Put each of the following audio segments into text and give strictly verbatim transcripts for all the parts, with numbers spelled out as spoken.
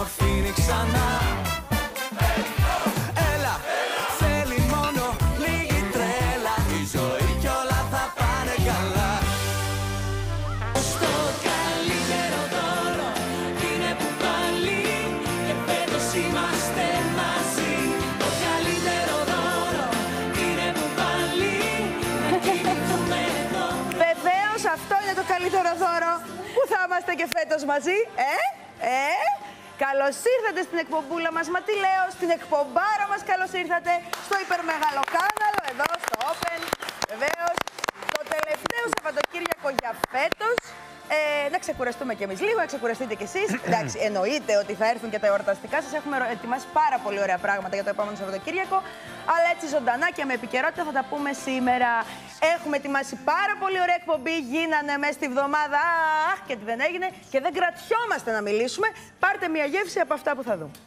αφήνει ξανά. Έλα, θέλει μόνο λίγη τρέλα, η ζωή κι όλα θα πάνε καλά. Στο καλύτερο δώρο είναι που πάλι και φέτος είμαστε μαζί. Το καλύτερο δώρο είναι που πάλι να κοιμηθούμε εδώ. Βεβαίως αυτό είναι το καλύτερο δώρο που θα είμαστε και φέτος μαζί. Ε, ε, καλώς ήρθατε στην εκπομπούλα μας. Μα τι λέω, στην εκπομπάρα μας καλώς ήρθατε. Στο υπερμεγαλό κάναλο, εδώ στο Open. Βεβαίως, το τελευταίο Σαββατοκύριακο για φέτος. Ε, να ξεκουραστούμε κι εμείς λίγο, να ξεκουραστείτε κι εσείς. Εντάξει, εννοείται ότι θα έρθουν και τα εορταστικά σας. Έχουμε ετοιμάσει πάρα πολύ ωραία πράγματα για το επόμενο Σαββατοκύριακο. Αλλά έτσι ζωντανά και με επικαιρότητα θα τα πούμε σήμερα. Έχουμε ετοιμάσει πάρα πολύ ωραία εκπομπή. Γίνανε μέσα στη βδομάδα. Αχ, και τι δεν έγινε. Και δεν κρατιόμαστε να μιλήσουμε. Πάρτε μια γεύση από αυτά που θα δούμε.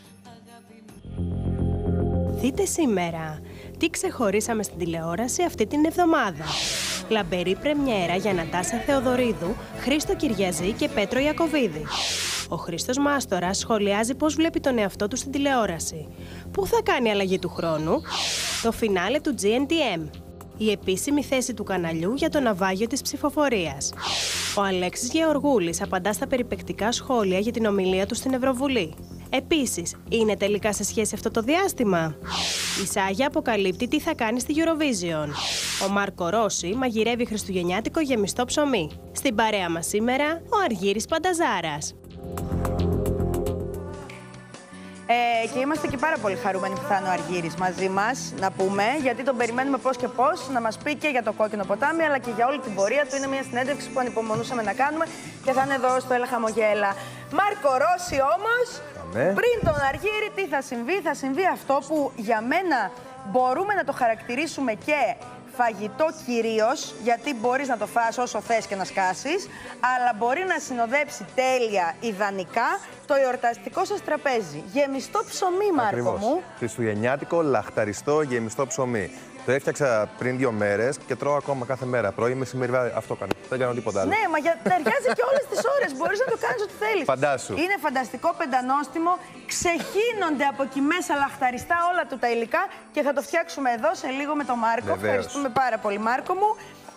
Δείτε σήμερα τι ξεχωρίσαμε στην τηλεόραση αυτή την εβδομάδα. Λαμπερή πρεμιέρα για Νατάσα Θεοδωρίδου, Χρήστο Κυριαζή και Πέτρο Ιακωβίδη. Ο Χρήστος Μάστορας σχολιάζει πώς βλέπει τον εαυτό του στην τηλεόραση. Πού θα κάνει αλλαγή του χρόνου? Το φινάλε του τζι εν τι εμ. Η επίσημη θέση του καναλιού για το ναυάγιο της ψηφοφορίας. Ο Αλέξης Γεωργούλης απαντά στα περιπεκτικά σχόλια για την ομιλία του στην Ευρωβουλή. Επίσης, είναι τελικά σε σχέση αυτό το διάστημα? Η Σάγια αποκαλύπτει τι θα κάνει στη Eurovision. Ο Μάρκο Ρώση μαγειρεύει χριστουγεννιάτικο γεμιστό ψωμί. Στην παρέα μας σήμερα, ο Αργύρης Πανταζάρας. Ε, και είμαστε και πάρα πολύ χαρούμενοι που θα είναι ο Αργύρης μαζί μας, να πούμε, γιατί τον περιμένουμε πώς και πώς να μας πει και για το Κόκκινο ποτάμι, αλλά και για όλη την πορεία του. Είναι μια συνέντευξη που ανυπομονούσαμε να κάνουμε και θα είναι εδώ στο Έλα Χαμογέλα. Μάρκο Ρώση όμως, Αμέ. πριν τον Αργύρη, τι θα συμβεί? Θα συμβεί αυτό που για μένα μπορούμε να το χαρακτηρίσουμε και φαγητό κυρίως, γιατί μπορείς να το φας όσο θες και να σκάσεις, αλλά μπορεί να συνοδέψει τέλεια, ιδανικά, το εορταστικό σας τραπέζι. Γεμιστό ψωμί, Μάρκο Ακριβώς. μου. Χριστουγεννιάτικο, λαχταριστό, γεμιστό ψωμί. Το έφτιαξα πριν δύο μέρες και τρώω ακόμα κάθε μέρα. Πρωί, μεσημέρι, αυτό κάνω. Δεν κάνω τίποτα άλλο. Ναι, μα για... ταιριάζει και όλες τις ώρες. Μπορείς να το κάνεις ό,τι θέλεις. Φαντάσου. Είναι φανταστικό, πεντανόστιμο. Ξεχύνονται από εκεί μέσα λαχταριστά όλα του τα υλικά και θα το φτιάξουμε εδώ σε λίγο με τον Μάρκο. Βεβαίως. Ευχαριστούμε πάρα πολύ, Μάρκο μου.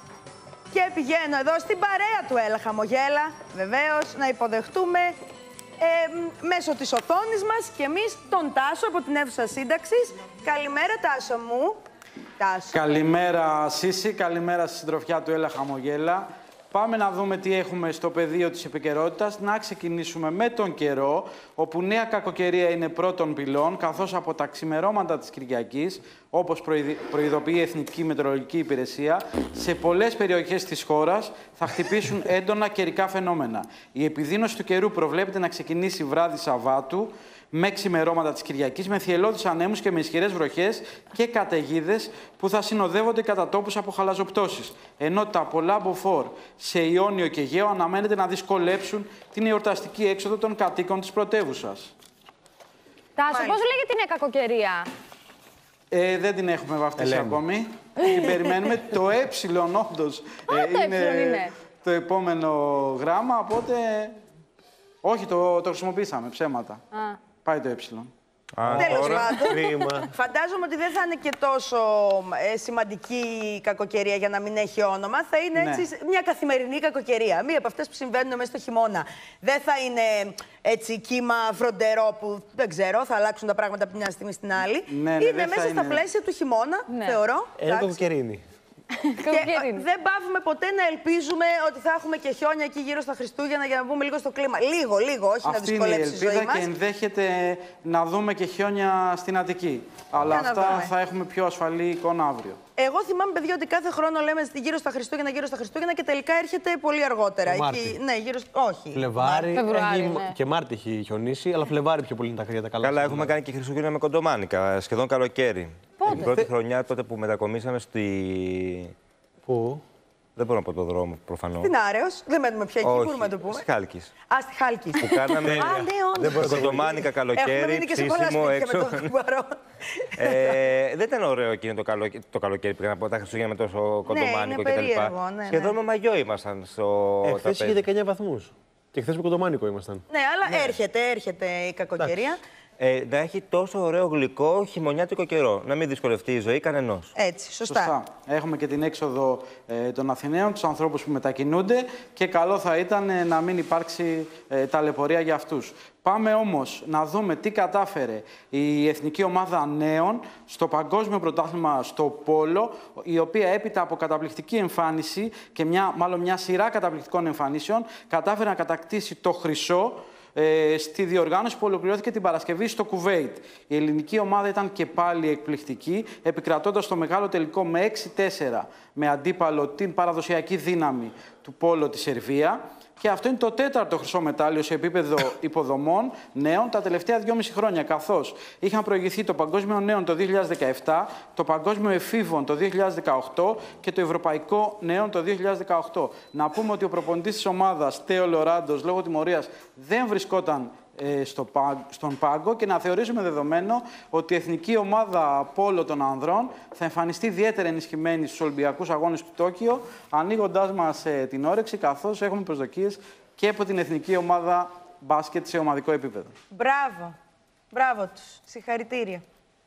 Και πηγαίνω εδώ στην παρέα του Έλα Χαμογέλα, βεβαίως, να υποδεχτούμε ε, μέσω της οθόνης μας και εμείς τον Τάσο από την αίθουσα σύνταξης. Καλημέρα, Τάσο μου. Τάσο. Καλημέρα, Σύση. Καλημέρα στη συντροφιά του Έλα Χαμογέλα. Πάμε να δούμε τι έχουμε στο πεδίο της επικαιρότητας. Να ξεκινήσουμε με τον καιρό, όπου νέα κακοκαιρία είναι πρώτων πυλών, καθώς από τα ξημερώματα της Κυριακής, όπως προειδοποιεί η Εθνική Μετεωρολογική Υπηρεσία, σε πολλές περιοχές της χώρας θα χτυπήσουν έντονα καιρικά φαινόμενα. Η επιδείνωση του καιρού προβλέπεται να ξεκινήσει βράδυ Σαββάτου, με ξημερώματα της Κυριακής, με θυελλώδεις ανέμους και με ισχυρές βροχές και καταιγίδες που θα συνοδεύονται κατά τόπους από χαλαζοπτώσεις. Ενώ τα πολλά μποφόρ σε Ιόνιο και Αιγαίο αναμένεται να δυσκολέψουν την εορταστική έξοδο των κατοίκων της πρωτεύουσας. Τάσο, πώς λέγεται η κακοκαιρία? Ε, δεν την έχουμε βαφτίσει ακόμη. Την περιμένουμε. Το ε όντως ε, είναι, είναι το επόμενο γράμμα, οπότε... Όχι, το, το χρησιμοποίησαμε, ψέματα. Α. Πάει το ε. Τέλος πάντων, φαντάζομαι ότι δεν θα είναι και τόσο ε, σημαντική η κακοκαιρία για να μην έχει όνομα. Θα είναι ναι. έτσι μια καθημερινή κακοκαιρία. Μία από αυτές που συμβαίνουν μέσα στο χειμώνα. Δεν θα είναι έτσι κύμα βροντερό που δεν ξέρω, θα αλλάξουν τα πράγματα από μια στιγμή στην άλλη. Ναι, ναι, είναι μέσα στα πλαίσια του χειμώνα, ναι. θεωρώ. Ένα κακοκαιρίνη. Και δεν παύουμε ποτέ να ελπίζουμε ότι θα έχουμε και χιόνια εκεί γύρω στα Χριστούγεννα για να βγούμε λίγο στο κλίμα. Λίγο, λίγο, όχι αυτή να δυσκολέψει η ζωή μας. Αυτή είναι η ελπίδα και ενδέχεται να δούμε και χιόνια στην Αττική. Αλλά για αυτά θα έχουμε πιο ασφαλή εικόνα αύριο. Εγώ θυμάμαι, παιδιά, ότι κάθε χρόνο λέμε γύρω στα Χριστούγεννα, γύρω στα Χριστούγεννα και τελικά έρχεται πολύ αργότερα. Εκεί, ναι, γύρω στο... Όχι. Φλεβάρι, Φεβρουάρι, έχει... ναι. και Μάρτι έχει χιονίσει, αλλά Φλεβάρι πιο πολύ είναι τα, τα καλά. Καλά, έχουμε κάνει και Χριστούγεννα με κοντομάνικα, σχεδόν καλοκαίρι. Πότε? Την πρώτη χρονιά τότε που μετακομίσαμε στη... Πού? Δεν μπορώ να πω το δρόμο, προφανώς. Στην Άρεος, δεν μένουμε πια εκεί, Όχι, μπορούμε να το πούμε. Στη Χάλκης. Α, στη Χάλκη. Που κάναμε Α, ναι, όντως. κοντομάνικα καλοκαίρι, ψήσιμο έξω. ε, δεν ήταν ωραίο εκείνο το, καλο... το καλοκαίρι πριν από τα Χριστούγεννα με τόσο κοντομάνικο ναι, κτλ. Ναι, ναι. Σχεδόν με μαγιό ήμασταν στο τραπέζι. Εχθές είχε δεκαεννιά βαθμούς. Και χθες με κοντομάνικο ήμασταν. Ναι, αλλά ναι. έρχεται, έρχεται η κακοκαιρία. Ε, να έχει τόσο ωραίο γλυκό χειμωνιάτικο καιρό. Να μην δυσκολευτεί η ζωή κανενός. Έτσι, σωστά. σωστά. Έχουμε και την έξοδο ε, των Αθηναίων, τους ανθρώπους που μετακινούνται και καλό θα ήταν ε, να μην υπάρξει ε, ταλαιπωρία για αυτούς. Πάμε όμως να δούμε τι κατάφερε η Εθνική Ομάδα Νέων στο Παγκόσμιο Πρωτάθλημα στο Πόλο, η οποία έπειτα από καταπληκτική εμφάνιση και μια, μάλλον μια σειρά καταπληκτικών εμφανίσεων κατάφερε να κατακτήσει το χρυσό Ε, στη διοργάνωση που ολοκληρώθηκε την Παρασκευή στο Κουβέιτ. Η ελληνική ομάδα ήταν και πάλι εκπληκτική, επικρατώντας το μεγάλο τελικό με έξι τέσσερα με αντίπαλο την παραδοσιακή δύναμη του Πόλο τη Σερβία. Και αυτό είναι το τέταρτο χρυσό μετάλλιο σε επίπεδο υποδομών νέων τα τελευταία δυόμιση χρόνια, καθώς είχαν προηγηθεί το Παγκόσμιο Νέων το δύο χιλιάδες δεκαεπτά, το Παγκόσμιο Εφήβων το δύο χιλιάδες δεκαοκτώ και το Ευρωπαϊκό Νέων το δύο χιλιάδες δεκαοκτώ. Να πούμε ότι ο προπονητής της ομάδας, Τέο Λοράντος, λόγω τιμωρίας δεν βρισκόταν ε, στο, στον πάγκο και να θεωρήσουμε δεδομένο ότι η Εθνική Ομάδα Πόλο των Ανδρών θα εμφανιστεί ιδιαίτερα ενισχυμένη στους Ολυμπιακούς Αγώνες του Τόκιο, ανοίγοντάς μας ε, την όρεξη, καθώς έχουμε προσδοκίες και από την Εθνική Ομάδα Μπάσκετ σε ομαδικό επίπεδο. Μπράβο. Μπράβο τους. Συγχαρητήρια.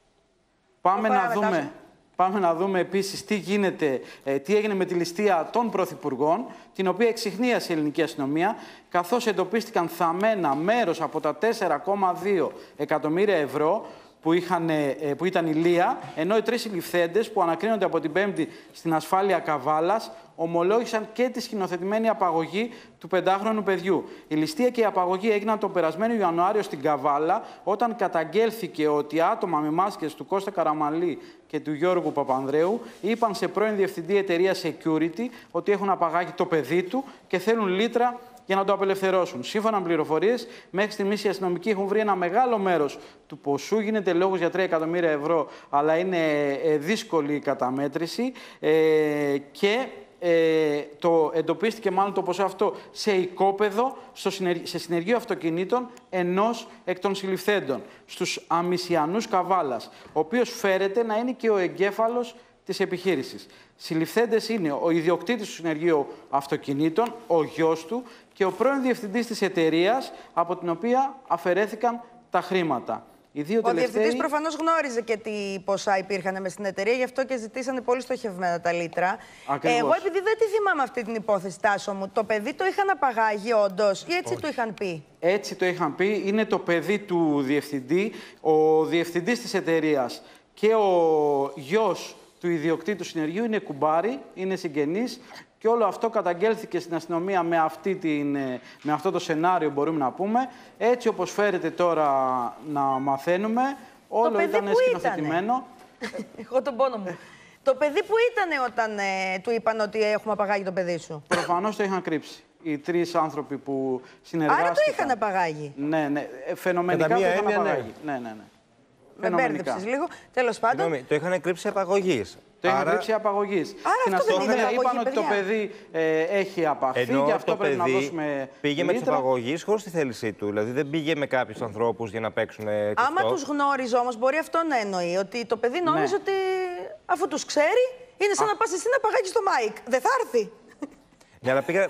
Πάμε να, δούμε, πάμε να δούμε επίσης τι, γίνεται, ε, τι έγινε με τη ληστεία των πρωθυπουργών, την οποία εξιχνίασε η ελληνική αστυνομία, καθώς εντοπίστηκαν θαμμένα μέρος από τα τέσσερα κόμμα δύο εκατομμύρια ευρώ που, είχαν, που ήταν η Λία, ενώ οι τρεις συλληφθέντες που ανακρίνονται από την Πέμπτη στην ασφάλεια Καβάλας ομολόγησαν και τη σκηνοθετημένη απαγωγή του πεντάχρονου παιδιού. Η ληστεία και η απαγωγή έγιναν τον περασμένο Ιανουάριο στην Καβάλα, όταν καταγγέλθηκε ότι άτομα με μάσκες του Κώστα Καραμανλή και του Γιώργου Παπανδρέου είπαν σε πρώην διευθυντή εταιρεία Security ότι έχουν απαγάγει το παιδί του και θέλουν λίτρα για να το απελευθερώσουν. Σύμφωνα με πληροφορίες, μέχρι στιγμής οι αστυνομικοί έχουν βρει ένα μεγάλο μέρος του ποσού. Γίνεται λόγος για τρία εκατομμύρια ευρώ, αλλά είναι δύσκολη η καταμέτρηση. Ε, και ε, το εντοπίστηκε μάλλον το ποσό αυτό σε οικόπεδο, στο συνεργ... σε συνεργείο αυτοκινήτων ενός εκ των συλληφθέντων, στους Αμισιανούς Καβάλας, ο οποίος φέρεται να είναι και ο εγκέφαλος της επιχείρησης. Συλληφθέντες είναι ο ιδιοκτήτης του συνεργείου αυτοκινήτων, ο γιος του και ο πρώην διευθυντής της εταιρείας από την οποία αφαιρέθηκαν τα χρήματα. Οι δύο ο τελευταίοι... διευθυντής προφανώς γνώριζε και τι ποσά υπήρχαν μες στην εταιρεία, γι' αυτό και ζητήσανε πολύ στοχευμένα τα λίτρα. Ακριβώς. Εγώ, επειδή δεν τη θυμάμαι αυτή την υπόθεση, Τάσο μου, το παιδί το είχαν απαγάγει όντως ή έτσι το είχαν πει? Έτσι το είχαν πει. Είναι το παιδί του διευθυντή, ο διευθυντής της εταιρείας και ο γιος του ιδιοκτήτου συνεργείου είναι κουμπάρι, είναι συγγενείς και όλο αυτό καταγγέλθηκε στην αστυνομία με, αυτή την, με αυτό το σενάριο, μπορούμε να πούμε. Έτσι όπως φέρεται τώρα να μαθαίνουμε, όλο ήταν σκηνοθετημένο. Εγώ τον πόνο μου. Το παιδί που ήταν όταν ε, του είπαν ότι έχουμε απαγάγει το παιδί σου? Προφανώς το είχαν κρύψει. Οι τρεις άνθρωποι που συνεργάστηκαν. Άρα το είχαν απαγάγει. Ναι, ναι. Φαινομενικά το είχαν απαγάγει. Ναι, ναι, ναι. Με μπέρδεψες λίγο. Τέλος πάντων. Συγγνώμη, το είχαν κρύψει απαγωγής. Το είχαν κρύψει απαγωγής. Άρα στην αυτό δεν αστυνομία είναι είπαν απαγωγή, ότι το παιδί ε, έχει απαχθεί και αυτό το πρέπει παιδί να δώσουμε. Πήγε λίτρα. με τις απαγωγείς χωρίς τη θέλησή του. Δηλαδή δεν πήγε με κάποιους ανθρώπους για να παίξουν. Άμα τους γνώριζε όμως, μπορεί αυτό να εννοεί. Ότι το παιδί νόμιζε ναι. ότι αφού τους ξέρει, είναι σαν Α. να πας εσύ να παγάγεις το Μάικ. Δεν θα έρθει. Ναι, αλλά πήγα...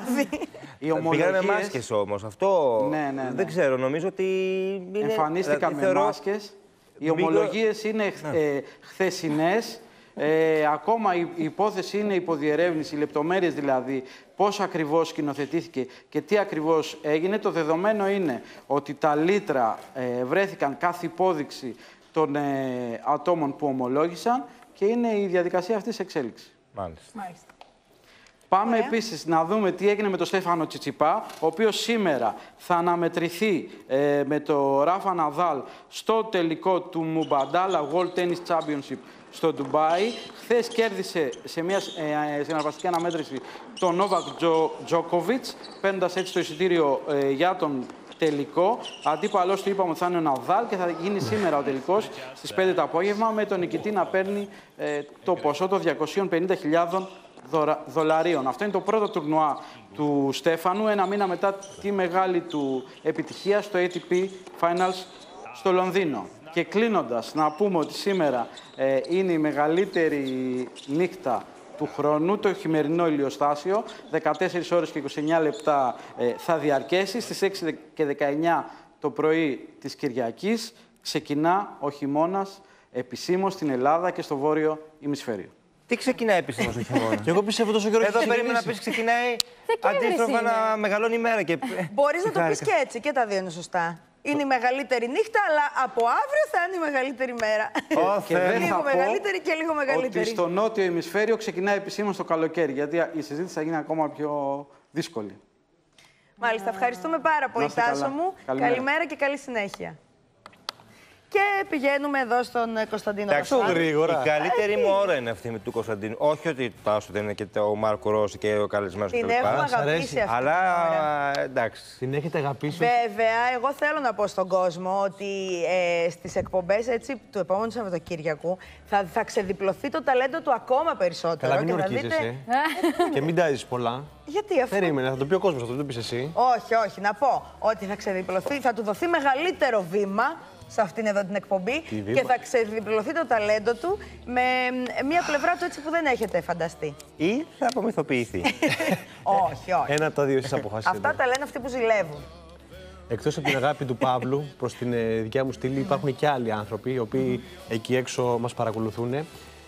Πήγανε με μάσκες όμως. Αυτό ναι, ναι, ναι. δεν ξέρω. Νομίζω ότι. Είναι... Εμφανίστηκαν με θεωρώ... μάσκες. Οι ομολογίες είναι ε, χθεσινές. Ε, ακόμα η, η υπόθεση είναι υποδιερεύνηση, οι λεπτομέρειες δηλαδή, πώς ακριβώς σκηνοθετήθηκε και τι ακριβώς έγινε. Το δεδομένο είναι ότι τα λίτρα ε, βρέθηκαν κάθε υπόδειξη των ε, ατόμων που ομολόγησαν και είναι η διαδικασία αυτής εξέλιξη. Μάλιστα. Μάλιστα. Πάμε Ωραία. επίσης να δούμε τι έγινε με τον Στέφανο Τσιτσιπά, ο οποίος σήμερα θα αναμετρηθεί ε, με το Ράφα Ναδάλ στο τελικό του Μουμπαντάλα World Tennis Championship στο Ντουμπάι. Χθες κέρδισε σε μια ε, συναρπαστική αναμέτρηση τον Νόβακ Τζόκοβιτς, παίρνοντας έτσι το εισιτήριο ε, για τον τελικό. Αντίπαλος του είπαμε ότι θα είναι ο Ναδάλ και θα γίνει σήμερα ο τελικός στις πέντε το απόγευμα, με τον νικητή να παίρνει ε, το ποσό των διακοσίων πενήντα χιλιάδων δολαρίων. Αυτό είναι το πρώτο τουρνουά του Στέφανου, ένα μήνα μετά τη μεγάλη του επιτυχία στο έι τι πι Finals στο Λονδίνο. Και κλείνοντας, να πούμε ότι σήμερα ε, είναι η μεγαλύτερη νύχτα του χρόνου. Το χειμερινό ηλιοστάσιο, δεκατέσσερις ώρες και είκοσι εννέα λεπτά ε, θα διαρκέσει. Στις έξι και δεκαεννιά το πρωί της Κυριακής ξεκινά ο χειμώνας επισήμως στην Ελλάδα και στο βόρειο ημισφαίριο. Τι ξεκινάει επισήμως ο χειμώνας? Και εγώ πιστεύω τόσο καιρό. Εδώ περίμενα να πεις ξεκινάει αντίστροφα να μεγαλώνει η μέρα. Και... Μπορείς να το πεις και έτσι, και τα δύο είναι σωστά. Είναι η μεγαλύτερη νύχτα, αλλά από αύριο θα είναι η μεγαλύτερη μέρα. Oh, και δεν λίγο θα μεγαλύτερη και λίγο μεγαλύτερη. Ότι στο νότιο ημισφαίριο ξεκινάει επισήμως το καλοκαίρι, γιατί η συζήτηση θα γίνει ακόμα πιο δύσκολη. Μάλιστα, ευχαριστούμε πάρα πολύ, Τάσο μου. Καλημέρα. Καλημέρα και καλή συνέχεια. Και πηγαίνουμε εδώ στον Κωνσταντίνο Βασάνη. γρήγορα. Η καλύτερη μου ώρα είναι αυτή με του Κωνσταντίνου. Όχι ότι το Τάσο δεν είναι και ο Μάρκο Ρώση και ο καλεσμένος Την κτλ. έχουμε αγαπήσει αυτή. Αλλά την εντάξει. Την έχετε αγαπήσει. Βέβαια, εγώ θέλω να πω στον κόσμο ότι ε, στις εκπομπές έτσι, του επόμενου Σαββατοκύριακου θα, θα ξεδιπλωθεί το ταλέντο του ακόμα περισσότερο. Καλά, μην και θα ορκίζεσαι. δείτε... Και μην τάζεις πολλά. Γιατί αυτό? Περίμενε, θα το πει ο κόσμος, αυτό δεν το πεις εσύ. Όχι, όχι. Να πω ότι θα ξεδιπλωθεί, θα του δοθεί μεγαλύτερο βήμα σε αυτήν εδώ την εκπομπή και θα ξεδιπλωθεί το ταλέντο του με μια πλευρά του έτσι που δεν έχετε φανταστεί. Ή θα απομυθοποιηθεί. Όχι, όχι. Ένα από τα δύο εσείς αποφασίσετε. Αυτά τα λένε αυτοί που ζηλεύουν. Εκτός από την αγάπη του Παύλου προς την ε, δικιά μου στήλη, υπάρχουν και άλλοι άνθρωποι οι οποίοι εκεί έξω μας παρακολουθούν.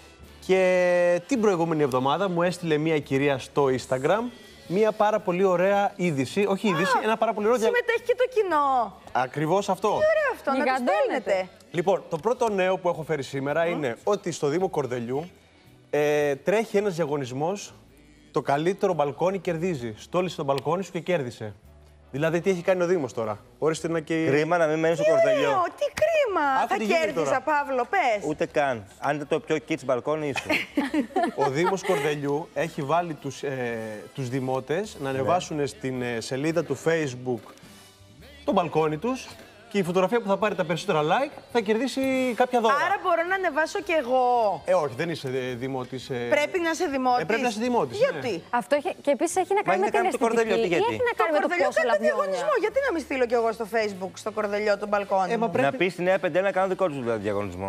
Και την προηγούμενη εβδομάδα μου έστειλε μια κυρία στο Instagram μια πάρα πολύ ωραία είδηση. Όχι είδηση, ένα πάρα πολύ ωραίο. Συμμετέχει και το κοινό. Ακριβώς αυτό. Τι ωραίο αυτό, να το στέλνετε. Λοιπόν, το πρώτο νέο που έχω φέρει σήμερα είναι ότι στο Δήμο Κορδελιού ε, τρέχει ένας διαγωνισμός. Το καλύτερο μπαλκόνι κερδίζει. Στόλισε το μπαλκόνι σου και κέρδισε. Δηλαδή, τι έχει κάνει ο Δήμος τώρα? Ορίστε να και. Κρίμα να μην μένει στο Τι Κορδελιό. ωραίο, τι κρίμα. Άκου Θα τι γίνεται κέρδιζα, τώρα. Παύλο, πες. Ούτε καν. Αν ήταν το πιο kids μπαλκόνι ήσουν. Ο Δήμος Κορδελιού έχει βάλει τους, ε, τους δημότες να ανεβάσουν στην ε, σελίδα του Facebook το μπαλκόνι τους και η φωτογραφία που θα πάρει τα περισσότερα like θα κερδίσει κάποια δώρα. Άρα μπορώ να ανεβάσω κι εγώ. Ε, όχι, δεν είσαι ε, δημότης. Ε... Πρέπει να είσαι δημότης. Ε, πρέπει να είσαι δημότης. Γιατί? Ναι. Αυτό έχει, και επίσης έχει να κάνει Μα με έχει να την κάνει με το αισθητική Κορδελιό, τι, ή γιατί? έχει να Το κάνει με το Κορδελιό πόσο κάνει λαμπιόνια. διαγωνισμό. Γιατί να μην στείλω κι εγώ στο Facebook, στο Κορδελιό, τον μπαλκόνι Ε, μα μου. πρέπει- Να πει στη Νέα Πεντέλα να κάνω δικό του διαγωνισμό.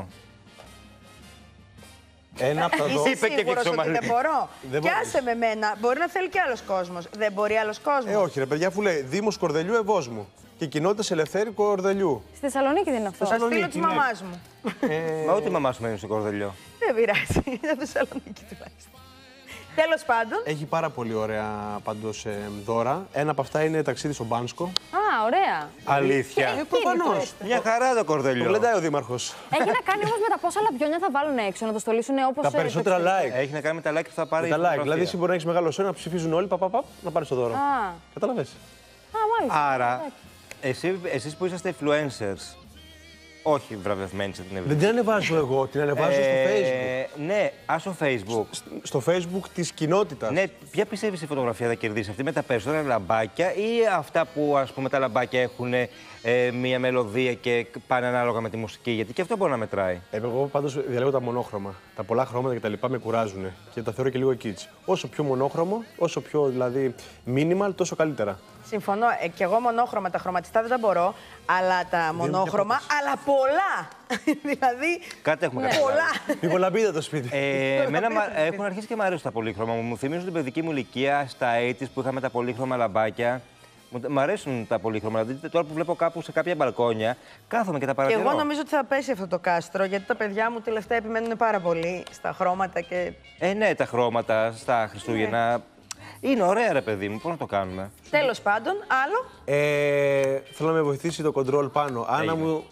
Ένα από τα δω. Είσαι Είπε και σίγουρος ότι Βυξομαλή. δεν μπορώ? Δεν Κι μπορείς. άσε με μένα. Μπορεί να θέλει κι άλλος κόσμος. Δεν μπορεί άλλος κόσμος. Ε, όχι, ρε παιδιά, αφού λέει Δήμος Κορδελιού Ευόσμου και κοινότητες Ελευθέρη Κορδελιού. Στη Θεσσαλονίκη δεν είναι αυτό. Θα στείλω Θεσσαλονίκη, της ναι. μαμάς μου. Μα ούτε η μαμά σου μένει στο Κορδελιό. Δεν πειράζει. Είναι Θεσσαλονίκη τουλάχιστον. Τέλος πάντων. Έχει πάρα πολύ ωραία πάντως ε, δώρα. Ένα από αυτά είναι ταξίδι στο Μπάνσκο. Α, ωραία. Αλήθεια. Ε, προφανώς. Μια χαρά το Το Κορδελιό. γλεντάει ο Δήμαρχος. Έχει να κάνει όμως με τα πόσα λαμπιόνια θα βάλουν έξω, να το στολίσουν όπως. Τα περισσότερα like. Έχει να κάνει με τα like που θα πάρει. Με τα η like. φωτογραφία. Δηλαδή, εσύ μπορεί να έχει μεγάλο σώμα, να ψηφίζουν όλοι, πα, πα, πα, να πάρει το δώρο. Α, Καταλαβες. α, μάλιστα. Άρα, εσύ, εσείς που είσαστε influencers, όχι βραβευμένοι σε την Δεν ευρύτητα. την ανεβάζω εγώ, την ανεβάζω στο Facebook. Ναι, α στο Facebook. Στο Facebook της κοινότητας. Ναι, ποια πιστεύεις η φωτογραφία θα κερδίσει, αυτή με τα περισσότερα λαμπάκια ή αυτά που ας πούμε τα λαμπάκια έχουν ε, μία μελωδία και πάνε ανάλογα με τη μουσική, γιατί και αυτό μπορεί να μετράει. Ε, εγώ πάντως διαλέγω τα μονόχρωμα. Τα πολλά χρώματα και τα λοιπά με κουράζουν και τα θεωρώ και λίγο kids. Όσο πιο μονόχρωμο, όσο πιο δηλαδή minimal, τόσο καλύτερα. Συμφωνώ. Ε, και εγώ μονόχρωμα, τα χρωματιστά δεν τα μπορώ. Αλλά τα μονόχρωμα, αλλά πολλά. δηλαδή. Κάτι έχουμε Ναι. καταλάβει. Πολλά. Λοιπόν, λαμπίδα το σπίτι. Ε, εμένα μα- έχουν αρχίσει και μου αρέσουν τα πολύχρωμα. Μου θυμίζουν την παιδική μου ηλικία στα ογδόντα που είχαμε τα πολύχρωμα λαμπάκια. Μου μ' αρέσουν τα πολύχρωμα. Δηλαδή, τώρα που βλέπω κάπου σε κάποια μπαλκόνια, κάθομαι και τα Και παρατηρώ. εγώ νομίζω ότι θα πέσει αυτό το κάστρο, γιατί τα παιδιά μου τελευταία επιμένουν πάρα πολύ στα χρώματα και. Ε, ναι, τα χρώματα στα Χριστούγεννα. Είναι ωραία, ρε παιδί μου. Πώς να το κάνουμε. Τέλος πάντων, άλλο. Ε, θέλω να με βοηθήσει το control πάνω. Άννα Έγινε. μου.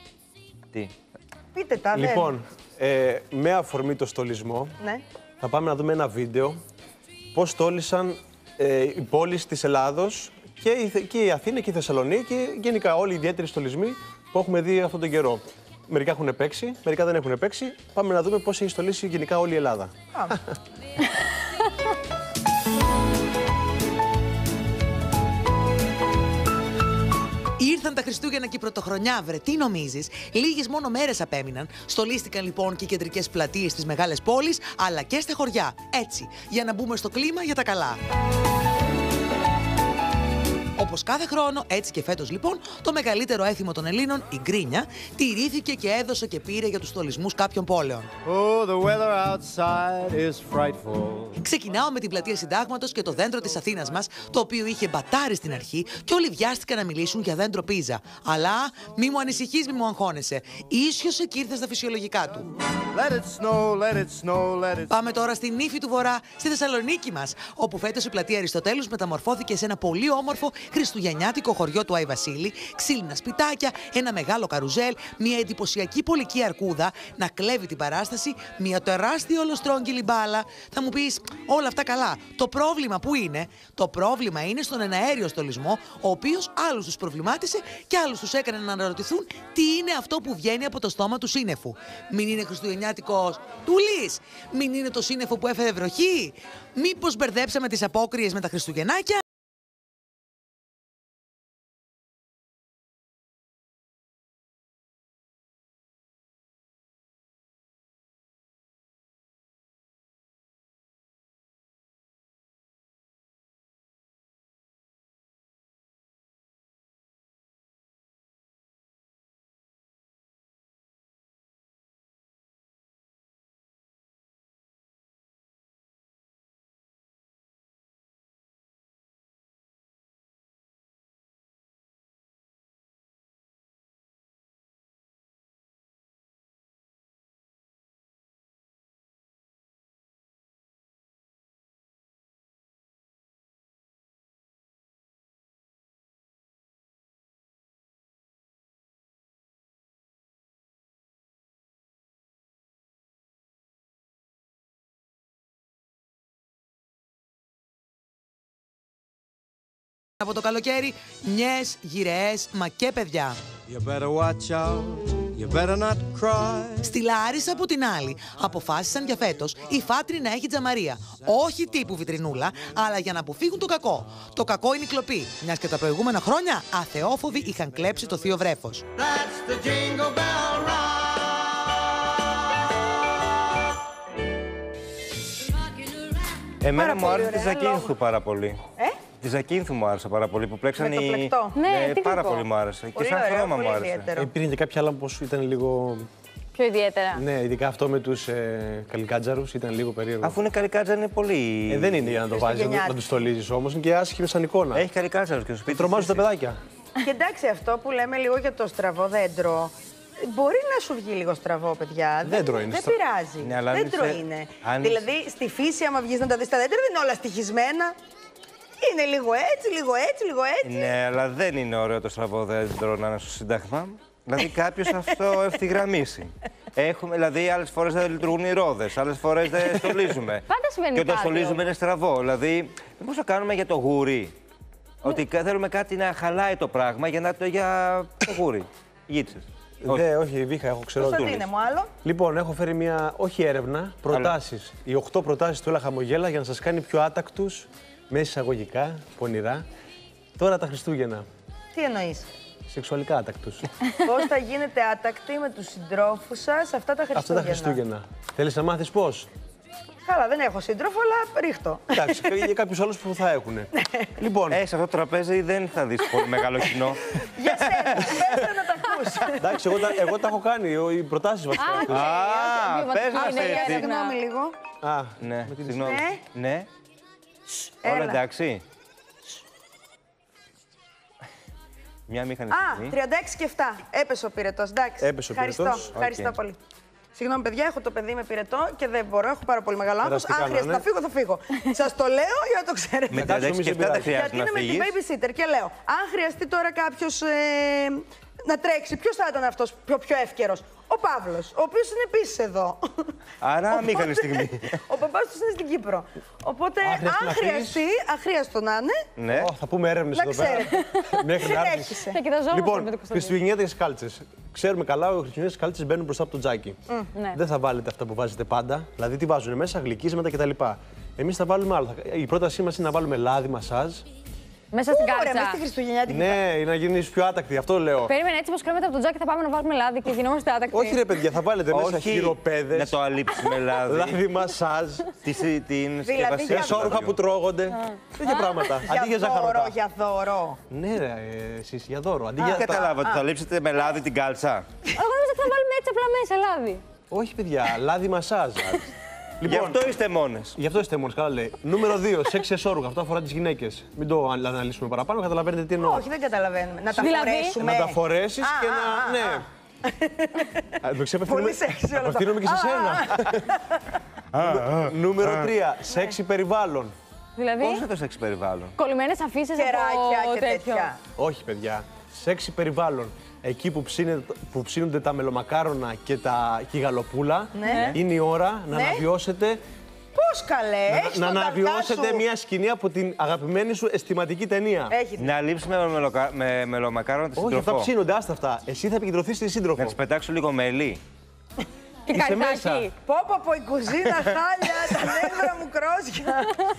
Τι. Πείτε τα, δεν. Λοιπόν, ε, με αφορμή το στολισμό, Ναι. θα πάμε να δούμε ένα βίντεο πώς στόλισαν ε, οι πόλεις της Ελλάδος και η, Θε- και η Αθήνα και η Θεσσαλονίκη και γενικά όλοι οι ιδιαίτεροι στολισμοί που έχουμε δει αυτόν τον καιρό. Μερικά έχουν παίξει, μερικά δεν έχουν παίξει. Πάμε να δούμε πώς έχει στολίσει γενικά όλη η Ελλάδα. Πάμε. Ήρθαν τα Χριστούγεννα και η Πρωτοχρονιά, βρε. Τι νομίζεις? Λίγες μόνο μέρες απέμειναν. Στολίστηκαν λοιπόν και οι κεντρικές πλατείες στις μεγάλες πόλεις, αλλά και στα χωριά. Έτσι, για να μπούμε στο κλίμα για τα καλά. Ο Όπως κάθε χρόνο, έτσι και φέτος λοιπόν, το μεγαλύτερο έθιμο των Ελλήνων, η γκρίνια, τηρήθηκε και έδωσε και πήρε για τους στολισμούς κάποιων πόλεων. Oh, the weather outside is frightful. Ξεκινάω με την πλατεία Συντάγματος και το δέντρο της Αθήνας μας, το οποίο είχε μπατάρει στην αρχή και όλοι βιάστηκαν να μιλήσουν για δέντρο Πίζα. Αλλά μη μου ανησυχείς, μη μου αγχώνεσαι. Ίσιος και ήρθε στα φυσιολογικά του. Let it snow, let it snow, let it... Πάμε τώρα στην ύφη του Βορρά, στη Θεσσαλονίκη μας, όπου φέτος η πλατεία Αριστοτέλους μεταμορφώθηκε σε ένα πολύ όμορφο χριστουγεννιάτικο χωριό του Άι Βασίλη, ξύλινα σπιτάκια, ένα μεγάλο καρουζέλ, μια εντυπωσιακή πολική αρκούδα να κλέβει την παράσταση, μια τεράστια ολοστρόγγυλη μπάλα. Θα μου πεις, όλα αυτά καλά. Το πρόβλημα που είναι? Το πρόβλημα είναι στον εναέριο στολισμό, ο οποίος άλλους τους προβλημάτισε και άλλους τους έκανε να αναρωτηθούν τι είναι αυτό που βγαίνει από το στόμα του σύννεφου. Μην είναι χριστουγεννιάτικος τουλής? Μην είναι το σύννεφο που έφερε βροχή? Μήπως μπερδέψαμε τις απόκριες με τα Χριστουγεννάκια? Από το καλοκαίρι, νιές, γυραιές, μα και παιδιά. You better watch out, you better not cry. Στη Λάρισα από την άλλη, αποφάσισαν για φέτος η Φάτρη να έχει τζαμαρία. Όχι τύπου βιτρινούλα, αλλά για να αποφύγουν το κακό. Το κακό είναι η κλοπή, μιας και τα προηγούμενα χρόνια αθεόφοβοι είχαν κλέψει το θείο βρέφος. That's the jingle bell ride. Εμένα μου άρεσε τη ωραία, Ζακίνθου λόγο. πάρα πολύ. Ε? Τη Ζακίνθου μου άρεσε πάρα πολύ που πλέξαν Με το οι... πλεκτό. Ναι, τι πάρα κακό. πολύ μου άρεσε. Πολύ και σαν ωραίο, χρώμα πολύ μου άρεσε. ιδιαίτερο. Υπήρχε και κάποια άλλα πως ήταν λίγο. Πιο ιδιαίτερα. Ναι, ειδικά αυτό με τους ε, καλικάτζαρους ήταν λίγο περίεργο. Αφού είναι καλικάτζα είναι πολύ. Ε, δεν είναι για να το βάζεις, να του στολίζεις όμως, είναι και άσχημη σαν εικόνα. Έχει καλικάτζαρου και στο σπίτι. Τρομάζουν τα παιδάκια. Και εντάξει, αυτό που λέμε λίγο για το στραβό δέντρο, μπορεί να σου βγει λίγο στραβό, παιδιά. Δέντρο δεν, είναι. Δεν Στρα- πειράζει. Ναι, αλλά αν δέντρο είσαι- είναι. αν- Δηλαδή, στη φύση, άμα βγεις να τα δεις τα δέντρα, δεν είναι όλα στοιχισμένα. Είναι λίγο έτσι, λίγο έτσι, λίγο έτσι. Ναι, αλλά δεν είναι ωραίο το στραβό δέντρο να είναι στο Σύνταγμα. Δηλαδή κάποιο αυτό ευθυγραμμίσει. Έχουμε, δηλαδή, άλλε φορέ δεν λειτουργούν οι ρόδες, άλλε φορέ δεν στολίζουμε. Πάντα συμβαίνει Και όταν κάτι, στολίζουμε όμως. είναι στραβό. Δηλαδή, μήπως το κάνουμε για το γούρι. Ότι κα- θέλουμε κάτι να χαλάει το πράγμα για, να το, για το γούρι. Γίτσες. Όχι. Δε, όχι, Βίχα, έχω ξέρω. Κωνσταντίνε μου, άλλο. Λοιπόν, έχω φέρει μια, όχι έρευνα, προτάσεις. Οι οκτώ προτάσεις του Έλα Χαμογέλα για να σας κάνει πιο άτακτους, μέσα εισαγωγικά, πονηρά, τώρα τα Χριστούγεννα. Τι εννοείς? Σεξουαλικά άτακτους. Πώς θα γίνετε άτακτοι με τους συντρόφους σας αυτά τα Χριστούγεννα. Αυτά τα Χριστούγεννα. Θέλεις να μάθεις πώς? Καλά, δεν έχω σύντροφο, αλλά ρίχτω. Εντάξει, για κάποιους άλλους που θα έχουν. Λοιπόν, Ε, σε αυτό το τραπέζι δεν θα δεις πολύ μεγάλο κοινό. Για σένα, πες να τα ακούς. εντάξει, εγώ, τα- εγώ τα έχω κάνει, ο- οι προτάσεις βασικά. Α, πες μας είναι η έτσι. έρευνα. Συγγνώμη λίγο. Α, Ναι, συγγνώμη. Ναι. Ναι. Όλα Έλα. εντάξει. Μια μήχανη Α, στιγμή. τριάντα έξι και επτά. Έπεσε ο πυρετός, εντάξει. Έπεσε ο Ευχαριστώ. πυρετός. Ευχαριστώ Οκ. πολύ. Συγγνώμη, παιδιά, έχω το παιδί με πυρετό και δεν μπορώ. Έχω πάρα πολύ μεγάλο άγχος. Αν Περαστικά, χρειάζεται ναι. να φύγω, θα φύγω. Σας το λέω για να το ξέρετε. Με τριάντα έξι και επτά δεν Γιατί χρειάζεται Γιατί να είναι με την φύγεις. babysitter και λέω, αν χρειαστεί τώρα κάποιο ε, να τρέξει, ποιο θα ήταν αυτό πιο, πιο εύκαιρο? Ο Παύλος, ο οποίος είναι επίσης εδώ. Άρα μήχανη Οπότε, στιγμή. Ο παπάς του είναι στην Κύπρο. Οπότε, Αν χρειαστεί αν να φύγεις. χρειαστεί, αχρίαστο να είναι, Ναι. Ω, θα πούμε έρευνες να εδώ πέρα. ξέρετε. Μέχρι να έρθεις. Συνέχισε. Θα κοιταζόμαστε με Λοιπόν, τον Κωνσταντίνο. χριστουγεννιάτικες κάλτσες. Ξέρουμε καλά, οι χριστουγεννιάτικες κάλτσες μπαίνουν μπροστά από το τζάκι. Ναι. Δεν θα βάλετε αυτά που βάζετε πάντα. Δηλαδή, τι βάζουν μέσα, γλυκίσματα κτλ. Εμείς θα βάλουμε άλλο. Η πρότασή μας είναι να βάλουμε λάδι μασάζ, Μέσα στην Ωραία, κάλτσα. μέσα στη Χριστουγεννιάτικη. Ναι, να γίνει πιο άτακτη, αυτό λέω. Περίμενε, έτσι πως κρέμεται από τον τζάκι θα πάμε να βάλουμε λάδι και γινόμαστε άτακτοι. Όχι, ρε παιδιά, θα βάλετε μέσα Όχι χειροπέδες. να το αλείψει με λάδι. Λάδι μασάζ. Τη- Την συσκευασία. για Εσόρουχα που τρώγονται. Τέτοια πράγματα. Αντί για Για δώρο, ζαχαρωτά. για δώρο. Ναι, ρε, ε, εσείς για δώρο. Αντί Δεν για. καταλάβατε, θα λείψετε με λάδι την κάλτσα. Εγώ νόμιζα ότι θα βάλουμε έτσι απλά μέσα λάδι. Όχι, παιδιά, λάδι μασάζ. Γι' Λοιπόν, αυτό είστε μόνες. γι' αυτό είστε μόνοι, καλά λέει. Νούμερο δύο, σεξ εσόρουχα. Αυτό αφορά τις γυναίκες. Μην το αναλύσουμε παραπάνω, καταλαβαίνετε τι εννοώ. Όχι, δεν καταλαβαίνουμε. Να τα Δηλαδή? φορέσουμε. Να τα φορέσεις Α, και α, να. α, Ναι. α. Α, το ξεπευθύνουμε- Πολύ σεξι όλο αυτό. απευθύνομαι και σε Α, σένα. Νου- Νούμερο τρία, σεξι περιβάλλον. Δηλαδή, Πώς είναι το σεξ περιβάλλον. κολλημένες αφήσεις Κεράκια από και τέτοιο. τέτοια. Όχι, παιδιά. Σεξι περιβάλλον. Εκεί που, ψήνε, που ψήνονται τα μελομακάρονα και τα κυγαλοπούλα, Ναι. είναι η ώρα να Ναι. αναβιώσετε, Πώς καλέ, έχεις να τον αναβιώσετε ταλκά σου. μια σκηνή από την αγαπημένη σου αισθηματική ταινία. Έχει. Να λείψουμε με, μελοκα... με μελομακάρονα τη Όχι, αυτά συντροφό. ψήνονται, άστα αυτά. Εσύ θα επικεντρωθείς στη σύντροφο. Να τη πετάξω λίγο μελί. Και Είσαι μέσα. καρτάκι. Πω πω από η κουζίνα, χάλια, τα νεύρα μου κρόσια.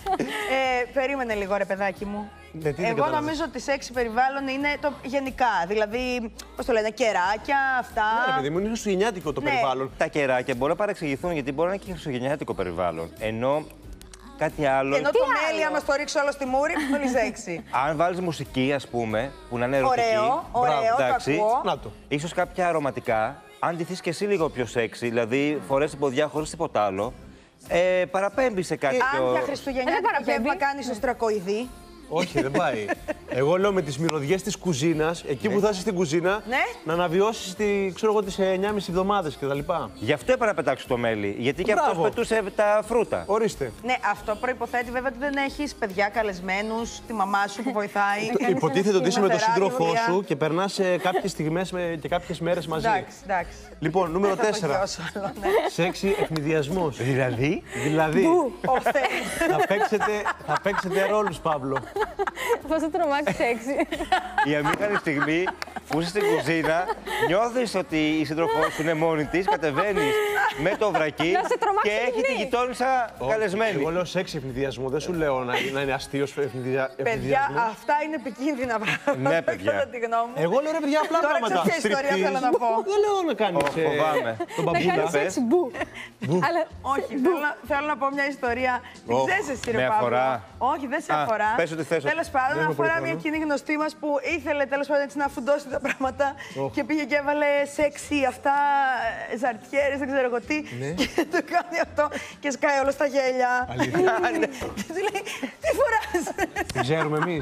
ε, περίμενε λίγο ρε παιδάκι μου. Ναι, τι δεν Εγώ κατάλαβες. νομίζω ότι σεξ περιβάλλον είναι το γενικά. Δηλαδή, πώς το λένε, κεράκια, αυτά. Ναι, ρε παιδί μου, είναι χριστουγεννιάτικο το Ναι. περιβάλλον. Τα κεράκια μπορούν να παρεξηγηθούν γιατί μπορεί να είναι και χριστουγεννιάτικο περιβάλλον. Ενώ κάτι άλλο. Ενώ Τι το άλλο? μέλι, άμα στο ρίξω όλο στη μούρη, πολύ σεξι. Αν βάλει μουσική, α πούμε, που να είναι ερωτική. Ωραίο, ωραίο, το εντάξει. ακούω. Να το. Ίσως κάποια αρωματικά, αν ντυθείς και εσύ λίγο πιο σεξι, δηλαδή φορές την ποδιά χωρίς τίποτα άλλο, ε, παραπέμπει σε κάτι Αν πιο... για Ε, Χριστουγεννιάτικα δεν παραπέμπει. γεύμα κάνεις οστρακοειδή. Όχι, δεν πάει. Εγώ λέω με τις μυρωδιές της κουζίνας, εκεί που θα είσαι στην κουζίνα, Ναι. να αναβιώσεις τη, ξέρω εγώ, τις εννιά και μισή εβδομάδες κτλ. Γι' αυτό έπρεπε να πετάξω το μέλι, γιατί και Μπράβο. αυτός πετούσε τα φρούτα. Ορίστε. Ναι, αυτό προϋποθέτει βέβαια ότι δεν έχεις παιδιά καλεσμένους, τη μαμά σου που βοηθάει. Υποτίθεται ότι είσαι με τον Φεράρι, σύντροφό Ιουλία. σου και περνάς ε, κάποιες στιγμές με- και κάποιες μέρες μαζί. Εντάξει, εντάξει. Λοιπόν, νούμερο Δεν θα το τέσσερα. γιώσω άλλο, ναι. Σεξι ευνηδιασμός. Δηλαδή, Δηλαδή, Ω Θεέ. θα παίξετε, θα παίξετε ρόλους, Παύλο. Πώς θα τρομάξει σεξι. η αμήχανη στιγμή που είσαι στην κουζίνα, νιώθεις ότι η σύντροφό σου είναι μόνη της, κατεβαίνεις με το βρακί Να σε τρομάξει και τη έχει τη σκηνή. γειτόνισσα καλεσμένη. Εγώ λέω σεξι ευνηδιασμό, δεν σου λέω να, να είναι αστείος ευνηδια- Παιδιά, ευνηδιασμός. αυτά είναι επικίνδυνα πράγματα. Ναι, παιδιά. Κατά τη γνώμη μου. Εγώ λέω ρε παιδιά απλά Τώρα πράγματα. ξέρεις ποια ιστορία Striptease. θέλω να πω. Δεν λέω να κάνεις Ω, ε, φοβάμαι. τον Να μπαμπούλα. κάνει σεξι μπου. Αλλά Όχι, θέλω να, θέλω να πω μια ιστορία. Την Οχ, ξέρεις εσύ, ρε με Παύλο. αφορά. Όχι, δεν σε Α, αφορά. πες ό,τι θες. Τέλος πάντων, Δεν έχω αφορά πολύ μια χρόνο. κοινή γνωστή μας που ήθελε τέλος πάντων έτσι να φουντώσει τα πράγματα Οχ. και πήγε και έβαλε σεξι αυτά, ε, ζαρτιέρες, δεν ξέρω εγώ τι. Ναι. Και του κάνει αυτό και σκάει όλο στα γέλια. Αλήθεια. Και του λέει, τι φοράς. Την ξέρουμε εμείς.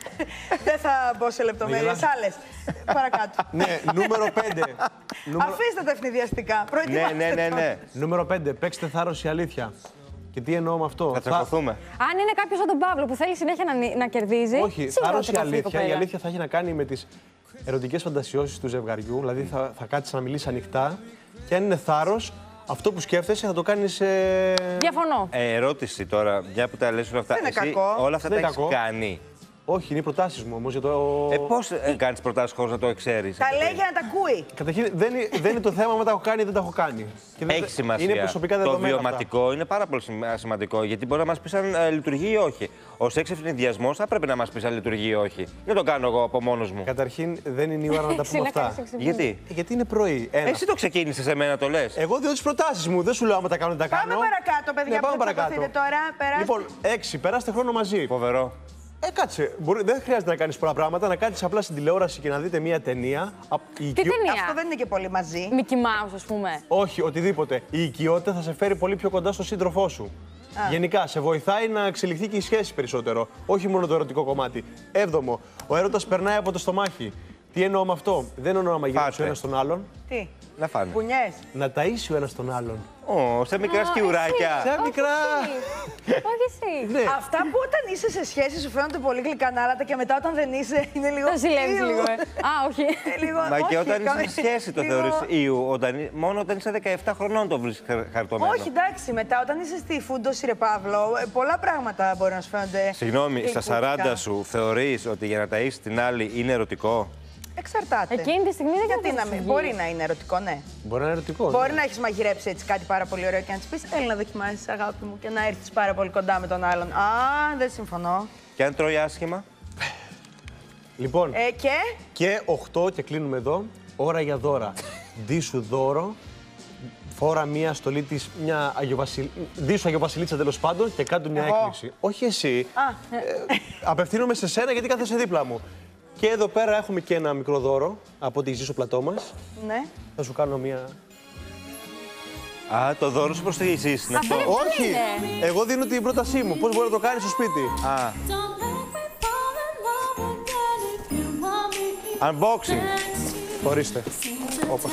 Δεν θα μπω σε λεπτομέρειες Μιλάς. άλλες. Παρακάτω. Ναι, νούμερο πέντε. Νούμερο... Αφήστε τα ευνηδιαστικά. Ναι, Προετοιμάστε ναι, ναι, το. ναι. Νούμερο πέντε. Παίξτε θάρρος η αλήθεια. Και τι εννοώ με αυτό. Θα τσακωθούμε. αν είναι κάποιο σαν τον Παύλο που θέλει συνέχεια να, νι- να κερδίζει. Όχι, σίγουρα θάρρος θα η το κάνει αλήθεια. Η κοπέλα. αλήθεια θα έχει να κάνει με τις ερωτικές φαντασιώσεις του ζευγαριού. Δηλαδή θα, θα κάτσεις να μιλήσεις ανοιχτά. Και αν είναι θάρρος, αυτό που σκέφτεσαι θα το κάνεις. Ε... Διαφωνώ. Ε, ερώτηση τώρα, μια που τα λες όλα αυτά. Δεν είναι Εσύ κακό. όλα αυτά Δεν τα είναι έχεις κακό. κάνει. Όχι, είναι οι προτάσεις μου όμως για το. Ε, πώς ε, κάνεις προτάσεις χωρίς να το ξέρεις. Τα λέει για να τα ακούει. Καταρχήν δεν, είναι- δεν είναι το θέμα αν τα έχω κάνει ή δεν τα έχω κάνει. Και δεν- Έχει σημασία. Είναι προσωπικά Το δεδομένα. αυτά. βιωματικό είναι πάρα πολύ σημα- σημαντικό γιατί μπορεί να μας πεις αν ε, λειτουργεί ή όχι. Ο σεξ ευνηδιασμός θα πρέπει να μας πεις αν λειτουργεί ή όχι. Δεν το κάνω εγώ από μόνος μου. Καταρχήν δεν είναι η ώρα να τα πούμε να αυτά. κάνεις σεξ Γιατί? Γιατί είναι πρωί. Ένα. Εσύ το ξεκίνησες εμένα το λες. Εγώ δίνω τις προτάσεις μου. Δεν σου λέω άμα τα κάνω, δεν τα κάνω. Πάμε παρακάτω, παιδιά, Ναι, πάμε που θα παρακάτω. τσακωθείτε τώρα. Περάστε. Λοιπόν, έξι. Περάστε χρόνο μαζί. Φοβερό. Ε, κάτσε. Μπορεί, δεν χρειάζεται να κάνεις πολλά πράγματα. Να κάτσεις απλά στην τηλεόραση και να δείτε μία ταινία. Α, η Τι οικειο- ταινία. Αυτό δεν είναι και πολύ μαζί. Mickey Mouse, ας πούμε. Όχι, οτιδήποτε. Η οικειότητα θα σε φέρει πολύ πιο κοντά στον σύντροφό σου. Γενικά, σε βοηθάει να εξελιχθεί και η σχέση περισσότερο. Όχι μόνο το ερωτικό κομμάτι. Έβδομο, ο έρωτας περνάει από το στομάχι. Τι εννοώ με αυτό. Δεν εννοώ να μαγειρέψει ο Πάτε. ένας τον άλλον. Τι, Να φάνε. κουνιές. Να ταΐσει ο ένας τον άλλον. Ω, σε μικρά σκιουράκια. Σε μικρά. Όχι εσύ. Ναι. Αυτά που όταν είσαι σε σχέση σου φαίνονται πολύ γλυκανάλατα και μετά όταν δεν είσαι είναι λίγο. Το ζηλεύεις Ιου. λίγο, ε. Α, όχι. Ε, λίγο, Μα και όχι, όταν κάμε- είσαι σε σχέση το λίγο- θεωρείς ιού. Όταν, μόνο όταν είσαι δεκαεπτά χρονών το βρίσκεις χαρ- χαρτωμένο. Όχι, εντάξει, μετά όταν είσαι στη φούντοση, ρε Παύλο, ε, πολλά πράγματα μπορεί να σου φαίνονται. Συγγνώμη, στα γλυκούτικα. σαράντα σου θεωρείς ότι για να ταΐσεις την άλλη είναι ερωτικό. Εξαρτάται. Εκείνη τη στιγμή δεν Γιατί ξέρω να πώς μην. θα Μπορεί βγεις. να είναι ερωτικό, ναι. Μπορεί να είναι ερωτικό. Μπορεί να έχει μαγειρέψει έτσι κάτι πάρα πολύ ωραίο και να τη πει: Έλα να δοκιμάσει, αγάπη μου, και να έρθει πάρα πολύ κοντά με τον άλλον. Α, δεν συμφωνώ. Και αν τρώει άσχημα. Λοιπόν, Ε, και. και οκτώ και κλείνουμε εδώ. Ώρα για δώρα. Ντύσου δώρο. Φόρα μία στολή της, μια Αγιοβασιλ... Ντύσου Αγιοβασιλίτσα τέλος πάντων και κάτω μια Εγώ. έκπληξη. Όχι εσύ. Α. Ε, απευθύνομαι σε σένα γιατί κάθεσαι δίπλα μου. Και εδώ πέρα έχουμε και ένα μικρό δώρο από τη Ζήσο πλατό μας. Ναι. Θα σου κάνω μία. Α, το δώρο σου προς τη Ζήση είναι αυτό. Όχι! Εγώ δίνω την πρότασή μου. Πώς μπορεί να το κάνεις στο σπίτι. Α. Unboxing. Ορίστε. Όπα.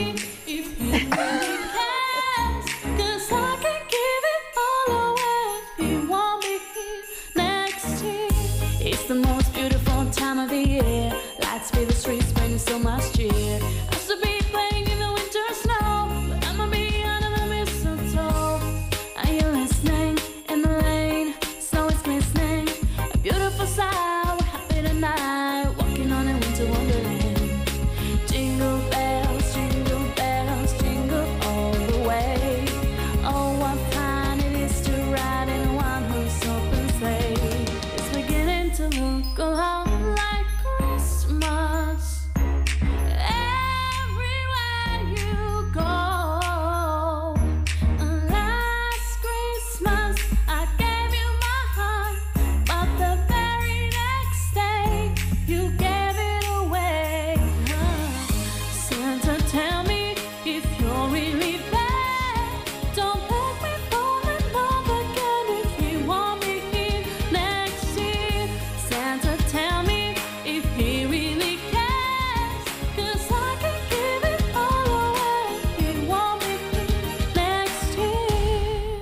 It's the most beautiful time of the year. Lights fill the streets, bringing so much cheer. I used to be playing in the winter snow, but I'ma be under the mistletoe. Are you listening? In the lane, snow is glistening. A beautiful sight, we're happy tonight, walking on a winter wonderland. Jingle bells, jingle bells, jingle all the way. Oh, what fun it is to ride in a one-horse open sleigh. It's beginning to look a lot like Christmas everywhere you go. Last Christmas I gave you my heart, but the very next day you gave it away. Santa, tell me if you're really there. Don't let me fall in love again if you want me here next year. Santa, tell me if he really cares, 'cause I can give it all away if you want me here next year.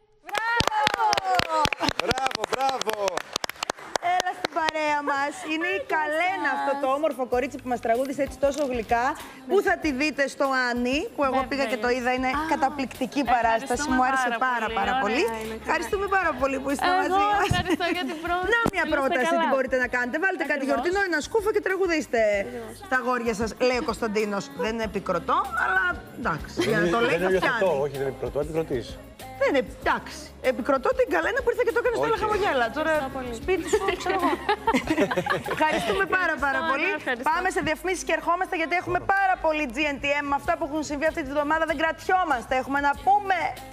Μπράβο, μπράβο. Έλα στην παρέα μας. Είναι η Καλένα αυτό το όμορφο κορίτσι που μας τραγούδισε έτσι τόσο γλυκά. Πού θα τη δείτε στο Άνι, που εγώ πήγα και το είδα. Είναι καταπληκτική παράσταση. Μου άρεσε πάρα πάρα πολύ. Ευχαριστούμε πάρα πολύ που είστε μαζί μας. Ευχαριστώ για την πρόταση. Να μια πρόταση τι μπορείτε να κάνετε. Βάλτε κάτι γιορτινό, ένα σκούφο και τραγουδίστε τα αγόρια σας. Λέει ο Κωνσταντίνος. Δεν είναι επικροτό, αλλά εντάξει. Για να το λέει Δεν θα είναι φτιάνει. αυτό, όχι, δεν είναι επικροτό, επικροτής. Δεν είναι, εντάξει. Επικροτώ την Καλένα που ήρθε και το έκανε στο χαμογέλα. Τώρα σπίτι σου, ξέρω εγώ. Ευχαριστούμε πάρα πάρα πολύ. Πάμε σε διαφημίσεις και ερχόμαστε γιατί έχουμε πάρα πολύ τζι εν τι εμ με αυτά που έχουν συμβεί αυτή τη βδομάδα. Δεν κρατιόμαστε. Έχουμε να πούμε.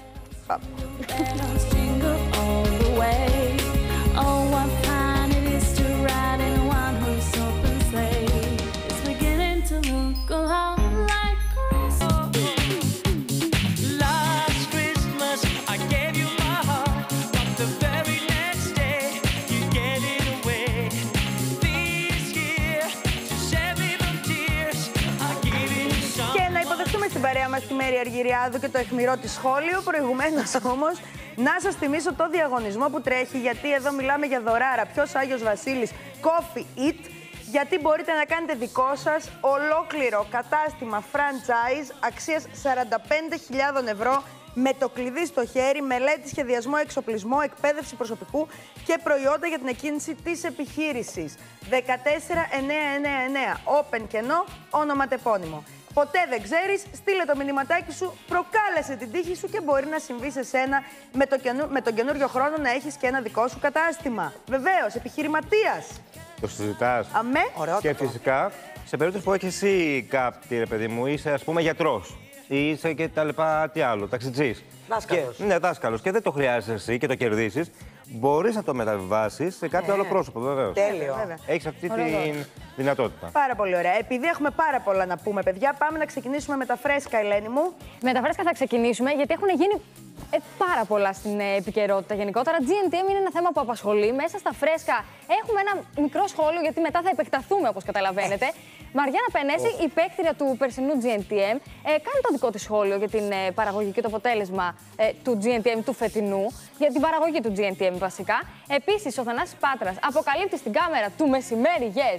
Jingle all the way. Oh, what fun it is to ride in a one-horse open sleigh. It's beginning to look a lot like Christmas. Last Christmas I gave you my heart, but the very next day you gave it away. This year to save me from tears I give it some. Και να υποδεχτούμε στην παρέα μας τη Μέρη Αργυριάδου και το αιχμηρό της σχόλιο. Προηγουμένως όμως, να σας θυμίσω το διαγωνισμό που τρέχει, γιατί εδώ μιλάμε για δωράρα. Ποιος Άγιος Βασίλης Coffee Eat, γιατί μπορείτε να κάνετε δικό σας ολόκληρο κατάστημα franchise αξίας σαράντα πέντε χιλιάδες ευρώ με το κλειδί στο χέρι, μελέτη, σχεδιασμό, εξοπλισμό, εκπαίδευση προσωπικού και προϊόντα για την εκκίνηση της επιχείρησης. δεκατέσσερα εννιακόσια ενενήντα εννέα, open κενό, ονοματεπώνυμο. Ποτέ δεν ξέρεις, στείλε το μηνυματάκι σου, προκάλεσε την τύχη σου και μπορεί να συμβεί σε σένα με, το καινου... με τον καινούριο χρόνο να έχεις και ένα δικό σου κατάστημα. Βεβαίως, επιχειρηματίας. Το συζητάς. Αμέ. Και φυσικά, σε περίπτωση που έχεις εσύ κάτι, ρε παιδί μου, είσαι ας πούμε γιατρός ή είσαι και τα λοιπά, τι άλλο, ταξιτζής. Δάσκαλος. Και, ναι, δάσκαλος. Και δεν το χρειάζεσαι εσύ και το κερδίσεις. Μπορείς να το μεταβιβάσεις σε κάποιο άλλο πρόσωπο, βεβαίως. Τέλειο. Βέβαια. Έχεις αυτή τη δυνατότητα. Πάρα πολύ ωραία. Επειδή έχουμε πάρα πολλά να πούμε, παιδιά, πάμε να ξεκινήσουμε με τα φρέσκα, Ελένη μου. Με τα φρέσκα θα ξεκινήσουμε, γιατί έχουν γίνει ε, πάρα πολλά στην ε, επικαιρότητα γενικότερα. τζι εν τι εμ είναι ένα θέμα που απασχολεί. Μέσα στα φρέσκα έχουμε ένα μικρό σχόλιο, γιατί μετά θα επεκταθούμε, όπως καταλαβαίνετε. Μαριάννα Πενέση, η παίκτρια του περσινού τζι εν τι εμ, ε, κάνει το δικό της σχόλιο για την ε, παραγωγή και το αποτέλεσμα ε, του τζι εν τι εμ του φετινού, για την παραγωγή του τζι εν τι εμ βασικά. Επίσης, ο Θανάσης Πάτρας αποκαλύπτει στην κάμερα του Μεσημέρι Yes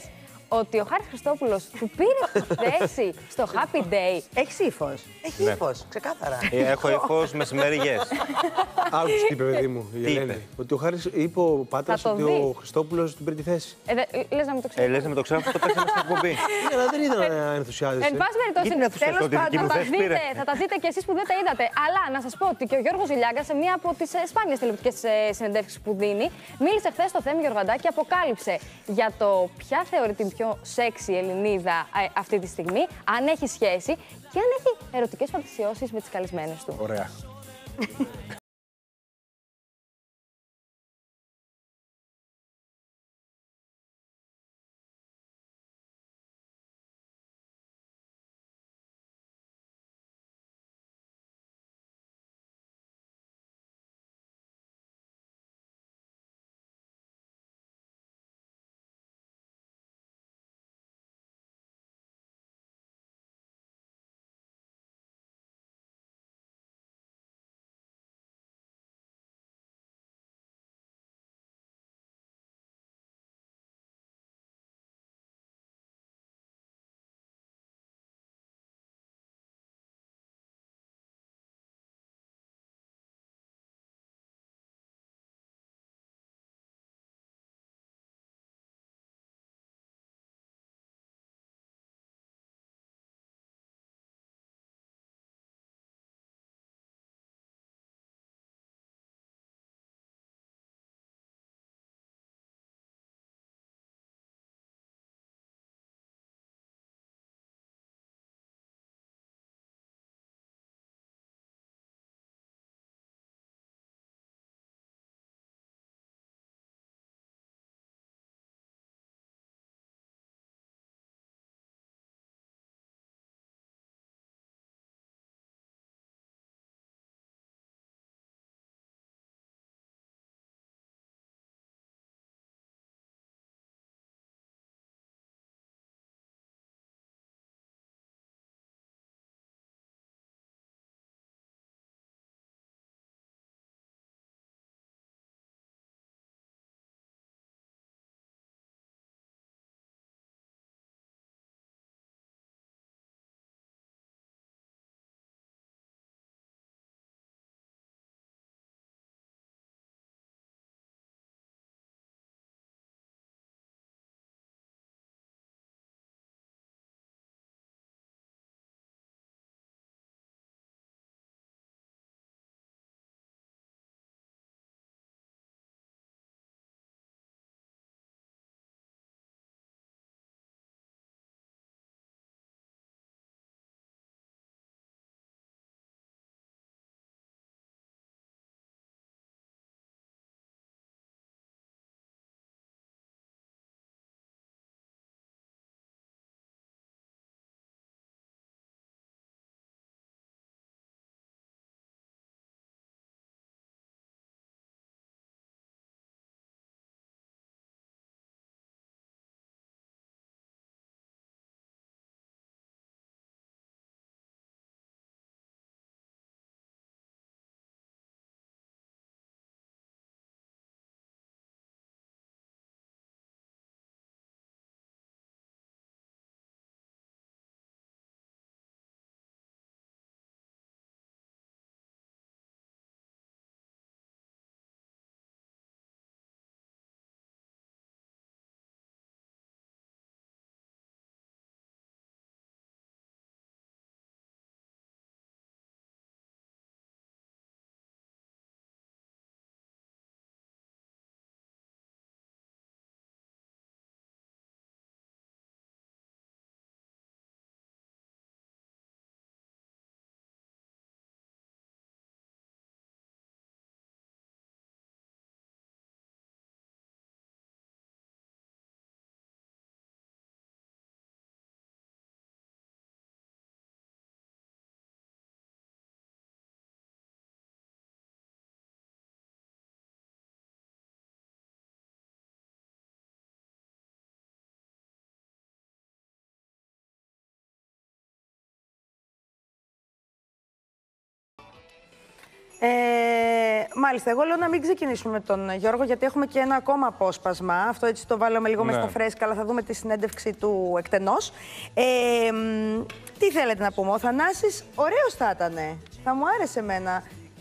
ότι ο Χάρης Χριστόπουλος του πήρε τη θέση στο Happy Day. Έχεις ύφος. Έχει Ναι. ύφος, ξεκάθαρα. Ε, Έχω ύφος μεσημεριές. Άκουσες τι είπε, παιδί μου, η Τι Ελένη. είπε? Ότι ο Χάρης είπε ο Πάτρας Θα το ότι δεις. ο Χριστόπουλος του πήρε τη θέση. Ε, δε, λες να μην το Ε, ξέρεις. λες να με το ξέρω, αυτό το παίξαμε στην εκπομπή. Αλλά δεν ήταν να ενθουσιάζεσαι. Εν πάση περιπτώσει, Γιατί να τους τέλος ευχαριστώ, τη δική πάντων, μου θα, τα θέση δείτε, πήρε. θα τα δείτε κι εσείς που δεν τα είδατε. Αλλά να σας πω ότι και ο Γιώργος Ζηλιάγκας σε μία από τις ε, σπάνιες τηλεοπτικές ε, συνεντεύξεις που δίνει, μίλησε χθες στο Θέμη Γεωργαντά και αποκάλυψε για το ποια θεωρεί την πιο σεξι Ελληνίδα ε, αυτή τη στιγμή, αν έχει σχέση και αν έχει ερωτικές φαντασιώσεις με τις καλεσμένες του. Ωραία. Ε, Μάλιστα, εγώ λέω να μην ξεκινήσουμε με τον Γιώργο, γιατί έχουμε και ένα ακόμα απόσπασμα. Αυτό έτσι το βάλαμε λίγο Ναι. μέσα στα φρέσκα, αλλά θα δούμε τη συνέντευξη του εκτενώς. Ε, μ, τι θέλετε να πούμε, ο Θανάσης ωραίος θα ήτανε. Θα μου άρεσε εμένα.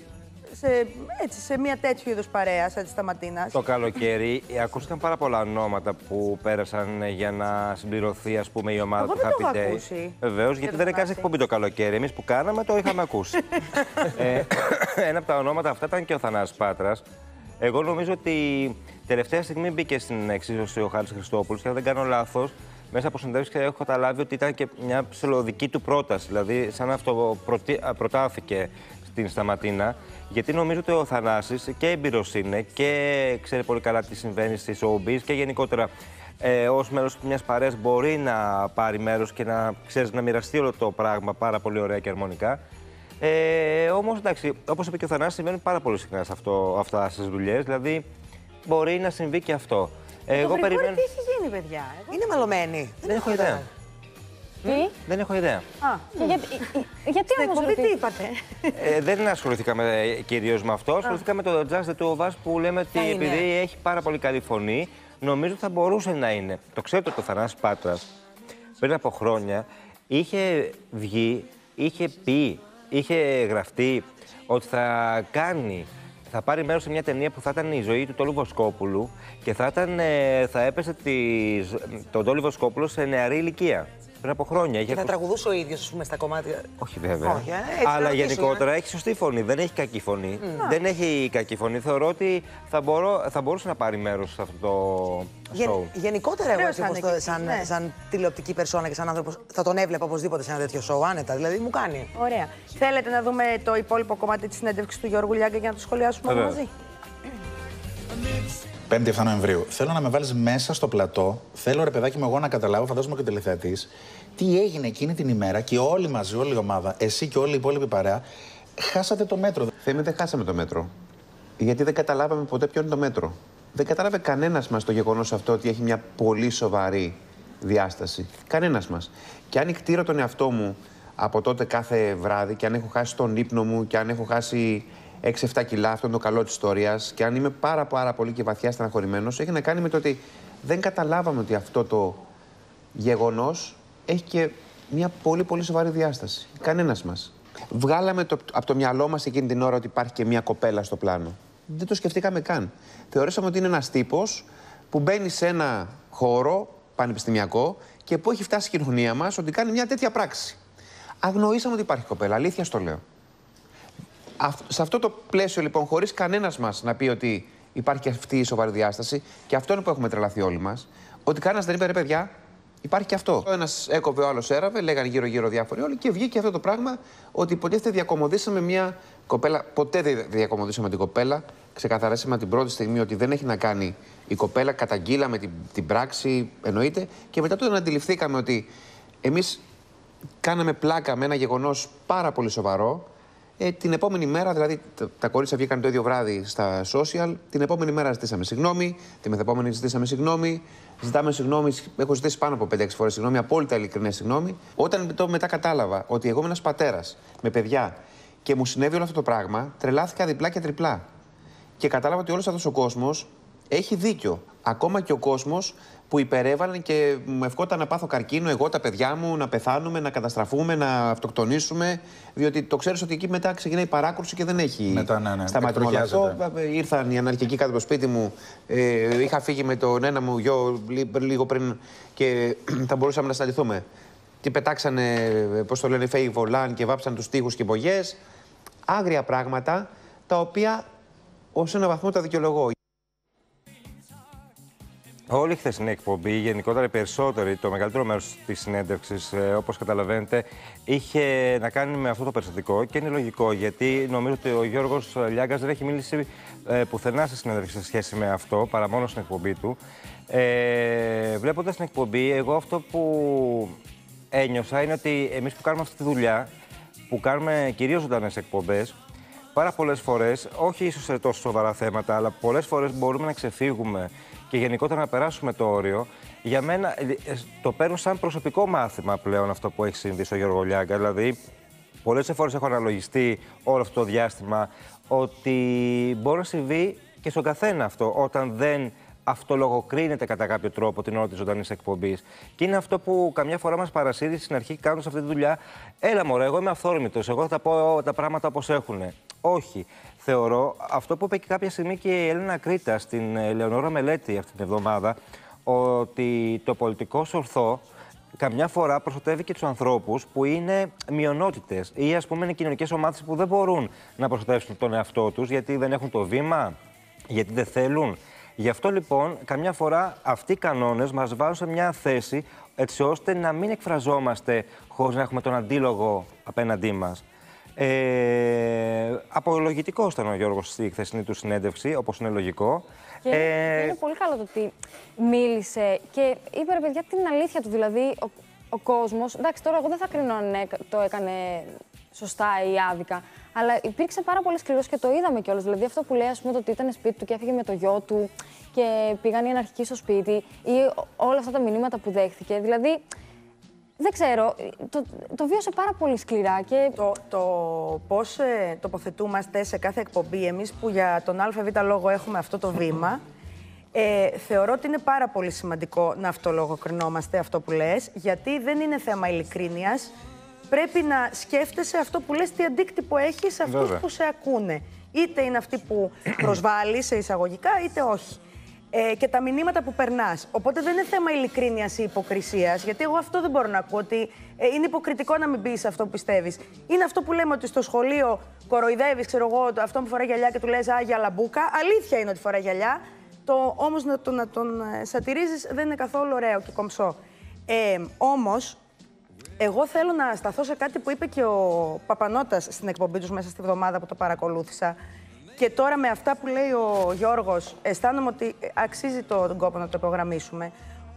Σε, έτσι, σε μια τέτοιου είδους παρέα, σαν τη Σταματίνας. Το καλοκαίρι ακούστηκαν πάρα πολλά ονόματα που πέρασαν για να συμπληρωθεί, ας πούμε, η ομάδα Εγώ του δεν το Happy έχω Day. ακούσει. Βεβαίως, γιατί το δεν έκανε Θανάση. εκπομπή το καλοκαίρι. Εμείς που κάναμε το είχαμε ακούσει. ε, ένα από τα ονόματα αυτά ήταν και ο Θανάσης Πάτρας. Εγώ νομίζω ότι τελευταία στιγμή μπήκε στην εξίσωση ο Χάρης Χριστόπουλος και αν δεν κάνω λάθος, μέσα από συνέντευξη έχω καταλάβει ότι ήταν και μια ψηλοδική του πρόταση. Δηλαδή, σαν αυτό προτάθηκε στην Σταματίνα. Γιατί νομίζω ότι ο Θανάσης και έμπειρος είναι και ξέρει πολύ καλά τι συμβαίνει στη showbiz και γενικότερα ε, ως μέλος μιας παρέας μπορεί να πάρει μέρος και να, ξέρεις, να μοιραστεί όλο το πράγμα πάρα πολύ ωραία και αρμονικά. Ε, όμως, εντάξει, όπως είπε και ο Θανάσης, συμβαίνουν πάρα πολύ συχνά σε αυτό, αυτά στις δουλειές, δηλαδή μπορεί να συμβεί και αυτό. Ε, Εγώ περιμένω... τι έχει γίνει, παιδιά. Εγώ... Είναι μαλωμένη. Δεν έχω ιδέα. Τι? Δεν έχω ιδέα. Α, Γιατί, γιατί στην όμως εκπομπή ρωτή- τι είπατε. Ε, δεν ασχοληθήκαμε κυρίως με αυτό. Ασχοληθήκαμε με το Just the Two of Us που λέμε ότι Θα είναι. επειδή έχει πάρα πολύ καλή φωνή, νομίζω ότι θα μπορούσε να είναι. Το ξέρετε ότι ο Θανάσης Πάτρας πριν από χρόνια είχε βγει, είχε πει, είχε γραφτεί ότι θα κάνει. Θα πάρει μέρος σε μια ταινία που θα ήταν η ζωή του Τόλου Βοσκόπουλου και θα, ήταν, ε, θα έπεσε τη, τον Τόλου Βοσκόπουλο σε νεαρή ηλικία. Πριν από χρόνια. Είχε Και θα ακουστεί- τραγουδούσε ο ίδιος, ας πούμε, στα κομμάτια. Όχι, βέβαια. Όχι, ε, έτσι να Αλλά ρωτήσω, γενικότερα ε. έχει σωστή φωνή. Δεν έχει κακή φωνή. Δεν έχει κακή φωνή. Θεωρώ ότι θα, μπορώ, θα μπορούσε να πάρει μέρος σε αυτό το Γεν, show. γενικότερα, εγώ Ωραίος έτσι, όπως θα είναι το- και σαν, εκεί, ναι. σαν τηλεοπτική περσόνα και σαν άνθρωπος, θα τον έβλεπα οπωσδήποτε σε ένα τέτοιο show, άνετα. Δηλαδή, μου κάνει. Ωραία. Θέλετε να δούμε το υπόλοιπο κομμάτι της συνέντευξης του Γιώργου Λιάγκα για να το σχολιάσουμε όλοι Βεβαίως. μαζί. πέμπτη εφτά Νοεμβρίου. Θέλω να με βάλεις μέσα στο πλατό. Θέλω, ρε παιδάκι μου, εγώ να καταλάβω, φαντάζομαι και ο τηλεθεατής, τι έγινε εκείνη την ημέρα και όλοι μαζί, όλη η ομάδα, εσύ και όλη η υπόλοιπη παρέα, χάσατε το μέτρο. Θέμη, δεν χάσαμε το μέτρο. Γιατί δεν καταλάβαμε ποτέ ποιο είναι το μέτρο. Δεν κατάλαβε κανένας μας το γεγονός αυτό ότι έχει μια πολύ σοβαρή διάσταση. Κανένας μας. Και αν εκτείρω τον εαυτό μου από τότε κάθε βράδυ και αν έχω χάσει τον ύπνο μου και αν έχω χάσει έξι εφτά κιλά, αυτό είναι το καλό της ιστορίας, και αν είμαι πάρα πάρα πολύ και βαθιά στεναχωρημένος, έχει να κάνει με το ότι δεν καταλάβαμε ότι αυτό το γεγονός έχει και μια πολύ πολύ σοβαρή διάσταση. Κανένας μας. Βγάλαμε το, από το μυαλό μας εκείνη την ώρα ότι υπάρχει και μια κοπέλα στο πλάνο. Δεν το σκεφτήκαμε καν. Θεωρήσαμε ότι είναι ένας τύπος που μπαίνει σε ένα χώρο πανεπιστημιακό και που έχει φτάσει η κοινωνία μας ότι κάνει μια τέτοια πράξη. Αγνοήσαμε ότι υπάρχει κοπέλα, αλήθεια στο λέω. Αυ- σε αυτό το πλαίσιο λοιπόν, χωρίς κανένας μας να πει ότι υπάρχει και αυτή η σοβαρή διάσταση, και αυτό είναι που έχουμε τρελαθεί όλοι μας, ότι κανένας δεν είπε, ρε παιδιά, υπάρχει και αυτό. Ο ένας έκοβε, ο άλλος έραβε, λέγανε γύρω-γύρω διάφοροι όλοι και βγήκε αυτό το πράγμα ότι υποτίθεται διακομωδήσαμε μια κοπέλα. Ποτέ δεν διακομωδήσαμε την κοπέλα. Ξεκαθαρίσαμε από την πρώτη στιγμή ότι δεν έχει να κάνει η κοπέλα. Καταγγείλαμε την, την πράξη, εννοείται. Και μετά τότε αντιληφθήκαμε ότι εμείς κάναμε πλάκα με ένα γεγονός πάρα πολύ σοβαρό. Ε, την επόμενη μέρα, δηλαδή τα, τα κορίτσια βγήκαν το ίδιο βράδυ στα social. Την επόμενη μέρα ζητήσαμε συγγνώμη. Τη μεθεπόμενη ζητήσαμε συγγνώμη. Ζητάμε συγγνώμη. Έχω ζητήσει πάνω από πέντε έξι φορές συγγνώμη. Απόλυτα ειλικρινές συγγνώμη. Όταν το μετά κατάλαβα ότι εγώ είμαι ένας πατέρας με παιδιά και μου συνέβη όλο αυτό το πράγμα, τρελάθηκα διπλά και τριπλά. Και κατάλαβα ότι όλος αυτός ο κόσμος έχει δίκιο. Ακόμα και ο κόσμος που υπερέβαλε και μου ευχόταν να πάθω καρκίνο, εγώ, τα παιδιά μου, να πεθάνουμε, να καταστραφούμε, να αυτοκτονήσουμε. Διότι το ξέρεις ότι εκεί μετά ξεκινάει η παράκρουση και δεν έχει Μετά, ναι, ναι, σταματήσει όλο αυτό. εκτροχιάζεται. Ήρθαν οι αναρχικοί κάτω από το σπίτι μου. Ε, είχα φύγει με τον ένα μου γιο λί- λίγο πριν και θα μπορούσαμε να συναντηθούμε. Τι πετάξανε, πώς το λένε, φέι βολάν και βάψαν τους τοίχους και μπογιές. Άγρια πράγματα τα οποία ως ένα βαθμό τα δικαιολογώ. Όλη η χθεσινή εκπομπή, γενικότερα οι περισσότεροι, το μεγαλύτερο μέρος της συνέντευξης, ε, όπως καταλαβαίνετε, είχε να κάνει με αυτό το περιστατικό και είναι λογικό, γιατί νομίζω ότι ο Γιώργος Λιάγκας δεν έχει μίλησει ε, πουθενά στη συνέντευξη σε σχέση με αυτό, παρά μόνο στην εκπομπή του. Ε, βλέποντας την εκπομπή, εγώ αυτό που ένιωσα είναι ότι εμείς που κάνουμε αυτή τη δουλειά, που κάνουμε κυρίως ζωντανές εκπομπές, πάρα πολλές φορές, όχι ίσως σε τόσο σοβαρά θέματα, αλλά πολλές φορές μπορούμε να ξεφύγουμε και γενικότερα να περάσουμε το όριο. Για μένα το παίρνω σαν προσωπικό μάθημα πλέον αυτό που έχει συμβεί στο Γιώργο Λιάγκα. Δηλαδή, πολλές φορές έχω αναλογιστεί όλο αυτό το διάστημα ότι μπορεί να συμβεί και στον καθένα αυτό, όταν δεν αυτολογοκρίνεται κατά κάποιο τρόπο την ώρα της ζωντανής εκπομπής. Και είναι αυτό που καμιά φορά μας παρασύρει στην αρχή κάνοντας αυτή τη δουλειά. Έλα μωρέ, εγώ είμαι αυθόρμητος, εγώ θα πω τα πράγματα όπως έχουν. Όχι. Θεωρώ αυτό που είπε και κάποια στιγμή και η Έλενα Κρήτα στην Ελεονόρα Μελέτη αυτή την εβδομάδα, ότι το πολιτικό σορθό καμιά φορά προστατεύει και τους ανθρώπους που είναι μειονότητες ή ας πούμε είναι κοινωνικές ομάδες που δεν μπορούν να προστατεύσουν τον εαυτό τους γιατί δεν έχουν το βήμα, γιατί δεν θέλουν. Γι' αυτό λοιπόν καμιά φορά αυτοί οι κανόνες μας βάζουν σε μια θέση έτσι ώστε να μην εκφραζόμαστε χωρίς να έχουμε τον αντίλογο απέναντί μας. Ε, απολογητικός ήταν ο Γιώργος στη χθεσινή του συνέντευξη, όπως είναι λογικό. Και ε... είναι πολύ καλό το ότι μίλησε και είπε ρε παιδιά την αλήθεια του. Δηλαδή, ο, ο κόσμος. Εντάξει, τώρα εγώ δεν θα κρίνω αν το έκανε σωστά ή άδικα. Αλλά υπήρξε πάρα πολύ σκληρός και το είδαμε κιόλας. Δηλαδή, αυτό που λέει, ας πούμε, το ότι ήταν σπίτι του και έφυγε με το γιο του και πήγαν οι αναρχικοί στο σπίτι ή όλα αυτά τα μηνύματα που δέχθηκε. Δηλαδή, δεν ξέρω, το, το βίωσε πάρα πολύ σκληρά και... Το, το πώς ε, τοποθετούμαστε σε κάθε εκπομπή, εμείς που για τον ΑΒ λόγο έχουμε αυτό το βήμα, ε, θεωρώ ότι είναι πάρα πολύ σημαντικό να αυτολογοκρινόμαστε αυτό που λες, γιατί δεν είναι θέμα ειλικρίνειας. Πρέπει να σκέφτεσαι αυτό που λες, τι αντίκτυπο έχει σε αυτούς Βέβαια. που σε ακούνε. Είτε είναι αυτοί που προσβάλλει σε εισαγωγικά, είτε όχι. Ε, και τα μηνύματα που περνάς. Οπότε δεν είναι θέμα ειλικρίνειας ή υποκρισίας, γιατί εγώ αυτό δεν μπορώ να ακούω, ότι ε, είναι υποκριτικό να μην πεις αυτό που πιστεύεις. Είναι αυτό που λέμε ότι στο σχολείο κοροϊδεύεις, ξέρω εγώ, αυτό που φοράει γυαλιά και του λες Άγια Λαμπούκα. Αλήθεια είναι ότι φοράει γυαλιά. Το, όμως να, το, να τον σατυρίζεις δεν είναι καθόλου ωραίο και κομψό. Ε, όμως, εγώ θέλω να σταθώ σε κάτι που είπε και ο Παπανώτας στην εκπομπή τους μέσα στη βδομάδα που το παρακολούθησα. Και τώρα με αυτά που λέει ο Γιώργος, αισθάνομαι ότι αξίζει τον κόπο να το υπογραμμίσουμε,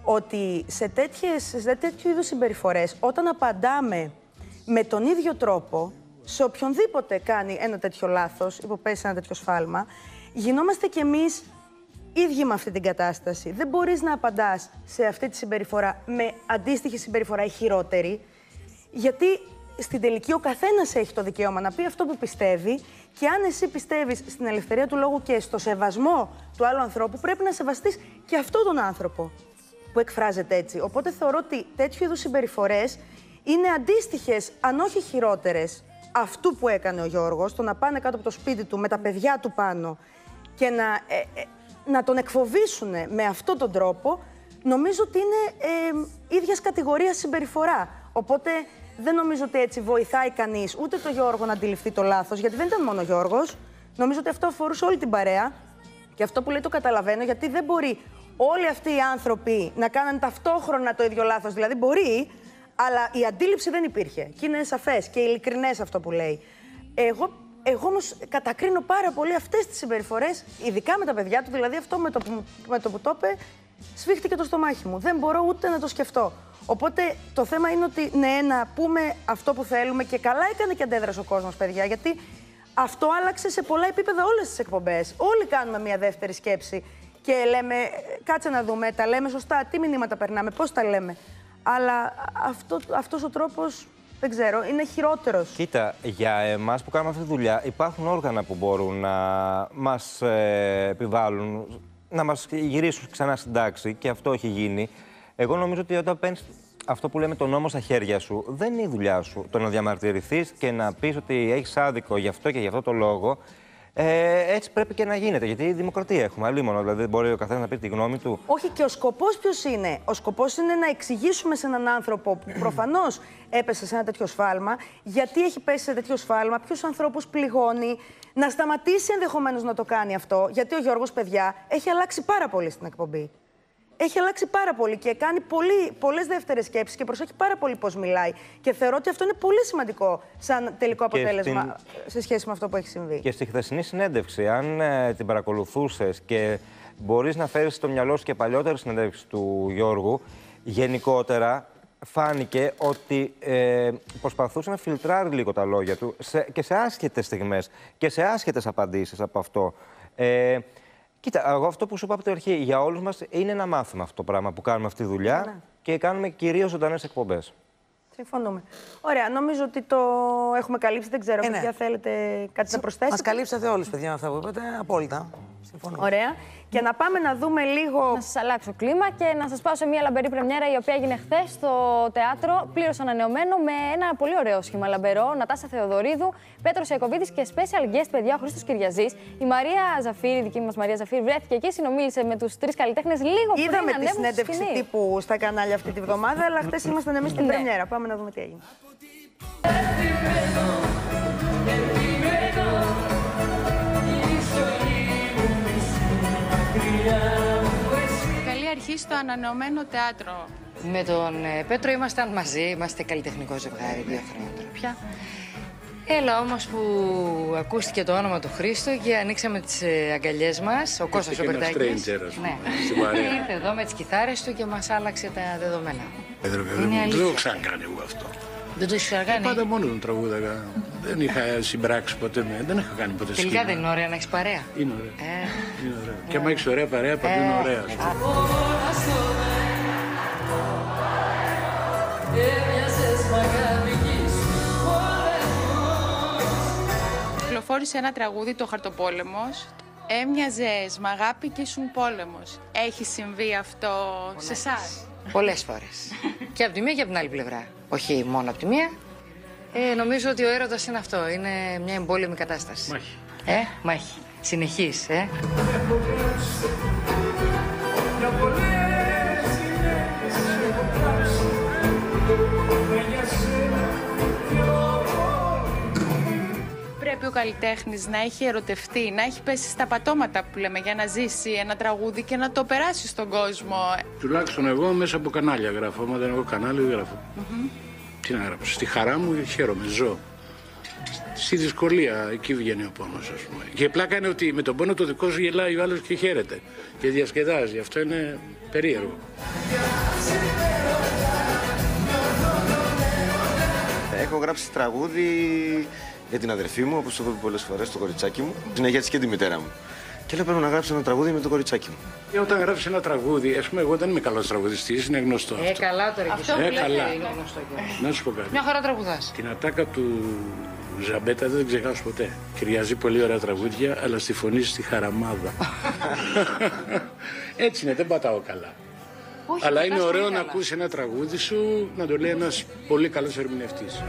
ότι σε, τέτοιες, σε τέτοιου είδους συμπεριφορές, όταν απαντάμε με τον ίδιο τρόπο, σε οποιονδήποτε κάνει ένα τέτοιο λάθος, υποπέσει ένα τέτοιο σφάλμα, γινόμαστε κι εμείς ίδιοι με αυτή την κατάσταση. Δεν μπορείς να απαντάς σε αυτή τη συμπεριφορά με αντίστοιχη συμπεριφορά ή χειρότερη, γιατί στην τελική ο καθένας έχει το δικαίωμα να πει αυτό που πιστεύει και αν εσύ πιστεύεις στην ελευθερία του λόγου και στο σεβασμό του άλλου ανθρώπου, πρέπει να σεβαστείς και αυτόν τον άνθρωπο που εκφράζεται έτσι. Οπότε θεωρώ ότι τέτοιου είδους συμπεριφορές είναι αντίστοιχες, αν όχι χειρότερες, αυτού που έκανε ο Γιώργος, το να πάνε κάτω από το σπίτι του με τα παιδιά του πάνω και να, ε, ε, να τον εκφοβήσουν με αυτόν τον τρόπο, νομίζω ότι είναι ε, ίδιας κατηγορίας συμπεριφορά. Οπότε δεν νομίζω ότι έτσι βοηθάει κανείς ούτε το Γιώργο να αντιληφθεί το λάθος, γιατί δεν ήταν μόνο ο Γιώργος. Νομίζω ότι αυτό αφορούσε όλη την παρέα. Και αυτό που λέει το καταλαβαίνω, γιατί δεν μπορεί όλοι αυτοί οι άνθρωποι να κάνουν ταυτόχρονα το ίδιο λάθος. Δηλαδή μπορεί, αλλά η αντίληψη δεν υπήρχε. Και είναι σαφές και ειλικρινές αυτό που λέει. Εγώ, εγώ όμως κατακρίνω πάρα πολύ αυτές τις συμπεριφορές, ειδικά με τα παιδιά του. Δηλαδή αυτό με το που, με το, που το είπε, σφίχτηκε το στομάχι μου. Δεν μπορώ ούτε να το σκεφτώ. Οπότε το θέμα είναι ότι ναι, να πούμε αυτό που θέλουμε και καλά έκανε και αντέδρασε ο κόσμος, παιδιά, γιατί αυτό άλλαξε σε πολλά επίπεδα όλες τις εκπομπές. Όλοι κάνουμε μια δεύτερη σκέψη και λέμε, κάτσε να δούμε, τα λέμε σωστά, τι μηνύματα περνάμε, πώς τα λέμε. Αλλά αυτό, αυτός ο τρόπος, δεν ξέρω, είναι χειρότερος. Κοίτα, για εμάς που κάνουμε αυτή τη δουλειά, υπάρχουν όργανα που μπορούν να μας ε, επιβάλλουν, να μας γυρίσουν ξανά στην τάξη και αυτό έχει γίνει. Εγώ νομίζω ότι όταν παίρνεις αυτό που λέμε τον νόμο στα χέρια σου, δεν είναι η δουλειά σου. Το να διαμαρτυρηθείς και να πεις ότι έχεις άδικο γι' αυτό και γι' αυτό το λόγο, ε, έτσι πρέπει και να γίνεται. Γιατί η δημοκρατία έχουμε, αλλήμονο. Δηλαδή δεν μπορεί ο καθένας να πει τη γνώμη του. Όχι, και ο σκοπός ποιος είναι? Ο σκοπός είναι να εξηγήσουμε σε έναν άνθρωπο που προφανώς έπεσε σε ένα τέτοιο σφάλμα, γιατί έχει πέσει σε τέτοιο σφάλμα, ποιους ανθρώπους πληγώνει, να σταματήσει ενδεχομένως να το κάνει αυτό. Γιατί ο Γιώργος, παιδιά, έχει αλλάξει πάρα πολύ στην εκπομπή. Έχει αλλάξει πάρα πολύ και κάνει πολύ, πολλές δεύτερες σκέψεις και προσέχει πάρα πολύ πώς μιλάει. Και θεωρώ ότι αυτό είναι πολύ σημαντικό σαν τελικό αποτέλεσμα στην... σε σχέση με αυτό που έχει συμβεί. Και στη χθεσινή συνέντευξη, αν ε, την παρακολουθούσες και μπορείς να φέρεις στο μυαλό σου και παλιότερη συνέντευξη του Γιώργου, γενικότερα φάνηκε ότι ε, προσπαθούσε να φιλτράρει λίγο τα λόγια του σε, και σε άσχετες στιγμές και σε άσχετες απαντήσεις από αυτό. Ε, Κοίτα, εγώ αυτό που σου είπα από την αρχή, για όλους μας είναι ένα μάθημα αυτό το πράγμα που κάνουμε αυτή τη δουλειά ναι. και κάνουμε κυρίως ζωντανές εκπομπές. Συμφωνούμε. Ωραία, νομίζω ότι το έχουμε καλύψει. Δεν ξέρω, Ε, ναι. παιδιά, θέλετε κάτι να προσθέσετε. Μας καλύψατε όλους, παιδιά, με αυτά που είπατε. Απόλυτα. Συμφωνώ. Ωραία. Και να πάμε να δούμε λίγο. Να σας αλλάξω κλίμα και να σας πάω σε μια λαμπερή πρεμιέρα η οποία έγινε χθες στο θέατρο, πλήρως ανανεωμένο, με ένα πολύ ωραίο σχήμα λαμπερό. Νατάσα Θεοδωρίδου, Πέτρος Ιακωβίδης και special guest, παιδιά, ο Χρήστος Κυριαζής. Η Μαρία Ζαφύρη, η δική μας Μαρία Ζαφύρη, βρέθηκε εκεί, συνομίλησε με τους τρεις καλλιτέχνες λίγο πριν Είδαμε τη ανέβουν στη συνέντευξη σκηνή. τύπου στα κανάλια αυτή τη βδομάδα, αλλά χτες ήμασταν εμείς στην Ναι. πρεμιέρα. Πάμε να δούμε τι έγινε. Καλή αρχή στο ανανεωμένο θέατρο. Με τον ε, Πέτρο ήμασταν μαζί, είμαστε καλλιτεχνικό ζευγάρι δύο χρόνια τώρα πια. Έλα όμως που ακούστηκε το όνομα του Χρήστου και ανοίξαμε τις ε, αγκαλιές μας, ο Κώστας ο Μπερτάκης. Ναι. Ήρθε εδώ με τις κιθάρες του και μας άλλαξε τα δεδομένα. Έδρε, παιδί μου, δεν το έχω ξανακάνει εγώ αυτό. Δεν το έχεις ξανακάνει? Πάντα μόνο τον τραγούδαγα. Δεν είχα συμπράξει ποτέ με, δεν έχω κάνει ποτέ Τελικά σχήμα. δεν είναι ωραία να έχεις παρέα? Είναι ωραία. Ε. Είναι ωραία. Και άμα έχεις ωραία παρέα, παντού είναι ωραία. ας πούμε. Κυκλοφόρησε ένα τραγούδι, το Χαρτοπόλεμος. Έμοιαζες με αγάπη και ήσουν πόλεμος. Έχει συμβεί αυτό σε εσάς? Πολλές φορές. Και από τη μία και από την άλλη πλευρά. Όχι μόνο από τη μία. Ε, νομίζω ότι ο έρωτας είναι αυτό. Είναι μια εμπόλεμη κατάσταση. Μάχη. Ε, μάχη. Συνεχής, ε. Πρέπει ο καλλιτέχνης να έχει ερωτευτεί, να έχει πέσει στα πατώματα που λέμε για να ζήσει ένα τραγούδι και να το περάσει στον κόσμο. Τουλάχιστον εγώ μέσα από κανάλια γράφω. Άμα δεν έχω κανάλι, δεν γράφω. Mm-hmm. Τι να γράψω. Στη χαρά μου χαίρομαι, ζω. Στη δυσκολία, εκεί βγαίνει ο πόνος, ας πούμε. Και η πλάκα είναι ότι με τον πόνο το δικό σου γελάει ο άλλος και χαίρεται. Και διασκεδάζει. Αυτό είναι περίεργο. Έχω γράψει τραγούδι για την αδερφή μου, όπως το έχω πει πολλές φορές, το κοριτσάκι μου. Συνέχεια και τη μητέρα μου. Και λέω πρέπει να γράψω ένα τραγούδι με το κοριτσάκι μου. Και όταν γράφεις ένα τραγούδι, ας πούμε, εγώ δεν είμαι καλός τραγουδιστής, είναι γνωστό. Ε, αυτό. καλά τώρα και Αυτό εσύ. ε, καλά. Είναι γνωστό και... Να σου πω κάτι. Μια χαρά τραγουδάς. Την ατάκα του Ζαμπέτα δεν ξεχάσω ποτέ. Κυριαζεί πολύ ωραία τραγούδια, αλλά στη φωνή στη χαραμάδα. Έτσι είναι, δεν πατάω καλά. Όχι, αλλά πατάς είναι ωραίο πολύ να καλά. ακούσει ένα τραγούδι σου, να το λέει ένας πολύ καλός ερμηνευτής.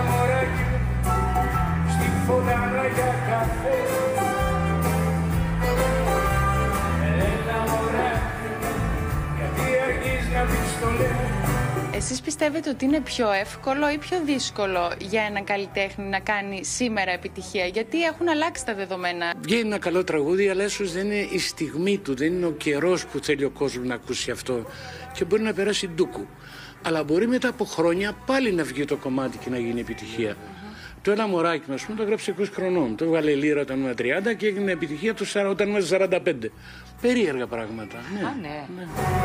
Εσείς πιστεύετε ότι είναι πιο εύκολο ή πιο δύσκολο για έναν καλλιτέχνη να κάνει σήμερα επιτυχία? Γιατί έχουν αλλάξει τα δεδομένα. Βγαίνει ένα καλό τραγούδι, αλλά ίσως δεν είναι η στιγμή του, δεν είναι ο καιρός που θέλει ο κόσμος να ακούσει αυτό. Και μπορεί να περάσει ντούκου. Αλλά μπορεί μετά από χρόνια πάλι να βγει το κομμάτι και να γίνει επιτυχία. Mm-hmm. Το ένα μωράκι μας, το έγραψε είκοσι χρονών. Το έβγαλε λίρα όταν ήμουν τριάντα και έγινε επιτυχία του όταν ήμουν σαράντα πέντε. Περίεργα πράγματα. Ναι. Α, ναι. ναι.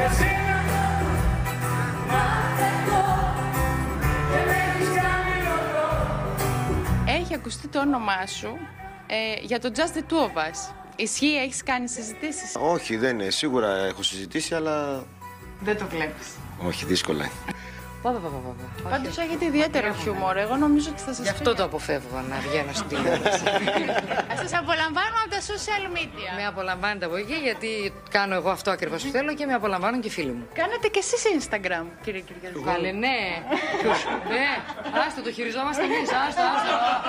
Έχει ακουστεί το όνομά σου ε, για το Just the Two of Us. Ισχύει, έχεις κάνει συζητήσεις? Όχι, δεν είναι. Σίγουρα έχω συζητήσει, αλλά. Δεν το βλέπεις. Όχι, δύσκολα. Πάντως έχετε ιδιαίτερο χιούμορ. Εγώ νομίζω ότι θα σας Γι' αυτό το αποφεύγω να βγαίνω στην τηλεόραση. Σας απολαμβάνουμε από τα social media. Με απολαμβάνετε από εκεί γιατί κάνω εγώ αυτό ακριβώς που θέλω και με απολαμβάνουν και οι φίλοι μου. Κάνετε και εσείς Instagram, κύριε Κυριαζή. Καλέ, ναι. Ναι, άστο, το χειριζόμαστε εμείς, άστο, άστο.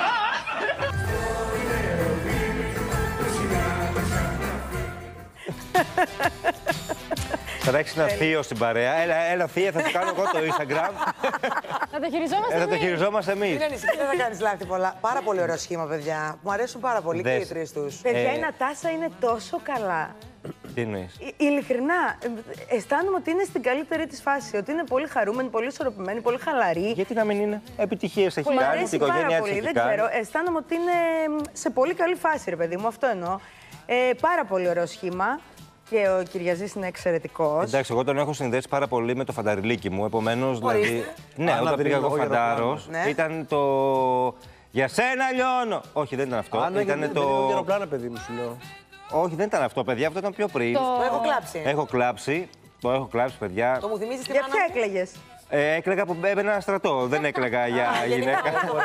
Θα έχεις ένα θείο στην παρέα. Έλα, έλα θεία, θα σου κάνω εγώ το Instagram. Θα το χειριζόμαστε Ε, θα το εμείς. χειριζόμαστε εμείς. Μην ανησυχείς, δεν θα κάνεις λάθη πολλά. Πάρα πολύ ωραίο σχήμα, παιδιά. Μου αρέσουν πάρα πολύ και οι Δες. τρεις τους. Παιδιά, Ε, η Νατάσα είναι τόσο καλά. Τι εννοείς? Ε, Ειλικρινά, ε, αισθάνομαι ότι είναι στην καλύτερη της φάση. Ότι είναι πολύ χαρούμενη, πολύ ισορροπημένη, πολύ χαλαρή. Γιατί να μην είναι? Επιτυχίες έχει Μου κάνει, αρέσει την οικογένειά πάρα της πολύ. έχει Δεν κάνει. ξέρω, αισθάνομαι ότι είναι σε πολύ καλή φάση, ρε παιδί μου. Αυτό εννοώ. Ε, πάρα πολύ ωραίο σχήμα. Και ο Κυριαζής είναι εξαιρετικός. Εντάξει, εγώ τον έχω συνδέσει πάρα πολύ με το φανταριλίκι μου. Επομένως, Ορίστε. δηλαδή. Ναι, Άννα όταν πήγα εγώ Δρυμνόγερο φαντάρος, πλάνο. Ναι. ήταν το. Για σένα λιώνω! Όχι, δεν ήταν αυτό. Αν Ήταν έγινε το. το αεροπλάνο, παιδί μου, σου λέω. Όχι, δεν ήταν αυτό, παιδιά. Αυτό ήταν πιο πριν. Το έχω κλάψει. Έχω κλάψει. Το έχω κλάψει, παιδιά. Το μου θυμίζει τη Για μάνα ποια μου. έκλαιγες? Ε, έκλαιγα που έμπαινα ένα στρατό. Δεν έκλαιγα για γυναίκα.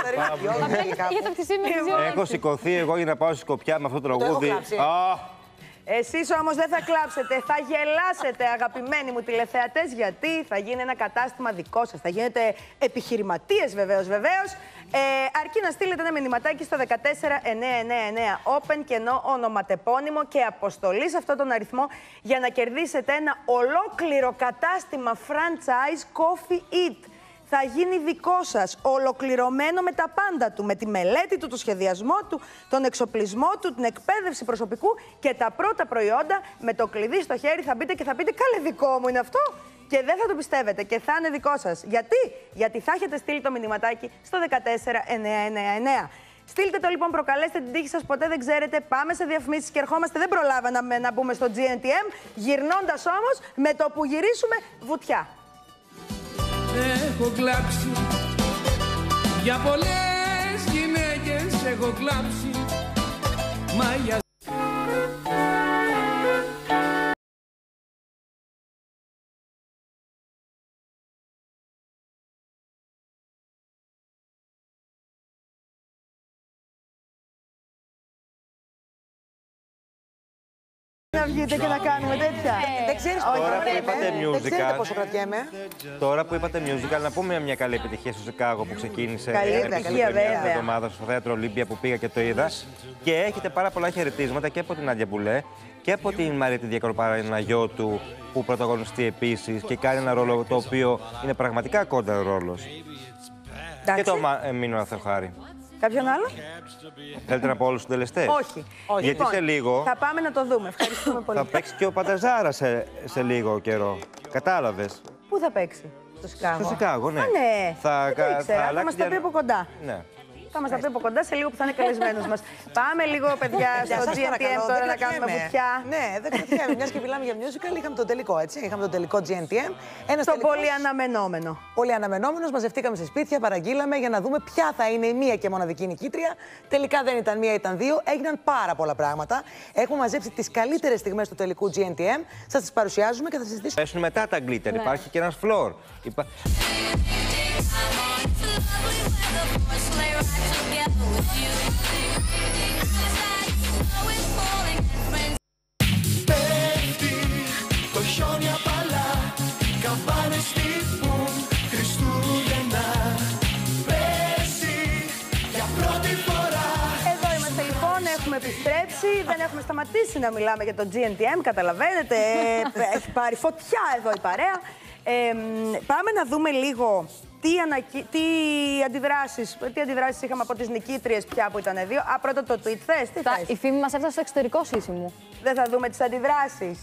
Έχω σηκωθεί εγώ για να πάω στη Σκοπιά με αυτό το τραγούδι. Εσείς όμως δεν θα κλάψετε, θα γελάσετε, αγαπημένοι μου τηλεθεατές, γιατί θα γίνει ένα κατάστημα δικό σας. Θα γίνετε επιχειρηματίες βεβαίως, βεβαίως. Ε, αρκεί να στείλετε ένα μηνυματάκι στο δεκατέσσερα εννιακόσια ενενήντα εννέα Open, κενό ονοματεπώνυμο και αποστολή σε αυτόν τον αριθμό για να κερδίσετε ένα ολόκληρο κατάστημα franchise Coffee Eat. Θα γίνει δικό σας, ολοκληρωμένο με τα πάντα του, με τη μελέτη του, το σχεδιασμό του, τον εξοπλισμό του, την εκπαίδευση προσωπικού και τα πρώτα προϊόντα. Με το κλειδί στο χέρι θα μπείτε και θα πείτε «Καλέ, δικό μου είναι αυτό» και δεν θα το πιστεύετε και θα είναι δικό σας. Γιατί? Γιατί θα έχετε στείλει το μηνυματάκι στο δεκατέσσερα εννιακόσια ενενήντα εννέα. Στείλτε το λοιπόν, προκαλέστε την τύχη σας, ποτέ δεν ξέρετε. Πάμε σε διαφημίσεις και ερχόμαστε. Δεν προλάβαμε να μπούμε στο τζι εν τι εμ. Γυρνώντας όμως, με το που γυρίσουμε, βουτιά. Έχω κλάψει, για πολλές γυναίκες έχω κλάψει, μα για... Να βγείτε και να κάνουμε τέτοια. Ε, δεν ξέρεις τώρα που είπατε musical, δεν ξέρετε πόσο κρατιέμαι. Τώρα που είπατε musical, να πούμε μια καλή επιτυχία στο Σικάγο που ξεκίνησε. Καλή επιτυχία, βέβαια. Μια εβδομάδα στο θέατρο Ολύμπια που πήγα και το είδα. Και έχετε πάρα πολλά χαιρετίσματα και από την Άντια Μπουλέ και από την Μαρίτη Διακοροπαραναγιώτου που πρωταγωνιστεί επίσης και κάνει ένα ρόλο το οποίο είναι πραγματικά κόντρα ρόλος. Και το ε, Μίνωνα Θεοχάρη. Κάποιον άλλο? Θέλετε να πω όλους τους τελεστές? Όχι. Όχι. Γιατί λοιπόν, σε λίγο θα πάμε να το δούμε. Ευχαριστούμε πολύ. θα παίξει και ο Παταζάρα σε, σε λίγο καιρό. Κατάλαβες? Πού θα παίξει? Στο Σικάγο. Στο Σικάγο, ναι. Α, ναι. Θα, δεν ήξερα, θα, θα μας τα πει από κοντά. Ναι. Θα μας τα πει από κοντά σε λίγο που θα είναι καλεσμένος μας. Πάμε λίγο, παιδιά, στο τζι εν τι εμ τώρα να κάνουμε βουτιά. Ναι, δεν κρατιέμαι. Μιας και μιλάμε για musical, είχαμε το τελικό, έτσι. Είχαμε το τελικό τζι εν τι εμ. Ένας το τελικός... πολύ αναμενόμενο. Πολύ αναμενόμενος. Μαζευτήκαμε σε σπίτια, παραγγείλαμε για να δούμε ποια θα είναι η μία και μοναδική νικήτρια. Τελικά δεν ήταν μία, ήταν δύο. Έγιναν πάρα πολλά πράγματα. Έχουμε μαζέψει τις καλύτερες στιγμές του τελικού τζι εν τι εμ. Σας τις παρουσιάζουμε και θα συζητήσουμε. Πέσουν μετά τα γκλίτερ. Ναι. Υπάρχει και ένας φλόρ. Υπά... Πέφτει το χιόνι απαλά, καμπάνες τύπουν Χριστούγεννα. Πέσει για πρώτη φορά. Εδώ είμαστε λοιπόν, έχουμε επιστρέψει, δεν έχουμε σταματήσει να μιλάμε για το τζι εν τι εμ, καταλαβαίνετε, έχει πάρει φωτιά εδώ η παρέα. Ε, πάμε να δούμε λίγο τι, ανακοι... τι, αντιδράσεις, τι αντιδράσεις είχαμε από τις νικήτριες πια που ήταν δύο. Α, πρώτα το tweet θες, τι θες? Η φήμη μας έφτασε στο εξωτερικό, Σύση μου. Δεν θα δούμε τις αντιδράσεις?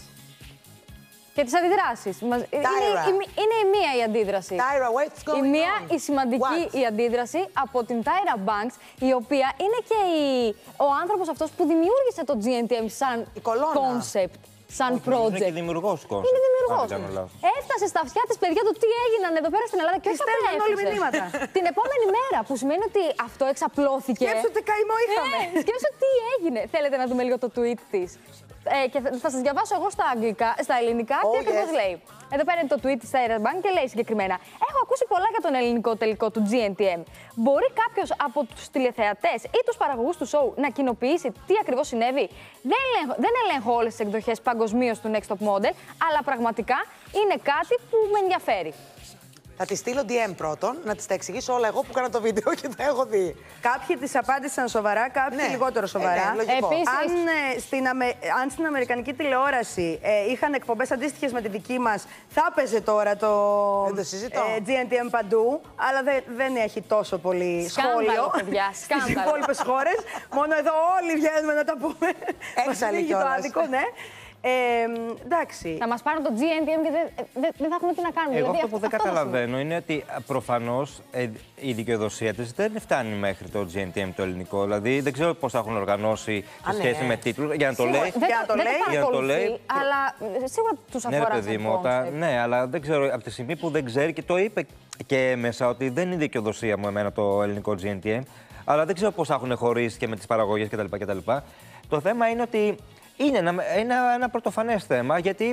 Και τις αντιδράσεις. Είναι, είναι, είναι η μία η αντίδραση. Tyra, what's going η μία, on? η σημαντική What? η αντίδραση από την Tyra Banks, η οποία είναι και η, ο άνθρωπος αυτός που δημιούργησε το τζι εν τι εμ σαν concept. Σαν όχι, project. Είναι και δημιουργός του concept. Είναι δημιουργός. Έφτασε στα αυτιά της, παιδιά, του τι έγιναν εδώ πέρα στην Ελλάδα και όχι απλά όλοι μηνύματα. Την επόμενη μέρα, που σημαίνει ότι αυτό εξαπλώθηκε. Σκέψου τι καημό είχαμε. Ε, σκέψου τι έγινε. Θέλετε να δούμε λίγο το tweet της? Ε, και θα, θα σας διαβάσω εγώ στα, αγγλικά, στα ελληνικά oh, τι ακριβώς yes. λέει. Εδώ πέρα είναι το tweet της Tyra Banks και λέει συγκεκριμένα: έχω ακούσει πολλά για τον ελληνικό τελικό του τζι εν τι εμ. Μπορεί κάποιος από τους τηλεθεατές ή τους παραγωγούς του show να κοινοποιήσει τι ακριβώς συνέβη? Δεν ελέγχω, δεν ελέγχω όλες τις εκδοχές παγκοσμίως του Next Top Model, αλλά πραγματικά είναι κάτι που με ενδιαφέρει. Θα τη στείλω ντι εμ πρώτον, να τη τα εξηγήσω όλα εγώ που κάνω το βίντεο και τα έχω δει. Κάποιοι τις απάντησαν σοβαρά, κάποιοι ναι. λιγότερο σοβαρά. Ε, ναι, Επίσης, αν, ε, στην Αμε... αν στην αμερικανική τηλεόραση ε, είχαν εκπομπές αντίστοιχες με τη δική μας, θα έπαιζε τώρα το, το ε, τζι εν τι εμ παντού, αλλά δε, δεν έχει τόσο πολύ σκάνδαλο, σχόλιο παιδιά, στις υπόλοιπες χώρες. Μόνο εδώ όλοι βγαίνουμε να τα πούμε. Έξαλλη το άδικο, ναι. Ε, εντάξει. Θα μας πάρουν το τζι εν τι εμ και δεν, δεν, δεν θα έχουμε τι να κάνουμε. Εγώ δηλαδή, αυτό που δεν καταλαβαίνω είναι ότι προφανώς ε, η δικαιοδοσία της δεν φτάνει μέχρι το τζι εν τι εμ το ελληνικό. Δηλαδή δεν ξέρω πώς θα έχουν οργανώσει σε σχέση ναι. με τίτλους. Για να το λέει. Δεν, για το δεν, λέει, για το λέει. Αλλά σίγουρα τους αφορά. Ναι, παιδί μου, όταν, ναι, αλλά δεν ξέρω από τη στιγμή που δεν ξέρει και το είπε και μέσα ότι δεν είναι δικαιοδοσία μου εμένα το ελληνικό τζι εν τι εμ. Αλλά δεν ξέρω πώς θα έχουν χωρίσει και με τις παραγωγές κτλ. Το θέμα είναι ότι. Είναι ένα, ένα, ένα πρωτοφανές θέμα, γιατί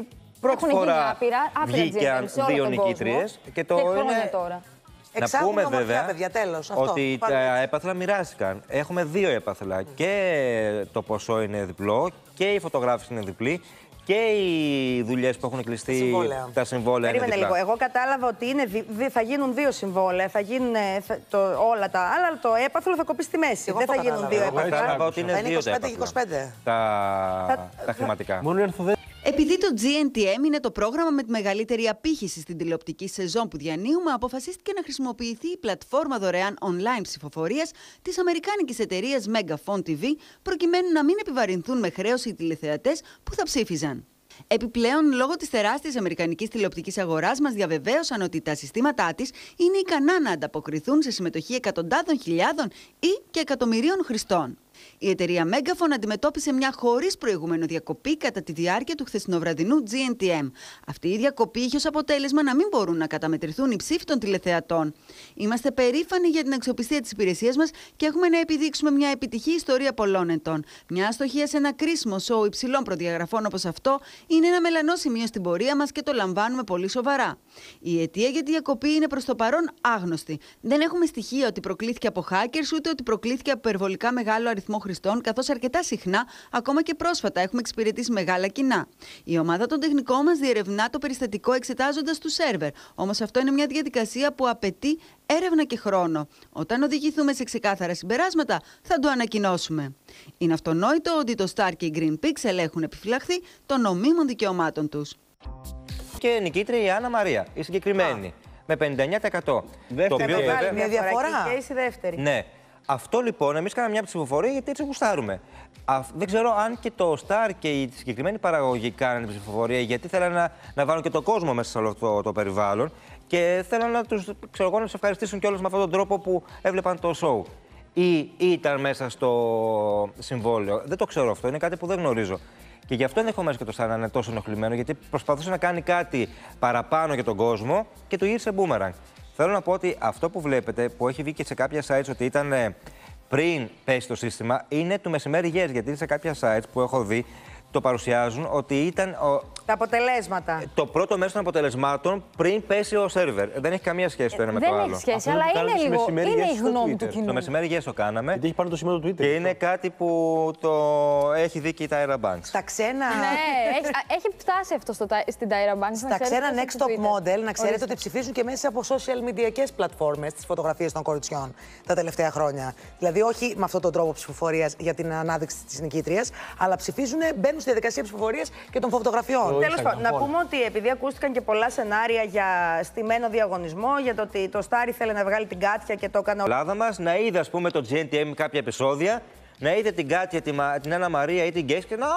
πρώτη Έχουν γίνει φορά άπειρα, άπειρα βγήκαν τζι εν τι εμ σε όλο δύο τον κόσμο. νικήτριες και το Και χρόνια είναι... τώρα. Να Εξάγουμε πούμε ομορφιά, βέβαια παιδιά, τέλος. Αυτό. ότι Πάμε. τα έπαθλα μοιράστηκαν. Έχουμε δύο έπαθλα. Και το ποσό είναι διπλό και η φωτογράφηση είναι διπλή και οι δουλειές που έχουν κλειστεί, συμβόλαια. τα συμβόλαια είναι Περίμενε διπλά. λίγο. Εγώ κατάλαβα ότι είναι, δι- δι- θα γίνουν δύο συμβόλαια. Θα γίνουν ε, θα- το, όλα τα άλλα, αλλά το έπαθλο θα κοπεί στη μέση. Εγώ Δεν αυτό θα γίνουν κατάλαβα. δύο Εγώ έπαθλα. κατάλαβα ότι είναι Θα είναι δύο τα είκοσι πέντε και έπαθλα. είκοσι πέντε. Τα, τα χρηματικά. Επειδή το τζι εν τι εμ είναι το πρόγραμμα με τη μεγαλύτερη απήχηση στην τηλεοπτική σεζόν που διανύουμε, αποφασίστηκε να χρησιμοποιηθεί η πλατφόρμα δωρεάν online ψηφοφορίας της αμερικάνικης εταιρείας Megaphone τι βι, προκειμένου να μην επιβαρυνθούν με χρέωση οι τηλεθεατές που θα ψήφιζαν. Επιπλέον, λόγω της τεράστιας αμερικανικής τηλεοπτικής αγοράς, μας διαβεβαίωσαν ότι τα συστήματά της είναι ικανά να ανταποκριθούν σε συμμετοχή εκατοντάδων χιλιάδων ή και εκατομμυρίων χρηστών. Η εταιρεία Megaphone αντιμετώπισε μια χωρίς προηγούμενο διακοπή κατά τη διάρκεια του χθεσινοβραδινού τζι εν τι εμ. Αυτή η διακοπή είχε ως αποτέλεσμα να μην μπορούν να καταμετρηθούν οι ψήφοι των τηλεθεατών. Είμαστε περήφανοι για την αξιοπιστία της υπηρεσίας μας και έχουμε να επιδείξουμε μια επιτυχή ιστορία πολλών ετών. Μια αστοχία σε ένα κρίσιμο σοου υψηλών προδιαγραφών όπως αυτό είναι ένα μελανό σημείο στην πορεία μας και το λαμβάνουμε πολύ σοβαρά. Η αιτία για τη διακοπή είναι προς το παρόν άγνωστη. Δεν έχουμε στοιχεία ότι προκλήθηκε από hackers ούτε ότι προκλήθηκε από υπερβολικά μεγάλο αριθμό χρηστών, καθώς αρκετά συχνά, ακόμα και πρόσφατα, έχουμε εξυπηρετήσει μεγάλα κοινά. Η ομάδα των τεχνικών μας διερευνά το περιστατικό εξετάζοντας του σερβερ. Όμως αυτό είναι μια διαδικασία που απαιτεί έρευνα και χρόνο. Όταν οδηγηθούμε σε ξεκάθαρα συμπεράσματα, θα το ανακοινώσουμε. Είναι αυτονόητο ότι το Star και η Green Pixel έχουν επιφυλαχθεί των νομίμων δικαιωμάτων τους. Και νικήτρια η Άννα Μαρία, η συγκεκριμένη, με πενήντα εννέα τοις εκατό. Δεύτερη. Το οποίο βέβαια- Μια διαφορά. Και είσαι δεύτερη. Ναι. Αυτό λοιπόν, εμείς κάναμε μια ψηφοφορία γιατί έτσι γουστάρουμε. Α, δεν ξέρω αν και το Star και η συγκεκριμένη παραγωγή κάνανε ψηφοφορία, γιατί θέλανε να, να βάλουν και τον κόσμο μέσα σε όλο το, το περιβάλλον και θέλανε να τους, ξέρω εγώ, να τους ευχαριστήσουν κιόλας με αυτόν τον τρόπο που έβλεπαν το show. Ή, ή ήταν μέσα στο συμβόλαιο. Δεν το ξέρω αυτό, είναι κάτι που δεν γνωρίζω. Και γι' αυτό ενδεχομένως και το Star να είναι τόσο ενοχλημένο, γιατί προσπαθούσε να κάνει κάτι παραπάνω για τον κόσμο και του γύρισε boomerang. Θέλω να πω ότι αυτό που βλέπετε, που έχει βγει και σε κάποια sites ότι ήταν ε, πριν πέσει το σύστημα, είναι του μεσημέρι yes, γιατί σε κάποια sites που έχω δει το παρουσιάζουν ότι ήταν ο, Τα αποτελέσματα. το πρώτο μέρος των αποτελεσμάτων πριν πέσει ο σερβερ. Δεν έχει καμία σχέση το ένα με δεν το άλλο. έχει σχέση, αλλά είναι λίγο. Είναι η γνώμη του κοινού. Το μεσημέρι yes το κάναμε. Γιατί έχει πάνω το σημείο του Twitter. Και είναι κάτι που το έχει δει και η Tyra Banks. Στα ξένα. Ναι, έχει, έχει φτάσει αυτό στο, στην Tyra Banks. Στα ξένα next top model, να ξέρετε ότι ψηφίζουν και μέσα από social media πλατφόρμες τις φωτογραφίες των κοριτσιών τα τελευταία χρόνια. Δηλαδή, όχι με αυτόν τον τρόπο ψηφοφορίας για την ανάδειξη της νικήτριας, αλλά ψηφίζουν, μπαίνουν στη διαδικασία ψηφοφορίας και των φωτογραφιών. Τέλος πάντων, να πούμε ότι επειδή ακούστηκαν και πολλά σενάρια για στημένο διαγωνισμό, για το ότι το Star ήθελε να βγάλει την Κάτια και το έκανε. Η Ελλάδα μας να είδε, ας πούμε, το τζι εν τι εμ κάποια επεισόδια, να είδε την Κάτια, τη Μα- την Άννα Μαρία ή την Γκέση και να.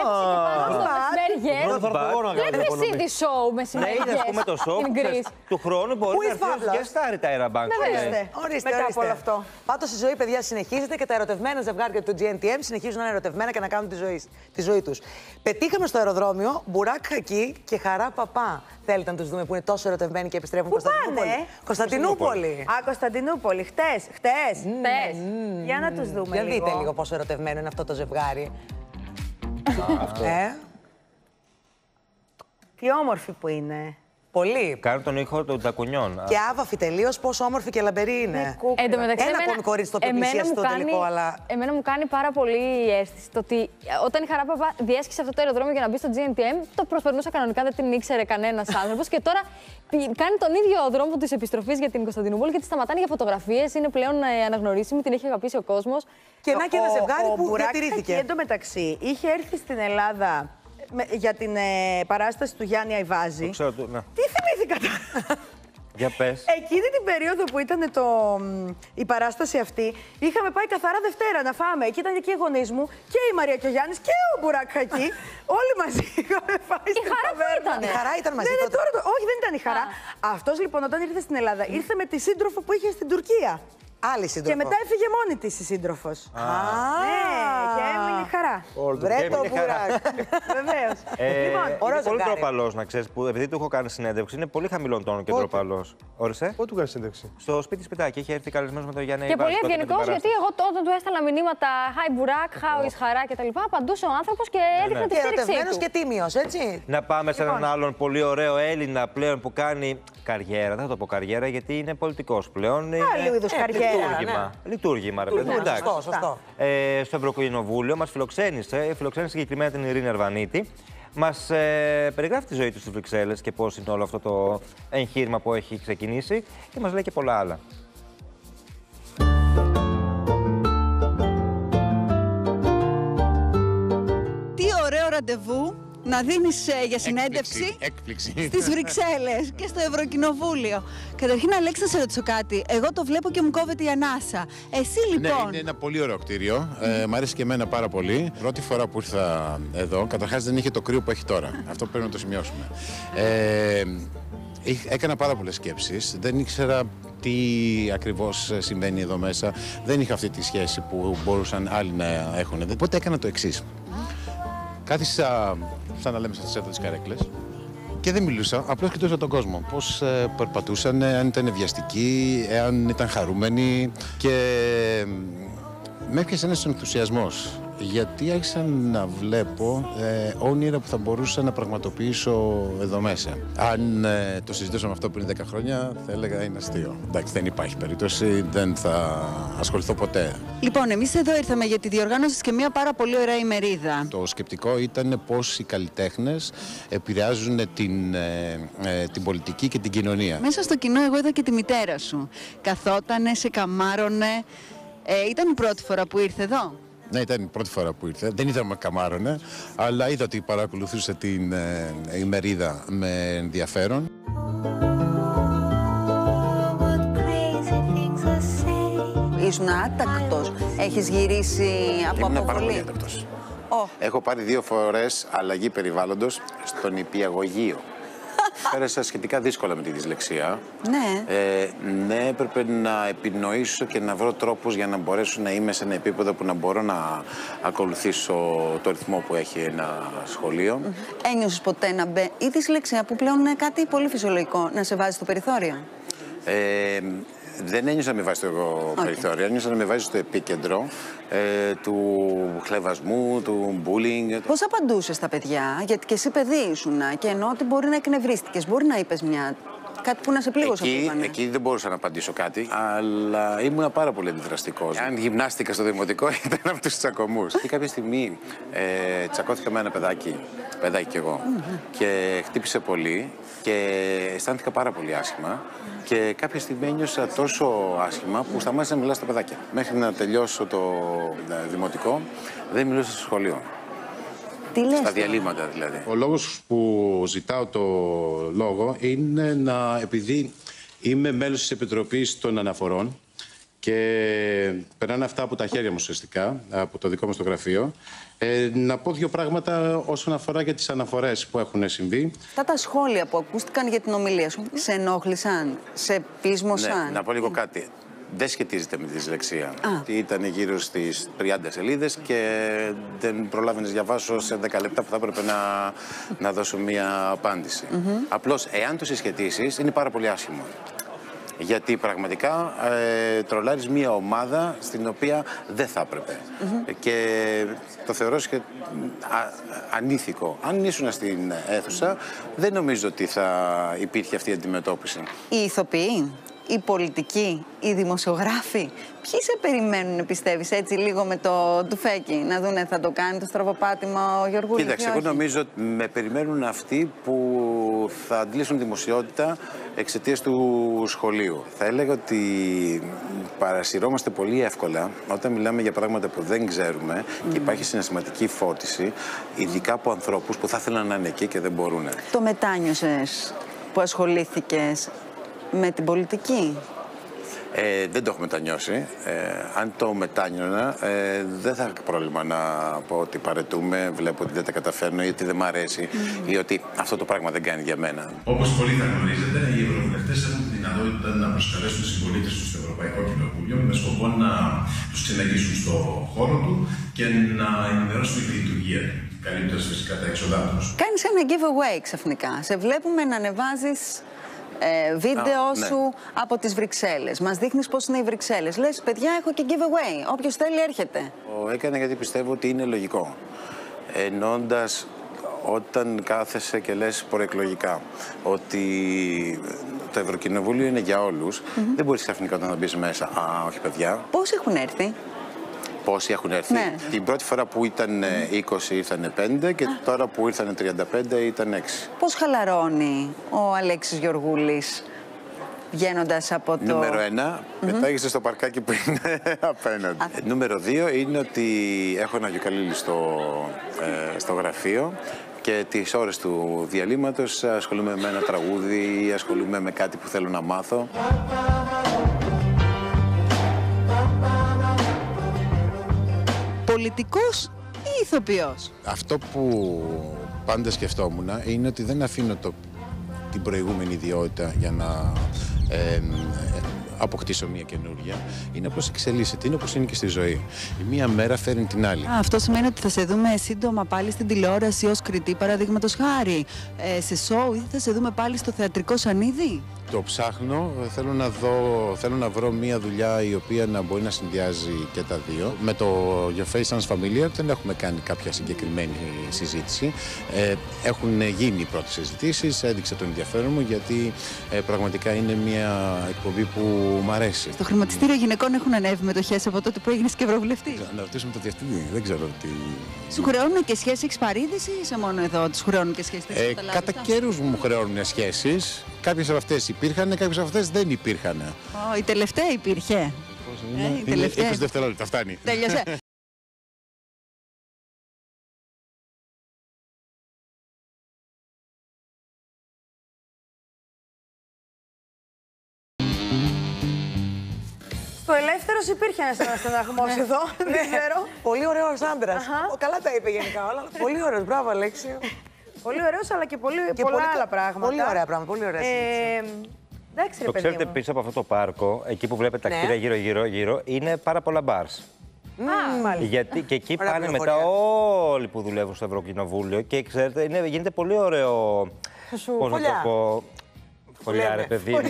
Βλέπεις ήδη show μεσημέρι. Να είδε, ας πούμε, το show που ξέρεις, του χρόνου μπορεί Πού να η έρθει ως Φαύλας? guest star η Tyra Banks. Ορίστε, ορίστε, μετά ορίστε. από όλο αυτό. Πάντως η ζωή, παιδιά, συνεχίζεται και τα ερωτευμένα ζευγάρια του τζι εν τι εμ συνεχίζουν να είναι ερωτευμένα και να κάνουν τη ζωή, τη ζωή τους. Πετύχαμε στο αεροδρόμιο Μπουράκ Χακί και Χαρά Παπά. Θέλετε να τους δούμε που είναι τόσο ερωτευμένοι και επιστρέφουν Πού Κωνσταντινούπολη. πάνε? Κωνσταντινούπολη. Α, Κωνσταντινούπολη. Χτες, χτες. Χτες. Για να τους δούμε Για λίγο. δείτε λίγο πόσο ερωτευμένο είναι αυτό το ζευγάρι. Αυτό. Ε, Τι όμορφη που είναι. πολύ. Κάνουν τον ήχο των τακουνιών. Και άβαφη τελείως, πόσο όμορφη και λαμπερή είναι. Εν τω μεταξύ, Ένα εμένα- ακόμη κορίτσι το οποίο εμένα πλησίασε μου στο κάνει- τελικό, αλλά. Εμένα μου κάνει πάρα πολύ αίσθηση το ότι όταν η Χαρά Παπά διέσχισε αυτό το αεροδρόμιο για να μπει στο τζι εν τι εμ, το προσπερνούσε κανονικά, δεν την ήξερε κανένα άνθρωπο. Και τώρα πη- κάνει τον ίδιο δρόμο τη επιστροφή για την Κωνσταντινούπολη και τη σταματάνε για φωτογραφίες. Είναι πλέον ε, αναγνωρίσιμη, την έχει αγαπήσει ο κόσμος. Και να και ένα ζευγάρι που Μπουράκ διατηρήθηκε. Χακί, εντωμεταξύ, είχε έρθει στην Ελλάδα με- για την ε, παράσταση του Γιάννη Αϊβάζη. Το ξέρω, το- ναι. Τι θυμήθηκα τώρα. Για πες. Εκείνη την περίοδο που ήταν το, μ, η παράσταση αυτή, είχαμε πάει καθαρά Δευτέρα να φάμε. Και ήταν και οι γονείς μου και η Μαρία και ο Γιάννης και ο Μπουράκ Χακί. Όλοι μαζί είχαμε φάει στην Χαρά πού ταβέρνα. ήτανε? Η Χαρά ήταν μαζί Ναι, ναι, τότε. τώρα το- όχι, δεν ήταν η Χαρά. Αυτός λοιπόν όταν ήρθε στην Ελλάδα, ήρθε με τη σύντροφο που είχε στην Τουρκία. Άλλη σύντροφο. Και μετά έφυγε μόνη της η σύντροφος. Α, ναι, και έμεινε χαρά. Βρε το πουράκι. Βεβαίως. Ε, Λοιπόν, είναι ωραίο πολύ ζευγάρι. ντροπαλός, να ξέρεις, που επειδή του έχω κάνει συνέντευξη, είναι πολύ χαμηλών τόνων και ντροπαλός. Όρισε. Πού του κάνει συνέντευξη? Στο σπίτι Σπιτάκι, έχει έρθει καλεσμένος με τον Γιάννη. Και πολύ Βάσκο, ευγενικό, με την γιατί εγώ όταν του έστελνα μηνύματα Hi Burak, how is χαρά κτλ. Απαντούσε ο άνθρωπο και έδειχνε ναι. τη Και στήριξή ερωτευμένος του. και τίμιος, έτσι. Να πάμε σε έναν Λοιπόν. άλλον πολύ ωραίο Έλληνα πλέον που κάνει καριέρα. Δεν θα το πω καριέρα γιατί είναι πολιτικός πλέον. Άλλου είδους καριέρα. Λειτουργήμα. Λειτουργήμα, ρε παιδί. Ναι, Εντάξει. σωστό, σωστό. Ε, στο Ευρωκοινοβούλιο μας φιλοξένησε, φιλοξένησε συγκεκριμένα την Ειρήνη Αρβανίτη. Μας ε, περιγράφει τη ζωή του στις Βρυξέλλες και πώς είναι όλο αυτό το εγχείρημα που έχει ξεκινήσει και μας λέει και πολλά άλλα. Τι ωραίο ραντεβού να δίνεις ε, για συνέντευξη Έκπληξη. στις Βρυξέλλες και στο Ευρωκοινοβούλιο. Καταρχήν, Αλέξη, να σε ρωτήσω κάτι. Εγώ το βλέπω και μου κόβεται η ανάσα. Εσύ Ναι, λοιπόν. είναι ένα πολύ ωραίο κτίριο. Ε, μ' αρέσει και εμένα πάρα πολύ. Πρώτη φορά που ήρθα εδώ, καταρχάς δεν είχε το κρύο που έχει τώρα. Αυτό πρέπει να το σημειώσουμε. Ε, είχ- έκανα πάρα πολλές σκέψεις. Δεν ήξερα τι ακριβώς συμβαίνει εδώ μέσα. Δεν είχα αυτή τη σχέση που μπορούσαν άλλοι να έχουν. Οπότε έκανα το εξής. Κάθισα, σαν να λέμε, στα σέρτα της καρέκλες και δεν μιλούσα, απλώς κοιτούσα τον κόσμο. Πώς ε, περπατούσαν, αν ήταν βιαστικοί, αν ήταν χαρούμενοι και ε, με έπιασε ένας ενθουσιασμός. Γιατί άρχισα να βλέπω ε, όνειρα που θα μπορούσα να πραγματοποιήσω εδώ μέσα. Αν ε, το συζητούσαμε αυτό πριν δέκα χρόνια, θα έλεγα είναι αστείο. Εντάξει, δεν υπάρχει περίπτωση, δεν θα ασχοληθώ ποτέ. Λοιπόν, εμείς εδώ ήρθαμε γιατί διοργάνωσες και μια πάρα πολύ ωραία ημερίδα. Το σκεπτικό ήταν πώς οι καλλιτέχνες επηρεάζουν την, ε, ε, την πολιτική και την κοινωνία. Μέσα στο κοινό, εγώ είδα και τη μητέρα σου. Καθότανε, σε καμάρωνε. Ε, ήταν η πρώτη φορά που ήρθε εδώ. Ναι, ήταν η πρώτη φορά που ήρθε. Δεν είδα με καμάρωνε, αλλά είδα ότι παρακολουθούσε την ε, ημερίδα με ενδιαφέρον. Ήσουν άτακτος. Έχεις γυρίσει από Ήμουν πάρα πολύ αποβολή. άτακτος. Oh. Έχω πάρει δύο φορές αλλαγή περιβάλλοντος στον υπηαγωγείο. Πέρασα σχετικά δύσκολα με τη δυσλεξία. Ναι. Ε, ναι, έπρεπε να επινοήσω και να βρω τρόπους για να μπορέσω να είμαι σε ένα επίπεδο που να μπορώ να ακολουθήσω το ρυθμό που έχει ένα σχολείο. Mm-hmm. Ένιωσες ποτέ να μπε η δυσλεξία που πλέον είναι κάτι πολύ φυσιολογικό, να σε βάζει στο περιθώριο? Ε, δεν ένιωσα να με βάζει στο Okay. περιθώριο, ένιωσα να με βάζει στο επίκεντρο ε, του χλευασμού, του bullying. Πώς απαντούσες στα παιδιά, γιατί και εσύ παιδί ήσουν και ενώ ότι μπορεί να εκνευρίστηκες, μπορεί να είπες μια... κάτι που να σε πλήγωσε από Εκεί, είπανε. εκεί δεν μπορούσα να απαντήσω κάτι, αλλά ήμουν πάρα πολύ αντιδραστικός. Αν γυμνάστηκα στο δημοτικό, ήταν από τους τσακωμούς. Και κάποια στιγμή ε, τσακώθηκα με ένα παιδάκι, παιδάκι κι εγώ, Mm-hmm. και χτύπησε πολύ και αισθάνθηκα πάρα πολύ άσχημα. Και κάποια στιγμή ένιωσα τόσο άσχημα που σταμάτησα να μιλάω στα παιδάκια. Μέχρι να τελειώσω το ε, δημοτικό, δεν μιλούσα στο σχολείο. Τι λες? Στα διαλύματα δηλαδή. Ο λόγος που ζητάω το λόγο είναι να, επειδή είμαι μέλος της Επιτροπής των Αναφορών και περνάνε αυτά από τα χέρια μου ουσιαστικά, από το δικό μας το γραφείο, ε, να πω δύο πράγματα όσον αφορά για τις αναφορές που έχουν συμβεί. Αυτά τα σχόλια που ακούστηκαν για την ομιλία σου, σε ενόχλησαν, σε πείσμωσαν? Ναι, να πω λίγο κάτι. Δεν σχετίζεται με τη δυσλεξία. Α. Ήταν γύρω στις τριάντα σελίδες και δεν προλάβαινες διαβάσω σε δέκα λεπτά που θα έπρεπε να, να δώσω μία απάντηση. Mm-hmm. Απλώς, εάν το συσχετίσεις, είναι πάρα πολύ άσχημο. Γιατί πραγματικά ε, τρολάρεις μία ομάδα στην οποία δεν θα έπρεπε. Mm-hmm. Και το θεωρώ και α, ανήθικο. Αν ήσουν στην αίθουσα, δεν νομίζω ότι θα υπήρχε αυτή η αντιμετώπιση. Οι ηθοποιοί, οι πολιτικοί, οι δημοσιογράφοι, ποιοι σε περιμένουν, πιστεύεις, έτσι λίγο με το τουφέκι, να δούνε θα το κάνει το στραβοπάτημα ο Γιωργούλης? Κοίταξε, εγώ νομίζω ότι με περιμένουν αυτοί που θα αντλήσουν δημοσιότητα εξαιτίας του σχολείου. Θα έλεγα ότι παρασυρώμαστε πολύ εύκολα όταν μιλάμε για πράγματα που δεν ξέρουμε mm. και υπάρχει συναισθηματική φόρτιση, ειδικά από ανθρώπους που θα ήθελαν να είναι εκεί και δεν μπορούν. Το μετάνιωσες που ασχολήθηκες με την πολιτική? Ε, δεν το έχω μετανιώσει. Ε, αν το μετάνιωνα, ε, δεν θα έχω πρόβλημα να πω ότι παρετούμε, βλέπω ότι δεν τα καταφέρνω ή ότι δεν μ' αρέσει mm. ή ότι αυτό το πράγμα δεν κάνει για μένα. Όπως πολύ θα γνωρίζετε, οι ευρωβουλευτές έχουν τη δυνατότητα να προσκαλέσουν τους συμπολίτες τους στο Ευρωπαϊκό Κοινοβούλιο με σκοπό να τους ξεναγήσουν στο χώρο του και να ενημερώσουν τη λειτουργία του, καλύπτοντας φυσικά τα έξοδά τους. Κάνεις ένα giveaway ξαφνικά. Σε βλέπουμε να ανεβάζεις ε, βίντεο Α, ναι. σου από τις Βρυξέλλες. Μας δείχνεις πώς είναι οι Βρυξέλλες. Λες, παιδιά, έχω και giveaway. Όποιος θέλει έρχεται. Το έκανα γιατί πιστεύω ότι είναι λογικό. Εννοώντας όταν κάθεσαι και λες προεκλογικά ότι το Ευρωκοινοβούλιο είναι για όλους, mm-hmm. δεν μπορείς ξαφνικά όταν θα μπεις μέσα. Α, όχι παιδιά. Πόσοι έχουν έρθει? Πόσοι έχουν έρθει. Ναι. Την πρώτη φορά που ήταν είκοσι ήρθαν πέντε και Α. τώρα που ήρθαν τριάντα πέντε ήταν έξι. Πώς χαλαρώνει ο Αλέξης Γεωργούλης βγαίνοντας από το... Νούμερο ένα, mm-hmm. πετάγεσαι στο παρκάκι που είναι απέναντι. Α. Νούμερο δύο είναι ότι έχω ένα γιουκαλίλι στο, ε, στο γραφείο και τις ώρες του διαλύματος ασχολούμαι με ένα τραγούδι ή ασχολούμαι με κάτι που θέλω να μάθω. Πολιτικός ή ηθοποιός? Αυτό που πάντα σκεφτόμουν είναι ότι δεν αφήνω το, την προηγούμενη ιδιότητα για να ε, ε, αποκτήσω μια καινούργια. Είναι απλώς εξελίσσεται, είναι όπως είναι και στη ζωή. Η μία μέρα φέρνει την άλλη. Α, αυτό σημαίνει ότι θα σε δούμε σύντομα πάλι στην τηλεόραση ως κριτή, παραδείγματος χάρη, ε, σε σόου, ή θα σε δούμε πάλι στο θεατρικό σανίδι? Το ψάχνω, θέλω να, δω, θέλω να βρω μια δουλειά η οποία να μπορεί να συνδυάζει και τα δύο. Με το Your Face Sounds Familiar δεν έχουμε κάνει κάποια συγκεκριμένη συζήτηση. Ε, έχουν γίνει οι πρώτες συζητήσεις, έδειξε τον ενδιαφέρον μου γιατί ε, πραγματικά είναι μια εκπομπή που μου αρέσει. Στο χρηματιστήριο γυναικών έχουν ανέβει μετοχές από τότε που έγινες και ευρωβουλευτής? Να ρωτήσουμε το διευθυντή, δεν ξέρω τι... Σου χρεώνουν και σχέση, έχεις παρείδηση ή είσαι μόνο εδώ, τους χρεώνουν και σχέσεις? Ε, κατά καιρούς μου χρεώνουν σχέσεις. Κάποιες από αυτές υπήρχαν, κάποιες από αυτές δεν υπήρχαν. Oh, η τελευταία υπήρχε. Πώς είναι, ε, η τελευταία... είκοσι δευτερόλεπτα, φτάνει. Τέλειωσε. Στο Ελεύθερος υπήρχε ένας αναστεναγμός εδώ, δεν ξέρω. Πολύ ωραίος άντρας. Καλά τα είπε γενικά όλα. Πολύ ωραίος, μπράβο Αλέξη. Πολύ ωραίος, αλλά και, πολύ, και πολλά πολύ, άλλα πράγματα. Πολύ ωραία πράγματα, πολύ ωραία συζήτηση. Εντάξει, ρε το παιδί ξέρετε, μου. πίσω από αυτό το πάρκο, εκεί που βλέπετε τα Ναι. κτίρια γύρω-γύρω, είναι πάρα πολλά μπαρς. Α, μάλιστα. Γιατί και εκεί Ωραία πάνε πληροφορία. μετά όλοι που δουλεύουν στο Ευρωκοινοβούλιο και ξέρετε, είναι, γίνεται πολύ ωραίο. Πώς να το πω. Φωλιά, ρε παιδί μου.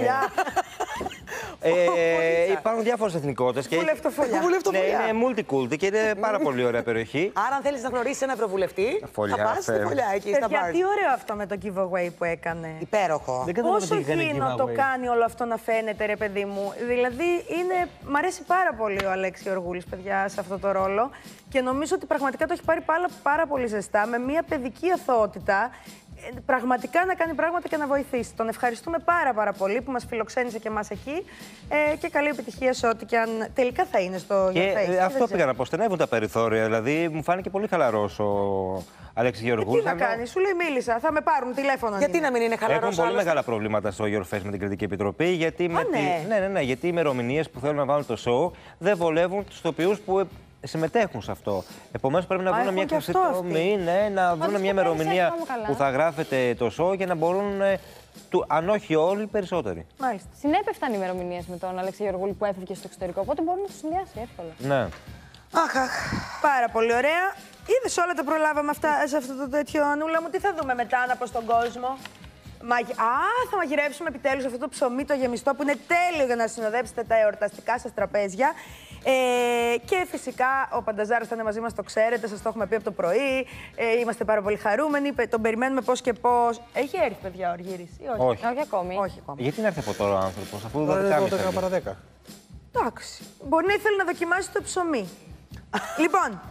Ε, υπάρχουν διάφορες εθνικότητες. Βουλευτοφωλιά. Ναι, είναι multiculti και είναι πάρα πολύ ωραία περιοχή. Άρα, αν θέλεις να γνωρίσεις ένα ευρωβουλευτή, Φωλιά, θα πας στη φεύγει. Φωλιά εκεί στα Παιδιά, μπαρ. τι ωραίο αυτό με το giveaway που έκανε. Υπέροχο. Πόσο εκείνο το κάνει όλο αυτό να φαίνεται, ρε παιδί μου. Δηλαδή, είναι... μ' αρέσει πάρα πολύ ο Αλέξης Γεωργούλης, παιδιά, σε αυτό το ρόλο. Και νομίζω ότι πραγματικά το έχει πάρει πάρα, πάρα πολύ ζεστά, με μια παιδική αθωότητα. Πραγματικά να κάνει πράγματα και να βοηθήσει. Τον ευχαριστούμε πάρα πάρα πολύ που μας φιλοξένησε και εμάς εκεί ε, και καλή επιτυχία σε ό,τι και αν τελικά θα είναι στο Και Your Face. ε, αυτό πήγα να πω, στενεύουν τα περιθώρια. Δηλαδή μου φάνηκε πολύ χαλαρός ο Αλέξης Γεωργούλης. Ε, τι να κάνει, σου λέει μίλησα, θα με πάρουν τηλέφωνο. Γιατί να μην είναι χαλαρός? Έχουν πολύ μεγάλα προβλήματα στο Your Face με την Κριτική Επιτροπή. Γιατί Α, με ναι. Τη... ναι, ναι, ναι, γιατί οι ημερομηνίες που θέλουν να βάλουν το show δεν βολεύουν τους ηθοποιούς που συμμετέχουν σε αυτό. Επομένως πρέπει να βρουν μια χρυσή τομή, ναι, να βρουν μια ημερομηνία που θα γράφεται το show για να μπορούν, ε, του, αν όχι όλοι, περισσότεροι. Μάλιστα. Συνέπεφταν οι ημερομηνίες με τον Αλέξη Γεωργούλη που έφυγε στο εξωτερικό, οπότε μπορεί να του συνδυάσει εύκολα. Ναι. Αχ, αχ. Πάρα πολύ ωραία. Είδες όλα τα προλάβαμε αυτά σε αυτό το τέτοιο, Ανούλα μου. Τι θα δούμε μετά να πω στον κόσμο. Μαγι... Α, θα μαγειρεύσουμε επιτέλους αυτό το ψωμί το γεμιστό που είναι τέλειο για να συνοδέψετε τα εορταστικά σας τραπέζια. Ε, και φυσικά ο Πανταζάρος θα είναι μαζί μας, το ξέρετε, σας το έχουμε πει από το πρωί. Ε, είμαστε πάρα πολύ χαρούμενοι, τον περιμένουμε πώς και πώς. Έχει έρθει, παιδιά, ο Αργύρης ή όχι? Όχι. Όχι ακόμη. Όχι ακόμη. Γιατί να έρθει από τώρα ο άνθρωπος, αφού δεν δώδεκα παρά δέκα. Εντάξει. Μπορεί να ήθελε να δοκιμάσει το ψωμί. Λοιπόν,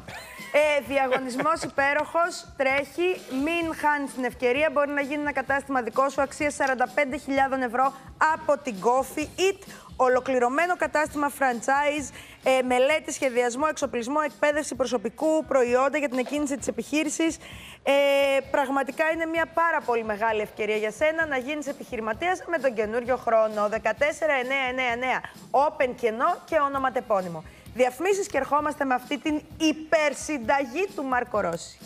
Ε, διαγωνισμός υπέροχος, τρέχει. Μην χάνεις την ευκαιρία. Μπορεί να γίνει ένα κατάστημα δικό σου αξίας σαράντα πέντε χιλιάδες ευρώ από την Coffee It. Ολοκληρωμένο κατάστημα franchise, ε, μελέτη, σχεδιασμό, εξοπλισμό, εκπαίδευση προσωπικού, προϊόντα για την εκκίνηση της επιχείρησης. Ε, πραγματικά είναι μια πάρα πολύ μεγάλη ευκαιρία για σένα να γίνεις επιχειρηματίας με τον καινούριο χρόνο. δεκατέσσερα εννιακόσια ενενήντα εννέα, open κενό και ονοματεπώνυμο. Διαφημίσεις και ερχόμαστε με αυτή την υπερσυνταγή του Μάρκο Ρώση.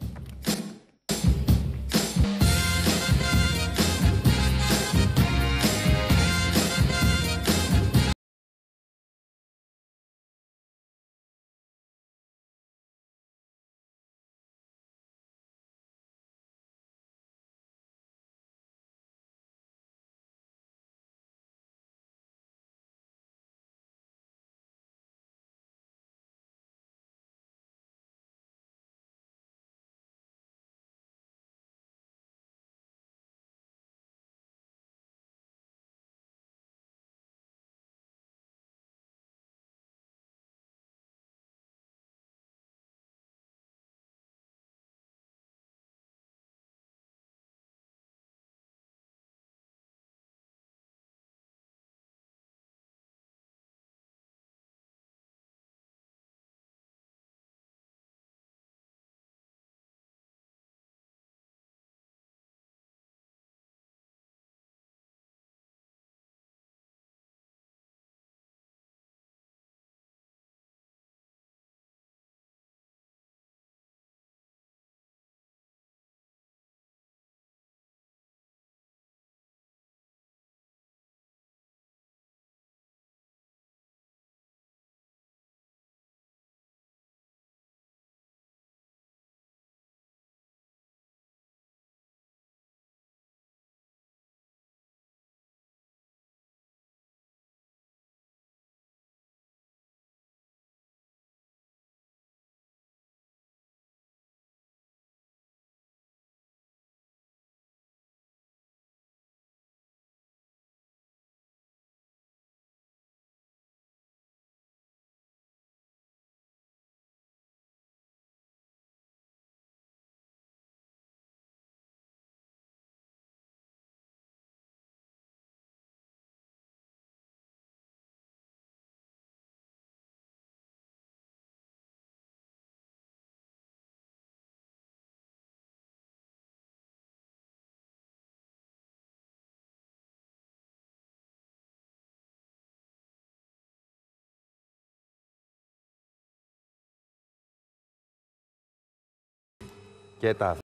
Και τα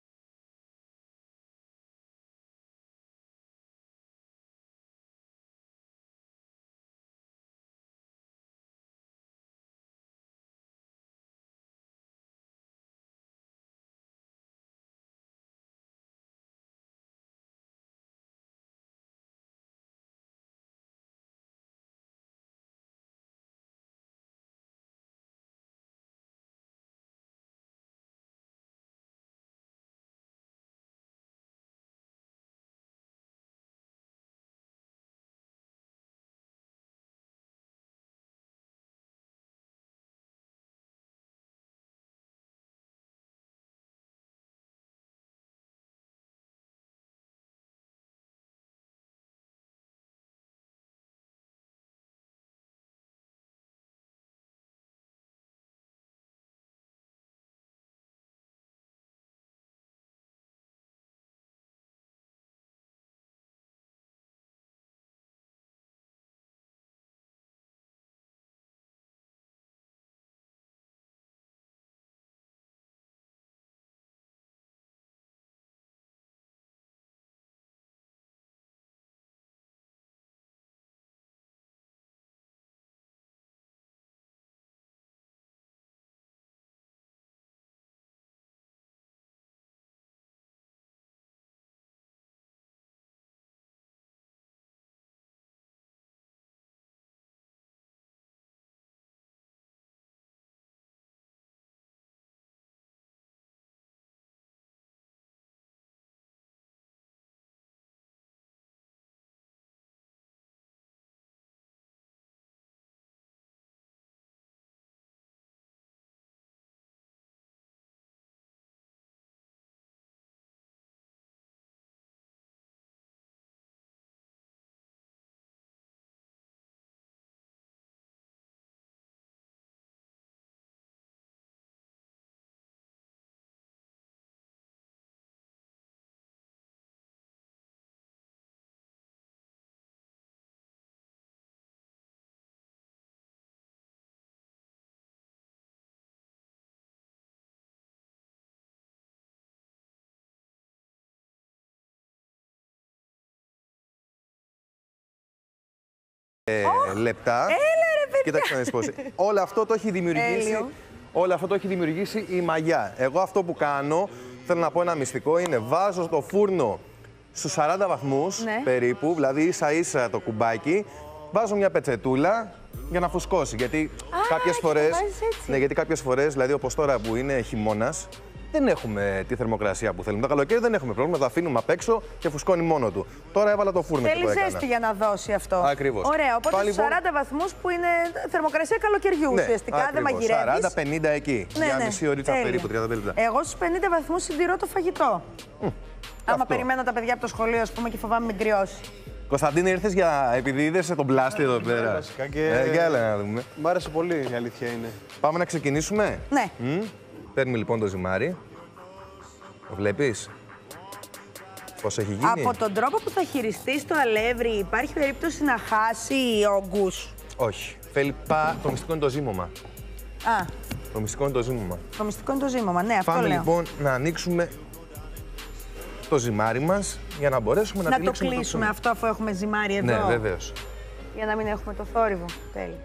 λεπτά. Έλα ρε παιδιά. Κοίταξε να δεις πώς. Όλο αυτό το έχει δημιουργήσει, Τέλειο. όλο αυτό το έχει δημιουργήσει η μαγιά. Εγώ αυτό που κάνω, θέλω να πω ένα μυστικό, είναι βάζω στο φούρνο στους σαράντα βαθμούς Ναι. περίπου, δηλαδή ίσα ίσα το κουμπάκι, βάζω μια πετσετούλα για να φουσκώσει. Γιατί κάποιες φορές, ναι, γιατί κάποιες φορές, δηλαδή όπως τώρα που είναι χειμώνας, δεν έχουμε τη θερμοκρασία που θέλουμε. Το καλοκαίρι δεν έχουμε πρόβλημα, το αφήνουμε απ' έξω και φουσκώνει μόνο του. Τώρα έβαλα το φούρνο και Θέλει το έκανα. ζέστη για να δώσει αυτό. Ακριβώς. Ωραία, οπότε Πάλι στους λοιπόν- σαράντα βαθμούς που είναι θερμοκρασία καλοκαιριού Ναι, ουσιαστικά, δεν ακριβώς. μαγειρεύεις. σαράντα πενήντα εκεί. Ναι, για ναι. μισή ωρίτσα Τέλεια. περίπου, τριάντα πέντε λεπτά. Εγώ στους πενήντα βαθμούς συντηρώ το φαγητό. Άμα περιμένω τα παιδιά από το σχολείο, ας πούμε, και φοβάμαι μην κρυώσει. Κωνσταντίνε, ήρθες για... επειδή είδες τον πλάστη εδώ πέρα. Βασικά και- Ε, για έλα να δούμε. Μ' άρεσε πολύ, η αλήθεια είναι. Πάμε να ξεκινήσουμε. Ναι. Μμ. Παίρνουμε λοιπόν το ζυμάρι. Το βλέπεις. Πώς έχει γίνει. Από τον τρόπο που θα χειριστείς το αλεύρι, υπάρχει περίπτωση να χάσει όγκους. Όχι. Θέλει πά... Το μυστικό είναι το ζύμωμα. Α, Το μυστικό είναι το ζύμωμα. το μυστικό είναι το ζύμωμα. Ναι, αυτό Πάμε λέω. λοιπόν να ανοίξουμε το ζυμάρι μας για να μπορέσουμε να, να το τυλίξουμε κλείσουμε ψωμί. αυτό αφού έχουμε ζυμάρι εδώ. Ναι, βεβαίως. Για να μην έχουμε το θόρυβο. Τέλεια.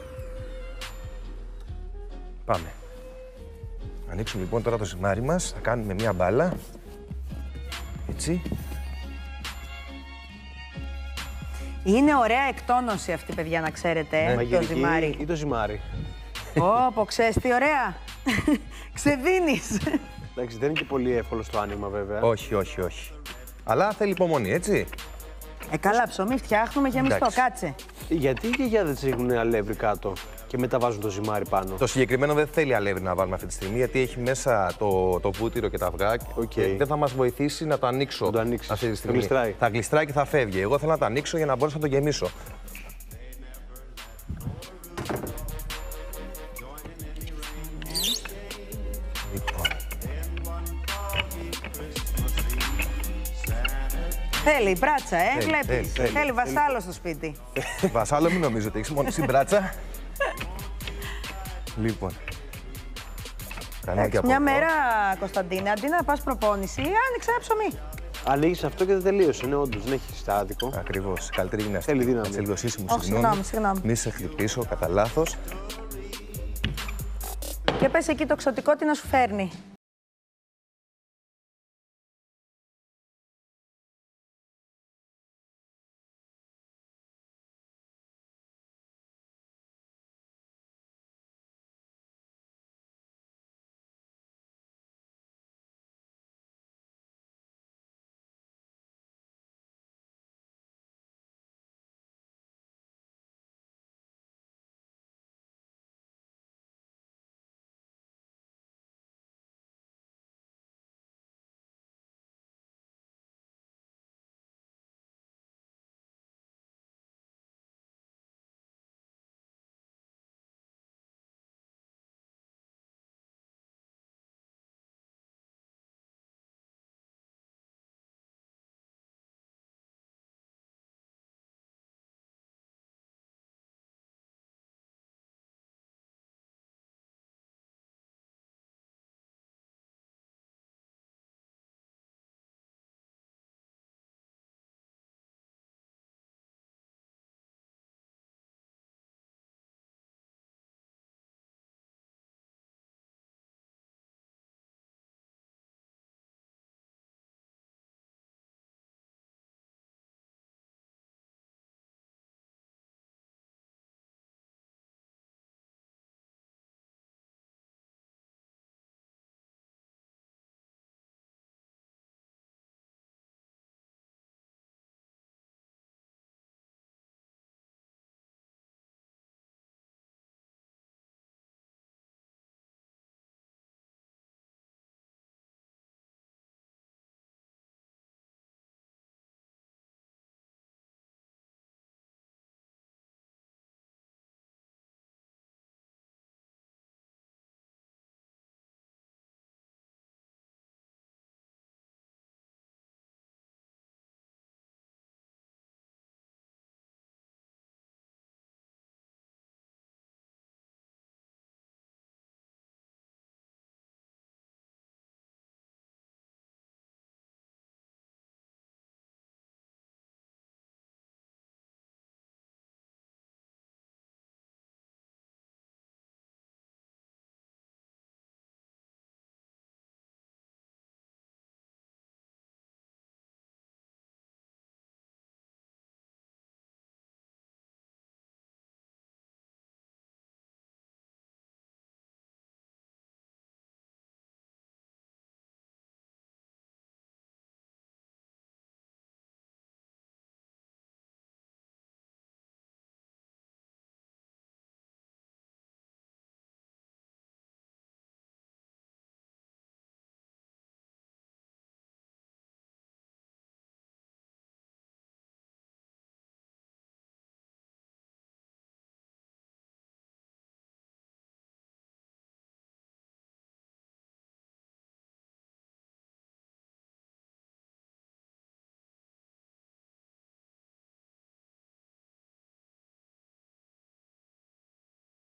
Πάμε. Ανοίξουμε λοιπόν τώρα το ζυμάρι μας. Θα κάνουμε μία μπάλα. Έτσι. Είναι ωραία εκτόνωση αυτή, παιδιά, να ξέρετε, ε, το Μαγειρική ζυμάρι. ή το ζυμάρι. Ω, ξέρεις τι ωραία. Ξεδίνεις. Εντάξει, δεν είναι και πολύ εύκολο στο άνοιγμα, βέβαια. Όχι, όχι, όχι. Αλλά θέλει υπομονή, έτσι. Ε, καλά, ψωμί φτιάχνουμε για μισθό, Εντάξει. κάτσε. Γιατί οι γιαγιάδες ρίχνουν αλεύρι κάτω και μετά βάζουν το ζυμάρι πάνω. Το συγκεκριμένο δεν θέλει αλεύρι να βάλουμε αυτή τη στιγμή, γιατί έχει μέσα το, το βούτυρο και τα αυγά. Και δεν θα μας βοηθήσει να το ανοίξω το ανοίξεις. αυτή τη στιγμή. γλιστράει. Θα γλιστράει και θα φεύγει. Εγώ θέλω να το ανοίξω για να μπορέσω να το γεμίσω. Θέλει πράτσα, ε, Θέλει, βλέπεις. θέλει, θέλει. Θέλει βασάλο στο σπίτι. Βασάλο, μην νομίζω ότι έχεις μόνο συμπράτσα. Λοιπόν. Κάνουμε και Εντάξει, από μια εδώ. μέρα, Κωνσταντίνε, αντί να πας προπόνηση, άνοιξε ένα ψωμί. Ανοίγεις αυτό και δεν τελείωσε. Ναι, όντως, δεν έχει άδικο. Ακριβώς. Καλύτερη γυμναστική. Θέλει δύναμη. Σε λίγο σύσσημο, Όχι, συγγνώμη, συγγνώμη. Μη σε χτυπήσω κατά λάθος. Και πες εκεί το ξωτικό τι να σου φέρνει.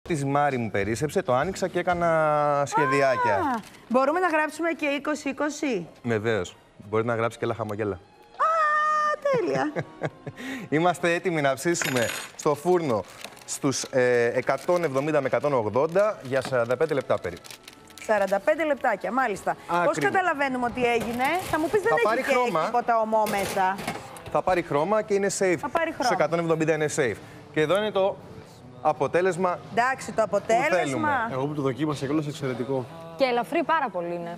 Τη ζυμάρι μου περίσσεψε, το άνοιξα και έκανα σχεδιάκια. Α, μπορούμε να γράψουμε και είκοσι είκοσι. Βεβαίως. Μπορεί να γράψει και άλλα χαμογέλα. Α, τέλεια. Είμαστε έτοιμοι να ψήσουμε στο φούρνο στους ε, εκατόν εβδομήντα με εκατόν ογδόντα για σαράντα πέντε λεπτά περίπου. σαράντα πέντε λεπτάκια, μάλιστα. Πώς καταλαβαίνουμε ότι έγινε? Θα μου πεις δεν Θα έχει πάρει χρώμα. και τίποτα ομό μέσα. Θα πάρει χρώμα και είναι safe. Θα πάρει χρώμα. Στους εκατόν εβδομήντα είναι safe. Και εδώ είναι το αποτέλεσμα. Εντάξει, το αποτέλεσμα. Εγώ που το δοκίμασα, κιόλας εξαιρετικό. Και ελαφρύ πάρα πολύ είναι.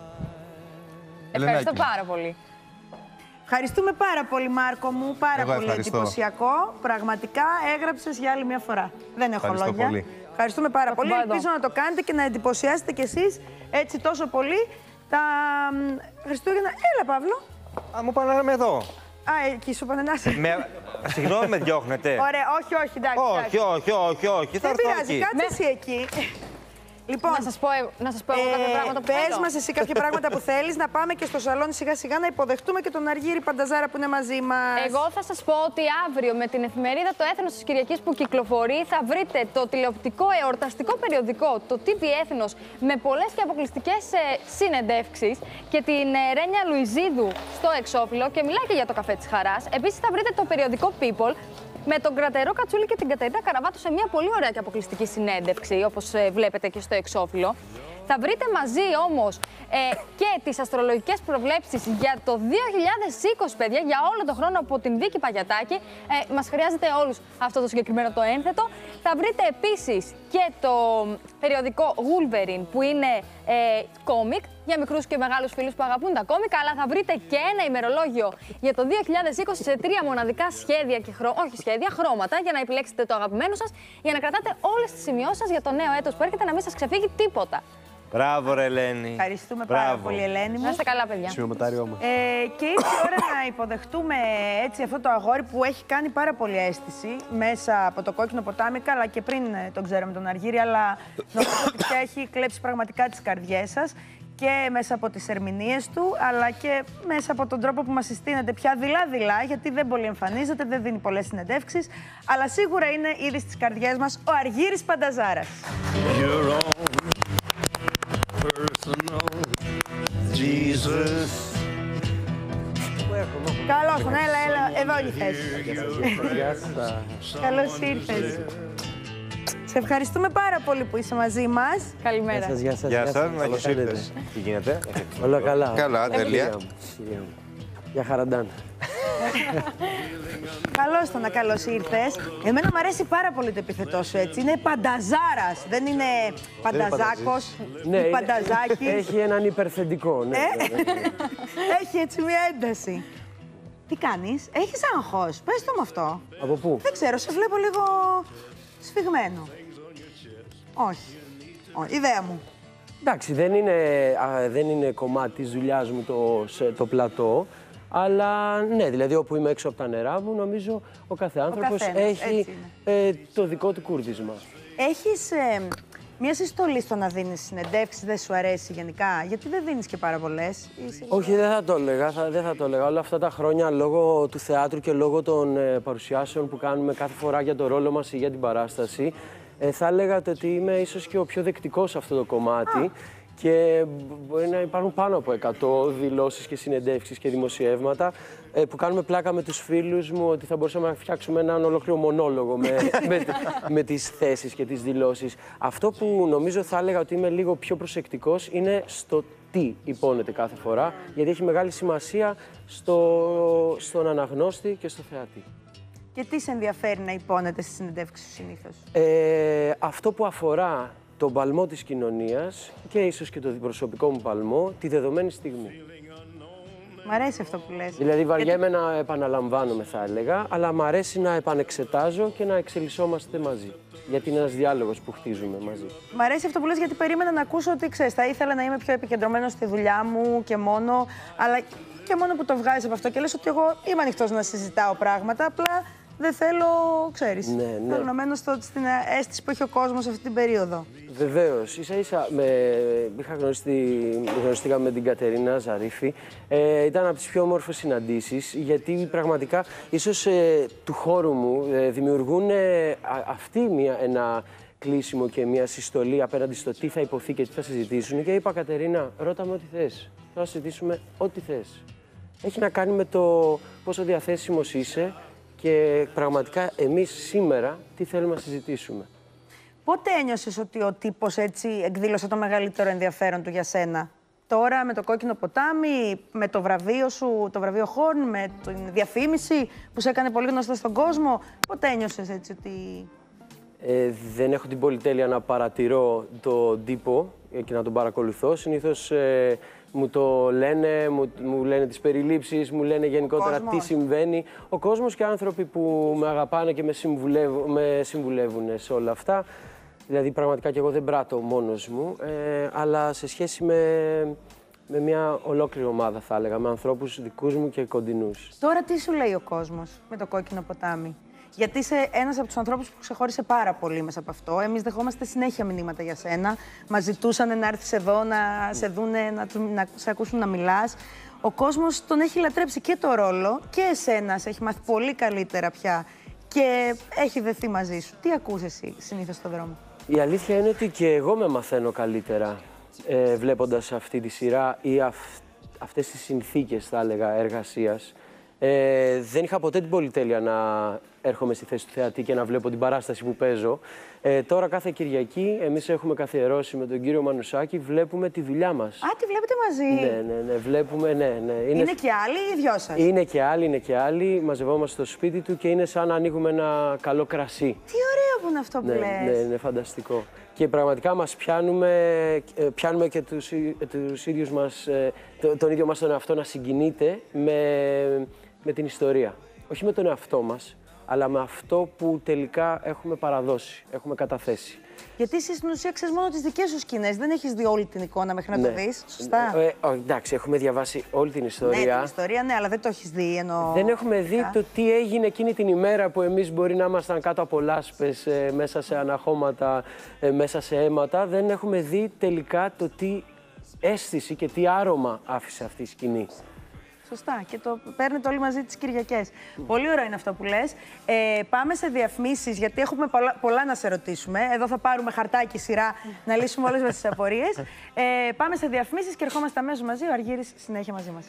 Ευχαριστώ πάρα πολύ. Ευχαριστούμε πάρα πολύ, Μάρκο μου. Πάρα Εγώ πολύ ευχαριστώ. εντυπωσιακό. Πραγματικά έγραψες για άλλη μια φορά. Δεν έχω Ευχαριστώ λόγια. πολύ. Ευχαριστούμε πάρα πολύ. πάω εδώ. Ελπίζω να το κάνετε και να εντυπωσιάσετε κι εσείς έτσι τόσο πολύ τα μ, Χριστούγεννα. Έλα, Παύλο. Α, μου πάνε να είμαι εδώ. Α, εκεί σου πάνε να είσαι. Με... Συγγνώμη, με διώχνετε. Ωραία, όχι, όχι, εντάξει. Όχι, όχι, όχι, όχι. Θα Δεν έρθω πειράζει, εκεί. κάτσε εσύ εκεί. Λοιπόν, να σας πω, ε- να σας πω εγώ κάποια πράγματα που πες θέλω. μας εσύ κάποια πράγματα που θέλεις, να πάμε και στο σαλόνι σιγά σιγά να υποδεχτούμε και τον Αργύρη Πανταζάρα που είναι μαζί μας. Εγώ θα σας πω ότι αύριο με την εφημερίδα Το Έθνος της Κυριακής που κυκλοφορεί θα βρείτε το τηλεοπτικό εορταστικό περιοδικό, το τι βι Έθνος, με πολλές και αποκλειστικές ε, συνεντεύξεις και την ε, Ρένια Λουιζίδου στο εξώφυλλο και μιλάει και για το καφέ της χαράς. Επίσης θα βρείτε το περιοδικό People με τον Κρατερό Κατσούλη και την Κατερίνα Καραβάτου σε μια πολύ ωραία και αποκλειστική συνέντευξη, όπως ε, βλέπετε και στο εξώφυλλο. Θα βρείτε μαζί όμως ε, και τις αστρολογικές προβλέψεις για το δύο χιλιάδες είκοσι, παιδιά, για όλο τον χρόνο από την Βίκη Παγιατάκη. Ε, μας χρειάζεται όλους αυτό το συγκεκριμένο το ένθετο. Θα βρείτε επίσης και το περιοδικό Wolverine, που είναι ε, κόμικ για μικρούς και μεγάλους φίλους που αγαπούν τα κόμικ, αλλά θα βρείτε και ένα ημερολόγιο για το δύο χιλιάδες είκοσι σε τρία μοναδικά σχέδια και χρώματα, όχι σχέδια, χρώματα, για να επιλέξετε το αγαπημένο σας, για να κρατάτε όλες τις σημειώσεις σας για το νέο έτος που έρχεται, να μην σας ξεφύγει τίποτα. Μπράβο, ρε Ελένη. Ευχαριστούμε Μπράβο. πάρα πολύ, Ελένη μου. Να είστε καλά, παιδιά. Σημειωματάριό μας. Ε, και ήρθε η ώρα να υποδεχτούμε έτσι αυτό το αγόρι που έχει κάνει πάρα πολύ αίσθηση μέσα από το κόκκινο ποτάμι, αλλά και πριν ε, τον ξέραμε τον Αργύρη, αλλά νομίζω ότι πια έχει κλέψει πραγματικά τις καρδιές σας και μέσα από τις ερμηνείες του, αλλά και μέσα από τον τρόπο που μας συστήνεται πια δειλά-δειλά, γιατί δεν πολύ εμφανίζεται, δεν δίνει πολλές συνεντεύξεις, αλλά σίγουρα είναι ήδη στις καρδιές μας ο Αργύρης Πανταζάρας. Jesus. Καλώς, ναι, έλα, έλα, εδώ είναι η θέση. Καλώς ήρθες. Σε ευχαριστούμε πάρα πολύ που είσαι μαζί μας. Καλημέρα. Γεια σας, γεια σας. Γεια σας, Καλώς καλώς ήρθατε. ήρθες. Τι γίνεται? Όλα καλά. Καλά, τέλεια. Για χαραντάν. Καλώς το να καλώς ήρθες. Εμένα μου αρέσει πάρα πολύ το επίθετό σου έτσι. Είναι πανταζάρας, δεν είναι πανταζάκος Ναι, ή είναι- πανταζάκης. Έχει έναν υπερθεντικό, ναι. Ε? ναι, ναι, ναι. Έχει έτσι μια ένταση. Τι κάνεις, έχεις άγχος, πες το με αυτό. Από πού? Δεν ξέρω, σε βλέπω λίγο σφιγμένο. Όχι, Όχι, ιδέα μου. Εντάξει, δεν είναι, α, δεν είναι κομμάτι της δουλειάς μου το, σε- το πλατό, αλλά ναι, δηλαδή όπου είμαι έξω από τα νερά μου, νομίζω ο κάθε άνθρωπος καθένας, έχει έτσι ε, το δικό του κούρδισμα. Έχεις ε, μια συστολή στο να δίνεις συνεντεύξεις, δεν σου αρέσει γενικά, γιατί δεν δίνεις και πάρα πολλές. Είσαι... Όχι, δεν θα το έλεγα, θα, δεν θα το έλεγα. Όλα αυτά τα χρόνια, λόγω του θεάτρου και λόγω των ε, παρουσιάσεων που κάνουμε κάθε φορά για το ρόλο μας ή για την παράσταση, ε, θα έλεγα ότι είμαι ίσως και ο πιο δεκτικός σε αυτό το κομμάτι. Και μπορεί να υπάρχουν πάνω από εκατό δηλώσεις και συνεντεύξεις και δημοσιεύματα ε, που κάνουμε πλάκα με τους φίλους μου ότι θα μπορούσαμε να φτιάξουμε έναν ολόκληρο μονόλογο με, με, με τις θέσεις και τις δηλώσεις. Αυτό που νομίζω θα έλεγα ότι είμαι λίγο πιο προσεκτικός είναι στο τι υπόνεται κάθε φορά, γιατί έχει μεγάλη σημασία στο, στον αναγνώστη και στο θεατή. Και τι σε ενδιαφέρει να υπόνεται στη συνεντεύξη σου συνήθως? Ε, αυτό που αφορά τον παλμό της κοινωνίας και ίσως και το προσωπικό μου παλμό τη δεδομένη στιγμή. Μ' αρέσει αυτό που λες. Δηλαδή βαριέμαι να επαναλαμβάνομαι θα έλεγα, αλλά μ' αρέσει να επανεξετάζω και να εξελισσόμαστε μαζί. Γιατί είναι ένας διάλογος που χτίζουμε μαζί. Μ' αρέσει αυτό που λες, γιατί περίμενα να ακούσω ότι ξέρεις, θα ήθελα να είμαι πιο επικεντρωμένος στη δουλειά μου και μόνο, αλλά και μόνο που το βγάζεις από αυτό και λες ότι εγώ είμαι ανοιχτός να συζητάω πράγματα, απλά δεν θέλω, ξέρεις, Ναι, ναι. θέλω να μένω στο, στην αίσθηση που έχει ο κόσμος αυτή την περίοδο. Βεβαίως, ίσα ίσα με... είχα γνωριστεί, γνωριστήκαμε με την Κατερίνα Ζαρίφη. Ε, ήταν από τις πιο όμορφες συναντήσεις, γιατί πραγματικά ίσως ε, του χώρου μου ε, δημιουργούν ε, α- αυτοί μια, ένα, κλείσιμο και μια συστολή απέναντι στο τι θα υποθεί και τι θα συζητήσουν. Και είπα, Κατερίνα, ρώτα με ό,τι θες. Θα συζητήσουμε ό,τι θες. Έχει να κάνει με το πόσο διαθέσιμος είσαι και πραγματικά εμείς σήμερα τι θέλουμε να συζητήσουμε. Πότε ένιωσες ότι ο τύπος έτσι εκδήλωσε το μεγαλύτερο ενδιαφέρον του για σένα? Τώρα με το Κόκκινο ποτάμι, με το βραβείο σου, το βραβείο Χόρν, με την διαφήμιση που σε έκανε πολύ γνωστό στον κόσμο. Πότε ένιωσες έτσι ότι... Ε, δεν έχω την πολυτέλεια να παρατηρώ τον τύπο και να τον παρακολουθώ. Συνήθως ε, μου το λένε, μου, μου λένε τις περιλήψεις, μου λένε γενικότερα τι συμβαίνει. Ο κόσμος και άνθρωποι που με αγαπάνε και με, συμβουλεύουν, με συμβουλεύουν σε όλα αυτά. Δηλαδή πραγματικά και εγώ δεν πράττω μόνος μου, ε, αλλά σε σχέση με, με μια ολόκληρη ομάδα θα έλεγα, με ανθρώπους δικούς μου και κοντινούς. Τώρα τι σου λέει ο κόσμος με το Κόκκινο ποτάμι? Γιατί είσαι ένας από τους ανθρώπους που ξεχώρισε πάρα πολύ μέσα από αυτό. Εμείς δεχόμαστε συνέχεια μηνύματα για σένα. Μας ζητούσαν να έρθεις εδώ, να σε δούνε, να, να σε ακούσουν να μιλάς. Ο κόσμος τον έχει λατρέψει και το ρόλο και εσένα, σε έχει μάθει πολύ καλύτερα πια και έχει δεθεί μαζί σου. Τι ακούς εσύ συνήθως στον δρόμο? Η αλήθεια είναι ότι και εγώ με μαθαίνω καλύτερα ε, βλέποντας αυτή τη σειρά ή αυ, αυτές τις συνθήκες, θα έλεγα, εργασίας. Ε, δεν είχα ποτέ την πολυτέλεια να έρχομαι στη θέση του θεατή και να βλέπω την παράσταση που παίζω. Ε, τώρα κάθε Κυριακή εμείς έχουμε καθιερώσει με τον κύριο Μανουσάκη, βλέπουμε τη δουλειά μας. Α, τη βλέπετε μαζί? Ναι, ναι, ναι, βλέπουμε, ναι, ναι. Είναι, είναι και άλλοι ή οι δυο σας? Είναι και άλλοι, είναι και άλλοι. Μαζευόμαστε στο σπίτι του και είναι σαν να ανοίγουμε ένα καλό κρασί. Τι ωραίο που είναι αυτό που ναι, λες. Ναι, είναι φανταστικό. Και πραγματικά μας πιάνουμε, πιάνουμε και τους, τους ίδιους μας, τον ίδιο μας τον εαυτό να συγκινείται με, με την ιστορία. Όχι με τον εαυτό μας, αλλά με αυτό που τελικά έχουμε παραδώσει, έχουμε καταθέσει. Γιατί εσύ στην ουσία ξέρεις μόνο τις δικές σου σκηνές, δεν έχεις δει όλη την εικόνα μέχρι να ναι. το δεις, σωστά? Ε, ε, εντάξει, έχουμε διαβάσει όλη την ιστορία. Ναι, την ιστορία, ναι, αλλά δεν το έχεις δει, εννοώ... Δεν έχουμε δει το τι έγινε εκείνη την ημέρα που εμείς μπορεί να ήμασταν κάτω από λάσπες, ε, μέσα σε αναχώματα, ε, μέσα σε αίματα. Δεν έχουμε δει τελικά το τι αίσθηση και τι άρωμα άφησε αυτή η σκηνή. Σωστά. Και το παίρνετε όλοι μαζί τις Κυριακές. Mm. Πολύ ωραίο είναι αυτό που λες. Ε, πάμε σε διαφημίσεις, γιατί έχουμε πολλά, πολλά να σε ρωτήσουμε. Εδώ θα πάρουμε χαρτάκι σειρά να λύσουμε όλες μας τις απορίες. Ε, πάμε σε διαφημίσεις και ερχόμαστε αμέσως μαζί. Ο Αργύρης συνέχεια μαζί μας.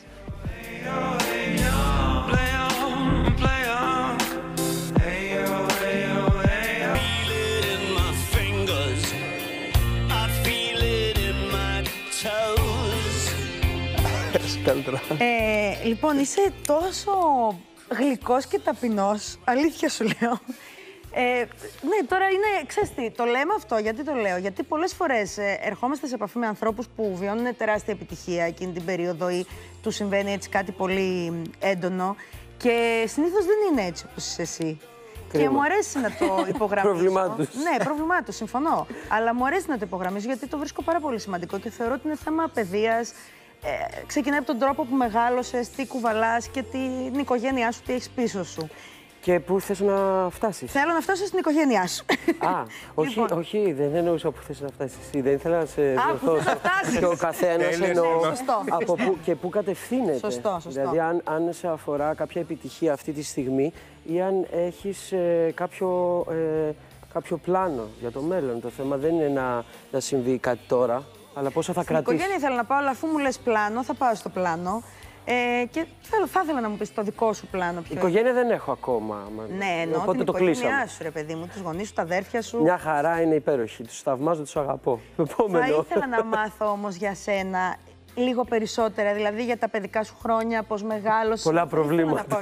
Ε, λοιπόν, είσαι τόσο γλυκός και ταπεινός, αλήθεια σου λέω. Ε, ναι, τώρα είναι, ξέρεις τι, το λέμε αυτό, γιατί το λέω, γιατί πολλές φορές ε, ερχόμαστε σε επαφή με ανθρώπους που βιώνουν τεράστια επιτυχία εκείνη την περίοδο ή του συμβαίνει έτσι κάτι πολύ έντονο και συνήθως δεν είναι έτσι όπως είσαι εσύ. Κρίμα. Και μου αρέσει να το υπογραμμίσω. Πρόβλημά τους. Ναι, πρόβλημά τους, συμφωνώ. Αλλά μου αρέσει να το υπογραμμίσω γιατί το βρίσκω πάρα πολύ σημαντικό και θεωρώ ότι είναι θέμα παιδείας. Ε, ξεκινάει από τον τρόπο που μεγάλωσες, τι κουβαλάς και την οικογένειά σου, τι έχεις πίσω σου. Και πού θες να φτάσεις? Θέλω να φτάσω στην οικογένειά σου. Α, όχι, λοιπόν. όχι, δεν εννοούσα που θες να φτάσεις εσύ. Δεν ήθελα να σε διορθώσω. Και ο καθένας εννοώ από πού και πού κατευθύνεται. Σωστό, σωστό. Δηλαδή, αν, αν σε αφορά κάποια επιτυχία αυτή τη στιγμή ή αν έχεις ε, κάποιο, ε, κάποιο πλάνο για το μέλλον. Το θέμα δεν είναι να, να συμβεί κάτι τώρα, αλλά πόσο θα κρατήσει. Στην οικογένεια ήθελα να πάω, αλλά αφού μου λες πλάνο, θα πάω στο πλάνο. Ε, και θα, θα ήθελα να μου πεις το δικό σου πλάνο. Ποιο οικογένεια είναι. Δεν έχω ακόμα. Ναι, εννοώ οπότε την το οικογένειά σου, ρε παιδί μου, τους γονείς σου, τα αδέρφια σου. Μια χαρά, είναι υπέροχη. Τους θαυμάζω, τους αγαπώ. Θα ήθελα να μάθω όμως για σένα λίγο περισσότερα, δηλαδή για τα παιδικά σου χρόνια, πώς μεγάλωσες. Πολλά προβλήματα.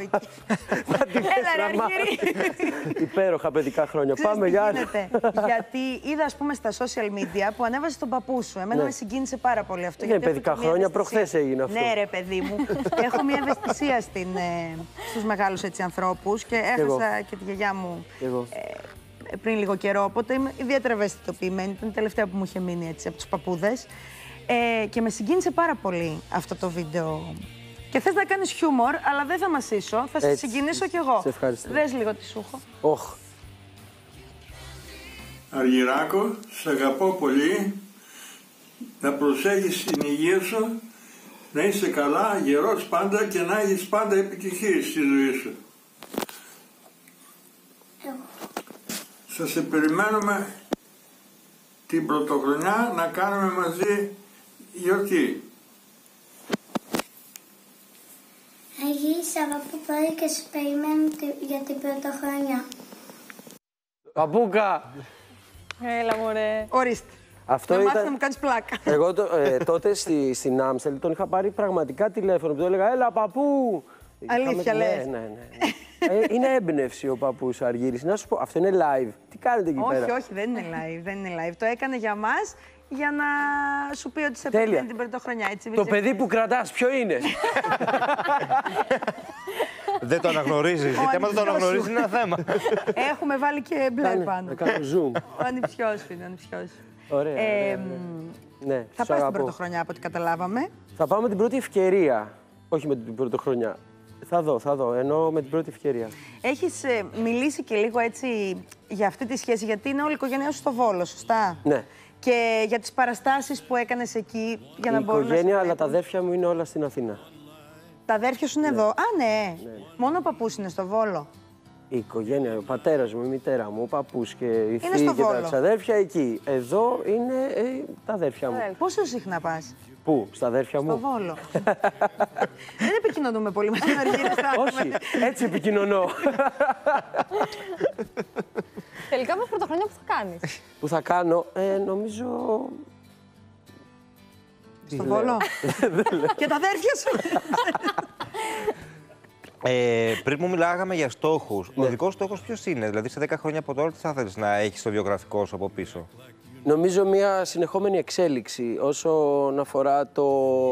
Έλα ρε Αργύρη. Υπέροχα παιδικά χρόνια. Πάμε για άλλη. Γιατί είδα, ας πούμε, στα social media που ανέβασε τον παππού σου. Εμένα με συγκίνησε πάρα πολύ αυτό. Ναι, παιδικά χρόνια, προχθές έγινε αυτό. Ναι ρε παιδί μου. Έχω μια ευαισθησία στους μεγάλους έτσι ανθρώπους και έχασα και τη γιαγιά μου πριν λίγο καιρό, οπότε είμαι ιδιαίτερα ευαισθητοποιημένη. Ήταν η τελευταία που μου είχε μείνει έτσι από τους παππούδες. Ε, και με συγκίνησε πάρα πολύ αυτό το βίντεο. Και θες να κάνεις χιούμορ, αλλά δεν θα μασίσω, θα σε συγκινήσω κι εγώ. Σε ευχαριστώ. Δες λίγο τι σου έχω. Oh. Αργυράκο, σ' αγαπώ πολύ. Να προσέχεις την υγεία σου, να είσαι καλά, γερός πάντα και να έχεις πάντα επιτυχίες στη ζωή σου. Θα σε περιμένουμε την πρωτοχρονιά να κάνουμε μαζί γιορτή. Αγίη Σαββατού πρωί και σου περιμένω για την πρωτοχρονιά. Παπούκα! Έλα μωρέ. Ορίστε. Αυτό να ήταν... μάθεις να μου κάνεις πλάκα. Εγώ το, ε, τότε στη, στην Άμστελ τον είχα πάρει πραγματικά τηλέφωνο που του έλεγα «Έλα παππού». Αλήθεια Είχαμε... λες. Ναι, ναι, ναι. ε, είναι έμπνευση ο παππούς ο Αργύρης. Να σου πω, αυτό είναι live. Τι κάνετε εκεί όχι, πέρα? Όχι, όχι, δεν είναι live. Δεν είναι live. Το έκανε για μας για να σου πει ότι σε περιμένει την πρωτοχρονιά. Έτσι, το παιδί που κρατάς ποιο είναι? Δεν το αναγνωρίζεις. Γιατί άμα δεν το αναγνωρίζεις είναι ένα θέμα. Έχουμε βάλει και μπλε πάνω. Να κάνω zoom. Ο ανιψιός σου είναι, ο ανιψιός σου. Ωραία. Ε, ναι, θα πας την πρωτοχρονιά από ό,τι καταλάβαμε. Θα πάμε την πρώτη ευκαιρία. Όχι με την πρωτοχρονιά. Θα δω, θα δω. Εννοώ με την πρώτη ευκαιρία. Έχεις ε, μιλήσει και λίγο έτσι για αυτή τη σχέση, γιατί είναι όλη η οικογένειά σου στο Βόλο, σωστά? Ναι. Και για τις παραστάσεις που έκανες εκεί, για να η μπορούν να οικογένεια, σε αλλά τα αδέρφια μου είναι όλα στην Αθήνα. Τα αδέρφια σου είναι ναι. εδώ. Α, ναι. ναι. Μόνο ο παππούς είναι στο Βόλο. Η οικογένεια, ο πατέρας μου, η μητέρα μου, ο παππούς και η θεία και Βόλο. τα αδέρφια εκεί. Εδώ είναι ε, τα αδέρφια μου. Πόσο συχνά πας? Πού, στα αδέρφια μου? Στο Βόλο. Δεν επικοινωνούμε πολύ με τον Αργύρο. Όχι, έτσι επικοινωνώ. Τελικά με πρωτοχρονιά που θα κάνεις? Που θα κάνω, ε, νομίζω... Στο Βόλο. Και τα αδέρφια σου. Ε, πριν μου μιλάγαμε για στόχους. Ναι. Ο δικός στόχος ποιος είναι? Δηλαδή σε δέκα χρόνια από τώρα τι θα θέλεις να έχεις στο βιογραφικό σου από πίσω? Νομίζω μια συνεχόμενη εξέλιξη όσον αφορά το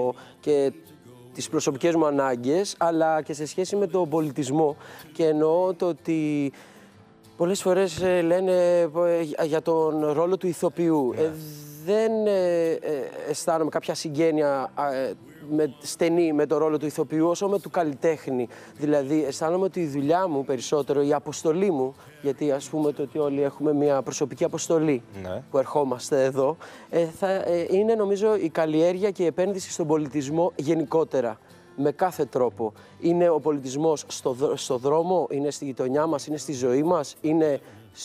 και τις προσωπικές μου ανάγκες, αλλά και σε σχέση με τον πολιτισμό. Και εννοώ το ότι πολλές φορές ε, λένε ε, για τον ρόλο του ηθοποιού. Ναι. Ε, δεν ε, ε, αισθάνομαι κάποια συγγένεια ε, με, στενή με το ρόλο του ηθοποιού όσο με του καλλιτέχνη. Δηλαδή αισθάνομαι ότι η δουλειά μου περισσότερο, η αποστολή μου, γιατί ας πούμε το ότι όλοι έχουμε μια προσωπική αποστολή ναι. που ερχόμαστε εδώ, ε, θα, ε, είναι νομίζω η καλλιέργεια και η επένδυση στον πολιτισμό γενικότερα. Με κάθε τρόπο. Είναι ο πολιτισμός στο, στο δρόμο, είναι στη γειτονιά μας, είναι στη ζωή μας, είναι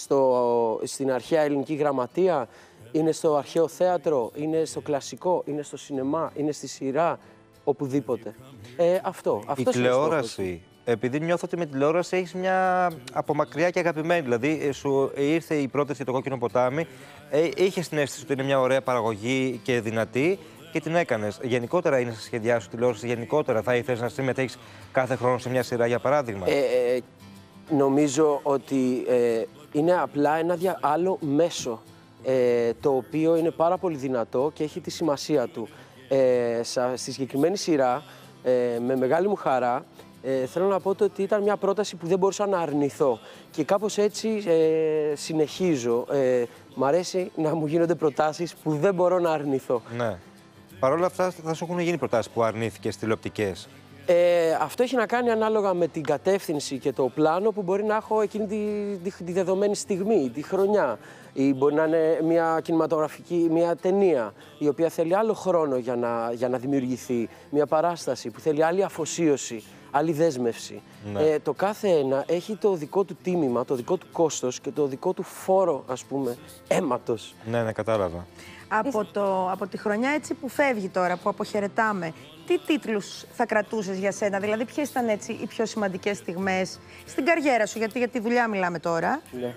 στο, στην αρχαία ελληνική γραμματεία, είναι στο αρχαίο θέατρο, είναι στο κλασικό, είναι στο σινεμά, είναι στη σειρά, οπουδήποτε. Ε, αυτό. Η τηλεόραση. Επειδή νιώθω ότι με τηλεόραση έχεις μια από μακριά και αγαπημένη. Δηλαδή, σου ήρθε η πρόταση για το Κόκκινο ποτάμι, ε, είχες την αίσθηση ότι είναι μια ωραία παραγωγή και δυνατή και την έκανες. Γενικότερα είναι στα σχέδιά σου τηλεόραση, γενικότερα θα ήθελες να συμμετέχεις κάθε χρόνο σε μια σειρά, για παράδειγμα? Ε, ε, νομίζω ότι ε, είναι απλά ένα δια, άλλο μέσο. Ε, το οποίο είναι πάρα πολύ δυνατό και έχει τη σημασία του. Ε, σα, στη συγκεκριμένη σειρά, ε, με μεγάλη μου χαρά, ε, θέλω να πω το ότι ήταν μια πρόταση που δεν μπορούσα να αρνηθώ. Και κάπως έτσι ε, συνεχίζω. Ε, μ' αρέσει να μου γίνονται προτάσεις που δεν μπορώ να αρνηθώ. Ναι. Παρ' όλα αυτά θα σου έχουν γίνει προτάσεις που αρνήθηκες τηλεοπτικές? Ε, αυτό έχει να κάνει ανάλογα με την κατεύθυνση και το πλάνο που μπορεί να έχω εκείνη τη, τη, τη δεδομένη στιγμή, τη χρονιά. Ή μπορεί να είναι μια κινηματογραφική, μια ταινία, η οποία θέλει άλλο χρόνο για να, για να δημιουργηθεί. Μια παράσταση που θέλει άλλη αφοσίωση, άλλη δέσμευση. Ναι. Ε, το κάθε ένα έχει το δικό του τίμημα, το δικό του κόστος και το δικό του φόρο, ας πούμε, αίματος. Ναι, ναι, κατάλαβα. Από, το, από τη χρονιά έτσι που φεύγει τώρα, που αποχαιρετάμε, τι τίτλους θα κρατούσες για σένα? Δηλαδή, ποιες ήταν έτσι οι πιο σημαντικές στιγμές στην καριέρα σου? Γιατί για τη δουλειά μιλάμε τώρα. Ναι.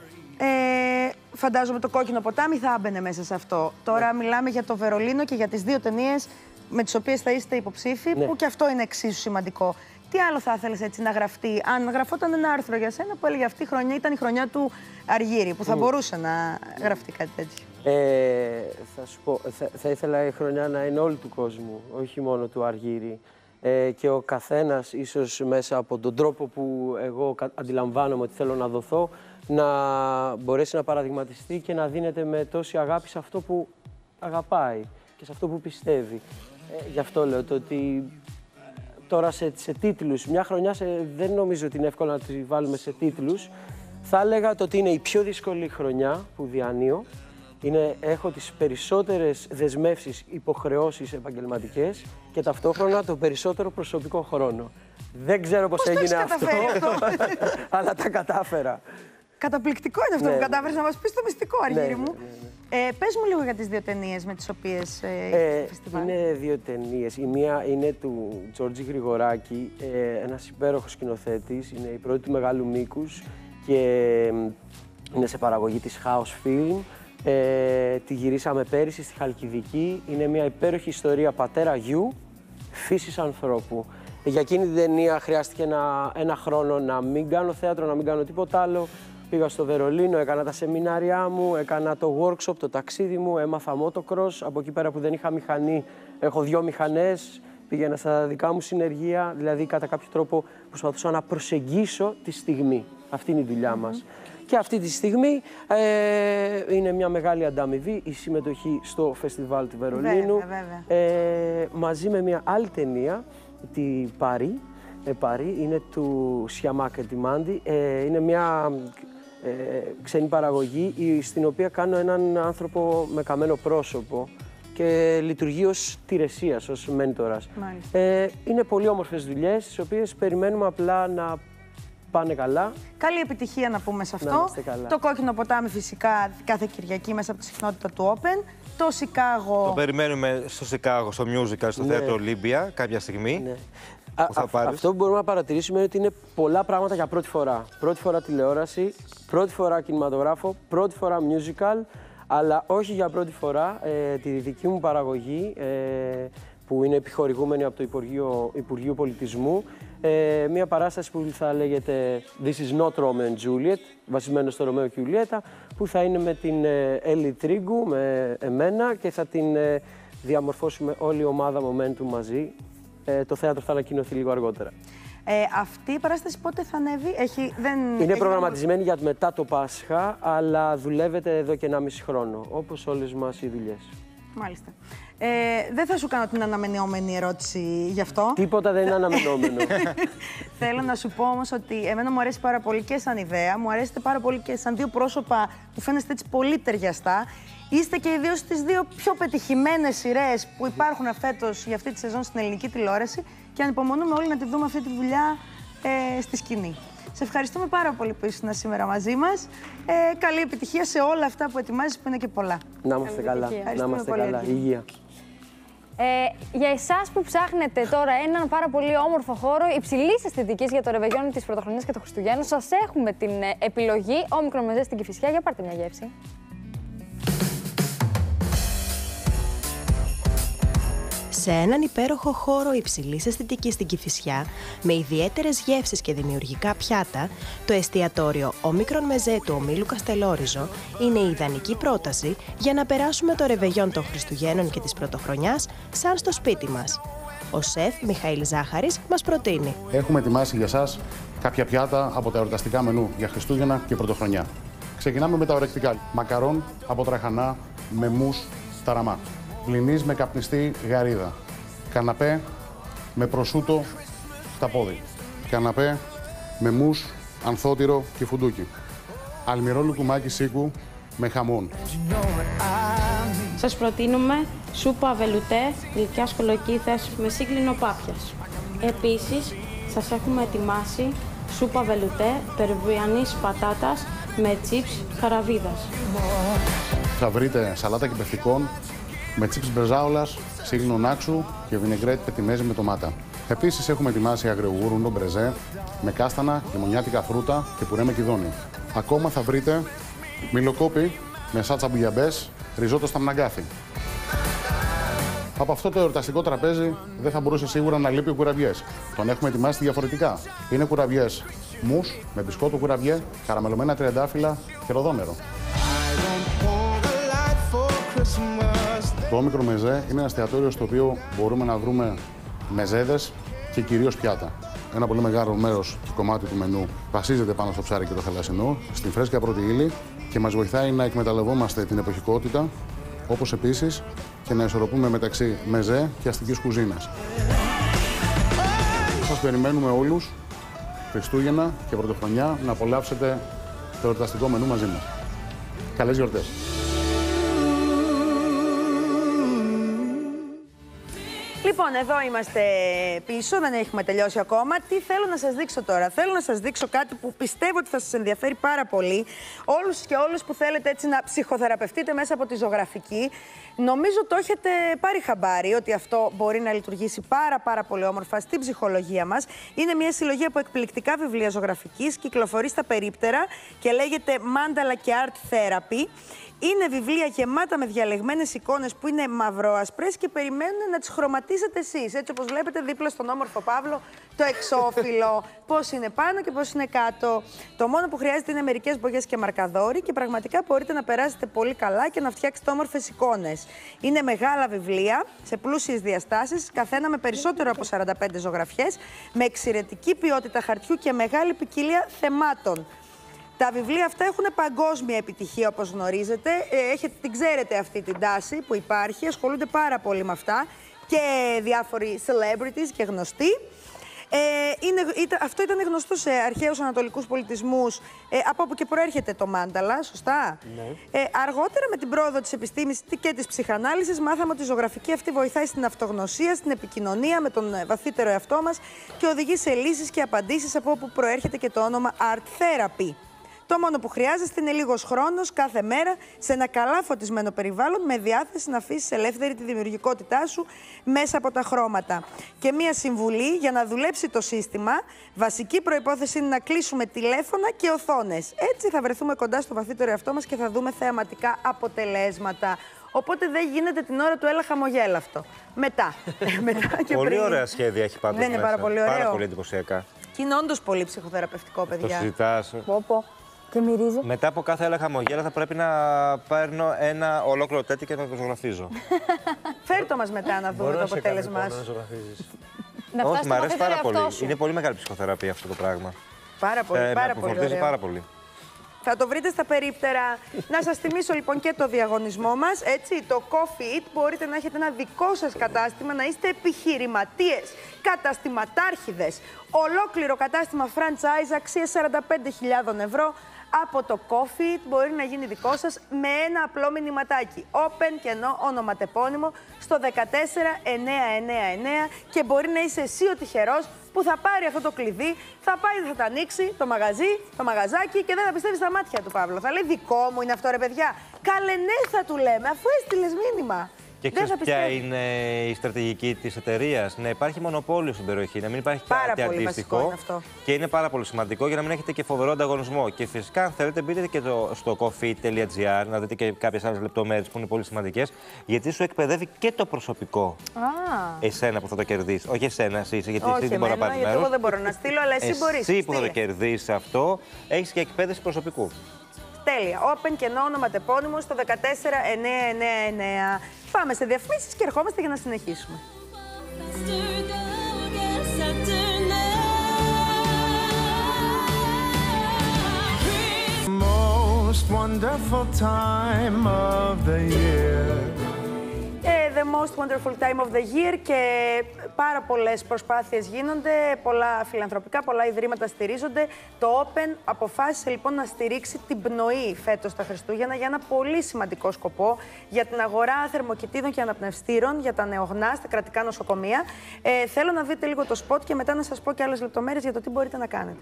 Ε, φαντάζομαι το Κόκκινο ποτάμι θα έμπαινε μέσα σε αυτό. Τώρα ναι. μιλάμε για το Βερολίνο και για τις δύο ταινίες με τις οποίες θα είστε υποψήφοι, ναι. που και αυτό είναι εξίσου σημαντικό. Τι άλλο θα ήθελες έτσι να γραφτεί, αν γραφόταν ένα άρθρο για σένα που έλεγε αυτή η χρονιά ήταν η χρονιά του Αργύρη, που θα mm. μπορούσε να γραφτεί κάτι τέτοιο? Ε, θα σου πω, θα, θα ήθελα η χρονιά να είναι όλου του κόσμου, όχι μόνο του Αργύρη. Ε, και ο καθένας, ίσως μέσα από τον τρόπο που εγώ αντιλαμβάνομαι ότι θέλω να δοθώ, να μπορέσει να παραδειγματιστεί και να δίνεται με τόση αγάπη σε αυτό που αγαπάει και σε αυτό που πιστεύει. Ε, γι' αυτό λέω το ότι τώρα σε, σε τίτλους, μια χρονιά σε, δεν νομίζω ότι είναι εύκολο να τη βάλουμε σε τίτλους. Θα έλεγα το ότι είναι η πιο δύσκολη χρονιά που διανύω. Είναι, έχω τις περισσότερες δεσμεύσεις, υποχρεώσεις επαγγελματικές και ταυτόχρονα το περισσότερο προσωπικό χρόνο. Δεν ξέρω πώς, πώς έγινε αυτό, αυτό, αλλά τα κατάφερα. Καταπληκτικό είναι αυτό Ναι, που ναι. κατάφερες να μας πεις το μυστικό, Αργύρη Ναι, μου. ναι, ναι, ναι. Ε, πες μου λίγο για τις δύο ταινίες με τις οποίες ε, Ε, έχεις το φεστιβάλ. είναι δύο ταινίες. Η μία είναι του Τζόρτζι Γρηγοράκη, ε, ένας υπέροχος σκηνοθέτης. Είναι η πρώτη του μεγάλου μήκους και ε, είναι σε παραγωγή της House Film. Ε, τη γυρίσαμε πέρυσι στη Χαλκιδική. Είναι μια υπέροχη ιστορία πατέρα γιου, φύσης ανθρώπου. Για εκείνη την ταινία χρειάστηκε ένα, ένα χρόνο να μην κάνω θέατρο, να μην κάνω τίποτα άλλο. Πήγα στο Βερολίνο, έκανα τα σεμινάρια μου, έκανα το workshop, το ταξίδι μου, έμαθα motocross. Από εκεί πέρα που δεν είχα μηχανή, έχω δύο μηχανές. Πήγαινα στα δικά μου συνεργεία, δηλαδή κατά κάποιο τρόπο προσπαθούσα να προσεγγίσω τη στιγμή. Αυτή είναι η δουλειά μας. Και αυτή τη στιγμή ε, είναι μια μεγάλη ανταμοιβή η συμμετοχή στο φεστιβάλ του Βερολίνου. Βέβαια, βέβαια. Ε, μαζί με μια άλλη ταινία, τη Παρί, ε, Παρί είναι του Σιαμάκ Ντιμάντι. Ε, είναι μια ε, ξένη παραγωγή η- στην οποία κάνω έναν άνθρωπο με καμένο πρόσωπο και λειτουργεί ως τηρεσίας, ως μέντορας. Μάλιστα. Ε, είναι πολύ όμορφες δουλειές, τις οποίες περιμένουμε απλά να πάνε καλά. Καλή επιτυχία να πούμε σε Να αυτό. είμαστε καλά. Το Κόκκινο Ποτάμι φυσικά κάθε Κυριακή μέσα από τη συχνότητα του Open. Το Σικάγο. Το περιμένουμε στο Σικάγο, στο musical, στο Ναι. θέατρο Ολύμπια κάποια στιγμή. Ναι. Που θα Α, πάρεις. αυτό που μπορούμε να παρατηρήσουμε είναι ότι είναι πολλά πράγματα για πρώτη φορά. Πρώτη φορά τηλεόραση, πρώτη φορά κινηματογράφο, πρώτη φορά musical, αλλά όχι για πρώτη φορά ε, τη δική μου παραγωγή, ε, που είναι επιχορηγούμενη από το Υπουργείο, Υπουργείο Πολιτισμού. Ε, μια παράσταση που θα λέγεται This is not Romeo and Juliet, βασισμένο στο Ρωμαίο και Ιουλιέτα, που θα είναι με την ε, Έλλη Τρίγκου, με εμένα, και θα την ε, διαμορφώσουμε όλη η ομάδα Momentum μαζί. Ε, το θέατρο θα ανακοινωθεί λίγο αργότερα. Ε, αυτή η παράσταση πότε θα ανέβει, έχει, δεν... Είναι έχει προγραμματισμένη για μετά το Πάσχα, αλλά δουλεύεται εδώ και ενάμιση χρόνο, όπως όλες μας οι δουλειές. Μάλιστα. Ε, δεν θα σου κάνω την αναμενόμενη ερώτηση γι' αυτό. Τίποτα δεν είναι αναμενόμενο. Θέλω να σου πω όμως ότι εμένα μου αρέσει πάρα πολύ και σαν ιδέα, μου αρέσετε πάρα πολύ και σαν δύο πρόσωπα που φαίνεστε έτσι πολύ ταιριαστά. Είστε και οι δύο στις δύο πιο πετυχημένες σειρές που υπάρχουν φέτος για αυτή τη σεζόν στην ελληνική τηλεόραση και ανυπομονούμε όλοι να τη δούμε αυτή τη δουλειά ε, στη σκηνή. Σε ευχαριστούμε πάρα πολύ που ήσουν σήμερα μαζί μας. Ε, καλή επιτυχία σε όλα αυτά που ετοιμάζεις, που είναι και πολλά. Να είμαστε καλά. Να Ευχαριστούμε είμαστε πολύ, καλά. Αργύρη. Υγεία. Ε, για εσάς που ψάχνετε τώρα έναν πάρα πολύ όμορφο χώρο υψηλής αισθητικής για το ρεβεγιόνι της Πρωτοχρονιάς και του Χριστουγέννου, σας έχουμε την ε, επιλογή Όμικρον Μεζέ στην Κηφισιά. Για πάρτε μια γεύση. Σε έναν υπέροχο χώρο υψηλής αισθητικής στην Κηφισιά, με ιδιαίτερες γεύσεις και δημιουργικά πιάτα, το εστιατόριο Όμικρον Μεζέ του ομίλου Καστελόριζο είναι η ιδανική πρόταση για να περάσουμε το ρεβεγιόν των Χριστουγέννων και της Πρωτοχρονιάς σαν στο σπίτι μας. Ο σεφ Μιχαήλ Ζάχαρης μας προτείνει. Έχουμε ετοιμάσει για σας κάποια πιάτα από τα εορταστικά μενού για Χριστούγεννα και Πρωτοχρονιά. Ξεκινάμε με τα ορεκτικά. Μακαρόν από τραχανά με μους ταραμά. Βληνής με καπνιστή γαρίδα. Καναπέ με προσούτο στα πόδι. Καναπέ με μους, ανθότυρο και φουντούκι. Αλμυρό λουκουμάκι σίκου με χαμόν. Σας προτείνουμε σούπα βελουτέ γλυκιάς κολοκύθας με σύγκλινο πάπιας. Επίσης, σας έχουμε ετοιμάσει σούπα βελουτέ περουβιανής πατάτας με τσίπς καραβίδας. Θα βρείτε σαλάτα κυπευτικών με τσίπς μπρεζάολας, σύγκλινο νάξου και βινεγκρέτ πετιμέζι με ντομάτα. Επίσης έχουμε ετοιμάσει αγριογούρουνο μπρεζέ με κάστανα, λιμονιάτικα φρούτα και πουρέ με κυδόνι. Ακόμα θα βρείτε μιλοκόπι με σάτσα μπουγιαμπές, ριζότο στα μναγκάθι. Από αυτό το εορταστικό τραπέζι δεν θα μπορούσε σίγουρα να λείπει ο κουραβιές. Τον έχουμε ετοιμάσει διαφορετικά. Είναι κουραβιές μους με μπισκότο κουραβιέ, καραμελωμένα τριαντάφυλλα και ροδόνερο. Το Όμικρον Μεζέ είναι ένα εστιατόριο στο οποίο μπορούμε να βρούμε μεζέδες και κυρίως πιάτα. Ένα πολύ μεγάλο μέρος και κομμάτι του μενού βασίζεται πάνω στο ψάρι και το θαλασσινό, στην φρέσκια πρώτη ύλη και μας βοηθάει να εκμεταλλευόμαστε την εποχικότητα, όπως επίσης και να ισορροπούμε μεταξύ μεζέ και αστικής κουζίνας. Σας περιμένουμε όλους Χριστούγεννα και Πρωτοχρονιά να απολαύσετε το εορταστικό μενού μαζί μας. Καλές γιορτές! Λοιπόν, εδώ είμαστε πίσω, δεν έχουμε τελειώσει ακόμα. Τι θέλω να σας δείξω τώρα? Θέλω να σας δείξω κάτι που πιστεύω ότι θα σας ενδιαφέρει πάρα πολύ. Όλους και όλους που θέλετε έτσι να ψυχοθεραπευτείτε μέσα από τη ζωγραφική. Νομίζω το έχετε πάρει χαμπάρι ότι αυτό μπορεί να λειτουργήσει πάρα πάρα πολύ όμορφα στην ψυχολογία μας. Είναι μια συλλογή από εκπληκτικά βιβλία ζωγραφικής, κυκλοφορεί στα περίπτερα και λέγεται Mandala και Art Therapy. Είναι βιβλία γεμάτα με διαλεγμένες εικόνες που είναι μαυρόασπρες και περιμένουν να τις χρωματίσετε εσείς. Έτσι όπως βλέπετε δίπλα στον όμορφο Παύλο, το εξώφυλλο, πώς είναι πάνω και πώς είναι κάτω. Το μόνο που χρειάζεται είναι μερικές μπογιές και μαρκαδόροι και πραγματικά μπορείτε να περάσετε πολύ καλά και να φτιάξετε όμορφες εικόνες. Είναι μεγάλα βιβλία, σε πλούσιες διαστάσεις, καθένα με περισσότερο από σαράντα πέντε ζωγραφιές, με εξαιρετική ποιότητα χαρτιού και μεγάλη ποικιλία θεμάτων. Τα βιβλία αυτά έχουν παγκόσμια επιτυχία, όπως γνωρίζετε. Έχετε, την ξέρετε αυτή την τάση που υπάρχει, ασχολούνται πάρα πολύ με αυτά και διάφοροι celebrities και γνωστοί. Ε, είναι, ήταν, αυτό ήταν γνωστό σε αρχαίους ανατολικούς πολιτισμούς, ε, από όπου και προέρχεται το μάνταλα, σωστά. Ναι. Ε, αργότερα, με την πρόοδο της επιστήμης και της ψυχανάλυσης, μάθαμε ότι η ζωγραφική αυτή βοηθάει στην αυτογνωσία, στην επικοινωνία με τον βαθύτερο εαυτό μας και οδηγεί σε λύσεις και απαντήσεις, από όπου προέρχεται και το όνομα Art Therapy. Το μόνο που χρειάζεστε είναι λίγος χρόνος κάθε μέρα σε ένα καλά φωτισμένο περιβάλλον με διάθεση να αφήσεις ελεύθερη τη δημιουργικότητά σου μέσα από τα χρώματα. Και μία συμβουλή για να δουλέψει το σύστημα, βασική προϋπόθεση είναι να κλείσουμε τηλέφωνα και οθόνες. Έτσι θα βρεθούμε κοντά στο βαθύτερο εαυτό μας και θα δούμε θεαματικά αποτελέσματα. Οπότε δεν γίνεται την ώρα του έλα χαμογέλα αυτό. Μετά. Μετά και πολύ πριν. ωραία σχέδια έχει πάντως. Δεν είναι πάρα πολύ ωραίο? Πάρα πολύ εντυπωσιακά. Και είναι όντως πολύ ψυχοθεραπευτικό, παιδιά. Το συζητάς. Πω, πω. Και μυρίζει. Μετά από κάθε έλα χαμογέλα θα πρέπει να παίρνω ένα ολόκληρο τέτοιο και να το ζωγραφίζω. Φέρ' το μας μετά να δούμε το αποτέλεσμά σου. Να Όχι, μου αρέσει πάρα πολύ. Είναι πολύ μεγάλη ψυχοθεραπεία αυτό το πράγμα. Πάρα πολύ, ε, πάρα πολύ ωραίο. Πάρα πολύ. Θα το βρείτε στα περίπτερα. Να σας θυμίσω λοιπόν και το διαγωνισμό μας. Έτσι, το Coffee It μπορείτε να έχετε ένα δικό σας κατάστημα, να είστε επιχειρηματίες, καταστηματάρχηδες. Ολόκληρο κατάστημα franchise αξία σαράντα πέντε χιλιάδες ευρώ. Από το Coffee It μπορεί να γίνει δικό σας με ένα απλό μηνυματάκι. Open κενό ονοματεπώνυμο στο δεκατέσσερα εννιακόσια ενενήντα εννέα και μπορεί να είσαι εσύ ο τυχερός που θα πάρει αυτό το κλειδί, θα πάει, θα τα ανοίξει το μαγαζί, το μαγαζάκι και δεν θα πιστεύει στα μάτια του Παύλο. Θα λέει δικό μου είναι αυτό ρε παιδιά. Καλέ ναι θα του λέμε αφού έστειλες μήνυμα. Και ξέρεις ποια είναι η στρατηγική της εταιρείας? Να υπάρχει μονοπόλιο στην περιοχή, να μην υπάρχει κάτι αντίστοιχο. Είναι αυτό. Και είναι πάρα πολύ σημαντικό για να μην έχετε και φοβερό ανταγωνισμό. Και φυσικά, αν θέλετε, μπείτε και το, στο coffee τελεία gr να δείτε και κάποιες άλλες λεπτομέρειες που είναι πολύ σημαντικές. Γιατί σου εκπαιδεύει και το προσωπικό. Α. Εσένα που θα το κερδίσεις. Όχι εσένα, εσύ, γιατί όχι εσύ δεν μπορεί να πάρει μέρος. Εγώ δεν μπορώ να στείλω, αλλά εσύ μπορείς. Εσύ που θα το κερδίσεις αυτό, έχεις και εκπαίδευση προσωπικού. Τέλεια. Open κενό ονοματεπώνυμο στο δεκατέσσερα εννιακόσια ενενήντα εννέα. Πάμε σε διαφημίσεις και ερχόμαστε για να συνεχίσουμε. Most wonderful time of the year. The most wonderful time of the year και πάρα πολλές προσπάθειες γίνονται, πολλά φιλανθρωπικά, πολλά ιδρύματα στηρίζονται. Το Open αποφάσισε λοιπόν να στηρίξει την πνοή φέτος τα Χριστούγεννα για ένα πολύ σημαντικό σκοπό, για την αγορά θερμοκοιτίδων και αναπνευστήρων για τα νεογνά στα κρατικά νοσοκομεία. Ε, θέλω να δείτε λίγο το σποτ και μετά να σας πω και άλλες λεπτομέρειες για το τι μπορείτε να κάνετε.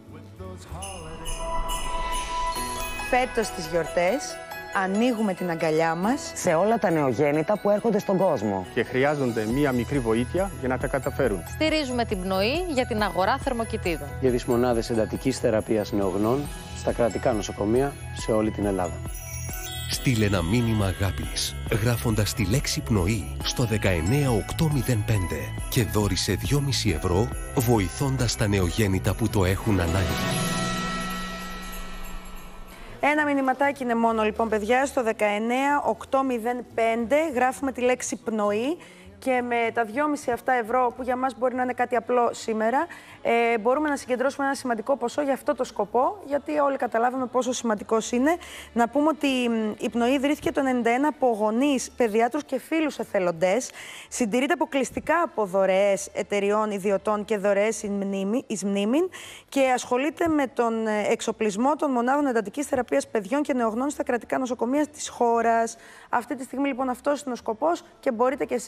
Φέτος στις γιορτές ανοίγουμε την αγκαλιά μας σε όλα τα νεογέννητα που έρχονται στον κόσμο και χρειάζονται μία μικρή βοήθεια για να τα καταφέρουν. Στηρίζουμε την πνοή για την αγορά θερμοκοιτίδων. Για τις μονάδες εντατικής θεραπείας νεογνών στα κρατικά νοσοκομεία σε όλη την Ελλάδα. Στείλε ένα μήνυμα αγάπης γράφοντας τη λέξη πνοή στο δεκαεννέα οκτακόσια πέντε και δώρισε δυόμισι ευρώ βοηθώντας τα νεογέννητα που το έχουν ανάγκη. Ένα μηνυματάκι είναι μόνο λοιπόν παιδιά στο δεκαεννέα οκτακόσια πέντε, γράφουμε τη λέξη πνοή και με τα δυόμισι αυτά ευρώ που για μας μπορεί να είναι κάτι απλό σήμερα ε, μπορούμε να συγκεντρώσουμε ένα σημαντικό ποσό για αυτό το σκοπό, γιατί όλοι καταλάβαμε πόσο σημαντικός είναι. Να πούμε ότι η πνοή ιδρύθηκε το ενενήντα ένα από γονείς, παιδιάτρους και φίλους εθελοντές. Συντηρείται αποκλειστικά από δωρεές εταιριών, ιδιωτών και δωρεές εις μνήμην και ασχολείται με τον εξοπλισμό των μονάδων εντατικής θεραπείας παιδιών και νεογνών στα κρατικά νοσοκομεία της χώρας. Αυτή τη στιγμή λοιπόν αυτός είναι ο σκοπός και μπορείτε και εσείς να τον